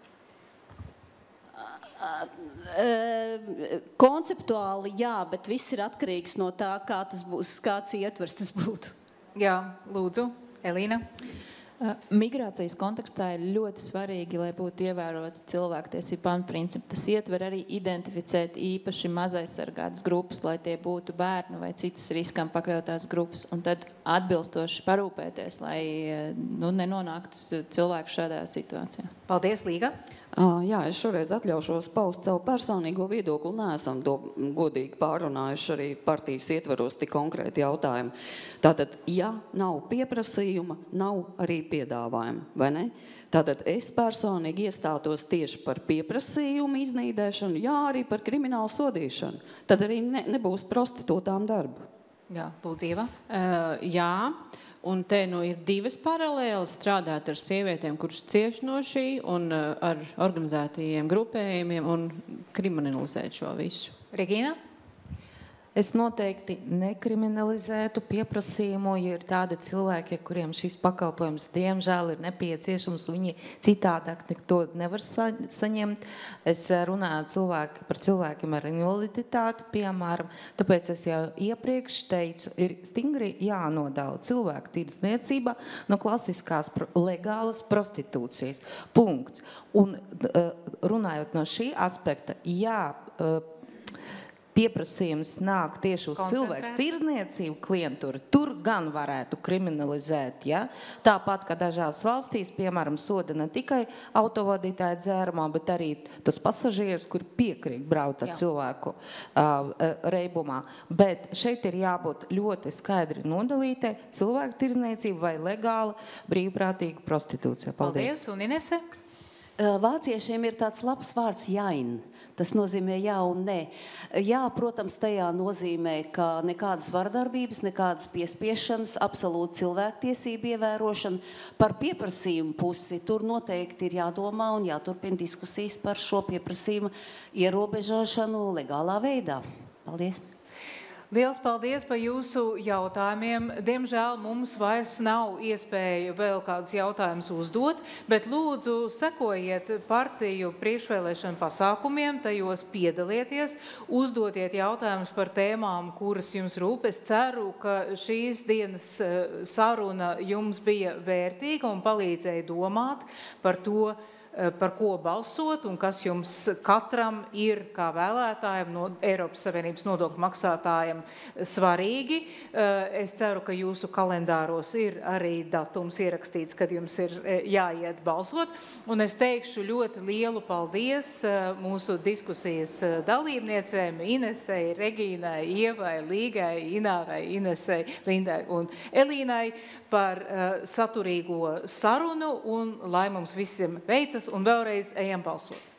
Konceptuāli jā, bet viss ir atkarīgs no tā, kā tas būs, kāds ietvers tas būtu. Jā, lūdzu, Elīna. Migrācijas kontekstā ir ļoti svarīgi, lai būtu ievērots cilvēktiesību pamatprincipi. Tas ietver arī identificēt īpaši mazaizsargātas grupas, lai tie būtu bērni vai citas riskam pakļautās grupas, un tad atbilstoši parūpēties, lai nu, nenonāktu cilvēku šādā situācijā. Paldies, Līga. Jā, es šoreiz atļaušos paust savu personīgo viedokli, neesam to godīgi pārunājuši arī partijas ietveros tik konkrēti jautājumi. Tātad, ja nav pieprasījuma, nav arī piedāvājuma, vai ne? Tātad es personīgi iestātos tieši par pieprasījumu iznīdēšanu, jā, arī par kriminālu sodīšanu. Tad arī ne, nebūs prostitūtām darbu. Jā, lūdzu, Ieva. Uh, jā, un te nu ir divas paralēles strādāt ar sievietēm, kuras cieš no šī, un uh, ar organizētajiem grupējumiem un kriminalizēt šo visu. Regīna? Es noteikti nekriminalizētu pieprasījumu, ja ir tādi cilvēki, kuriem šis pakalpojums diemžēl ir nepieciešams, viņi citādāk to nevar sa saņemt. Es runāju cilvēki, par cilvēkiem ar invaliditāti, piemēram, tāpēc es jau iepriekš teicu, ir stingri jānodala cilvēku tirdzniecība no klasiskās legālas prostitūcijas. Punkts. Un runājot no šī aspekta, jā, pieprasījums nāk tieši uz cilvēku tirdzniecību klientūru, tur gan varētu kriminalizēt. Ja? Tāpat, ka dažās valstīs, piemēram, soda ne tikai autovadītāju dzērumā, bet arī tos pasažierus, kuri piekrīt braukt ar cilvēku uh, reibumā. Bet šeit ir jābūt ļoti skaidri nodalītai cilvēku tirdzniecību vai legāla brīvprātīga prostitūcija. Paldies. Paldies. Un Inese? Vāciešiem ir tāds labs vārds jain. Tas nozīmē jā un nē. Jā, protams, tajā nozīmē, ka nekādas vardarbības, nekādas piespiešanas, absolūti cilvēktiesību ievērošana. Par pieprasījumu pusi tur noteikti ir jādomā un jāturpina diskusijas par šo pieprasījumu ierobežošanu legālā veidā. Paldies! Liels paldies par jūsu jautājumiem. Diemžēl mums vairs nav iespēja vēl kādus jautājumus uzdot, bet lūdzu sekojiet partiju priekšvēlēšanu pasākumiem, tajos piedalieties, uzdotiet jautājumus par tēmām, kuras jums rūp. Es ceru, ka šīs dienas saruna jums bija vērtīga un palīdzēja domāt par to, par ko balsot un kas jums katram ir kā vēlētājiem, no Eiropas Savienības nodokļu maksātājiem svarīgi. Es ceru, ka jūsu kalendāros ir arī datums ierakstīts, kad jums ir jāiet balsot. Un es teikšu ļoti lielu paldies mūsu diskusijas dalībniecēm Inesei, Regīnai, Ievai, Līgai, Inārai, Inesei, Lindai un Elīnai par saturīgo sarunu un lai mums visiem veicas un vēlreiz ejam balsot.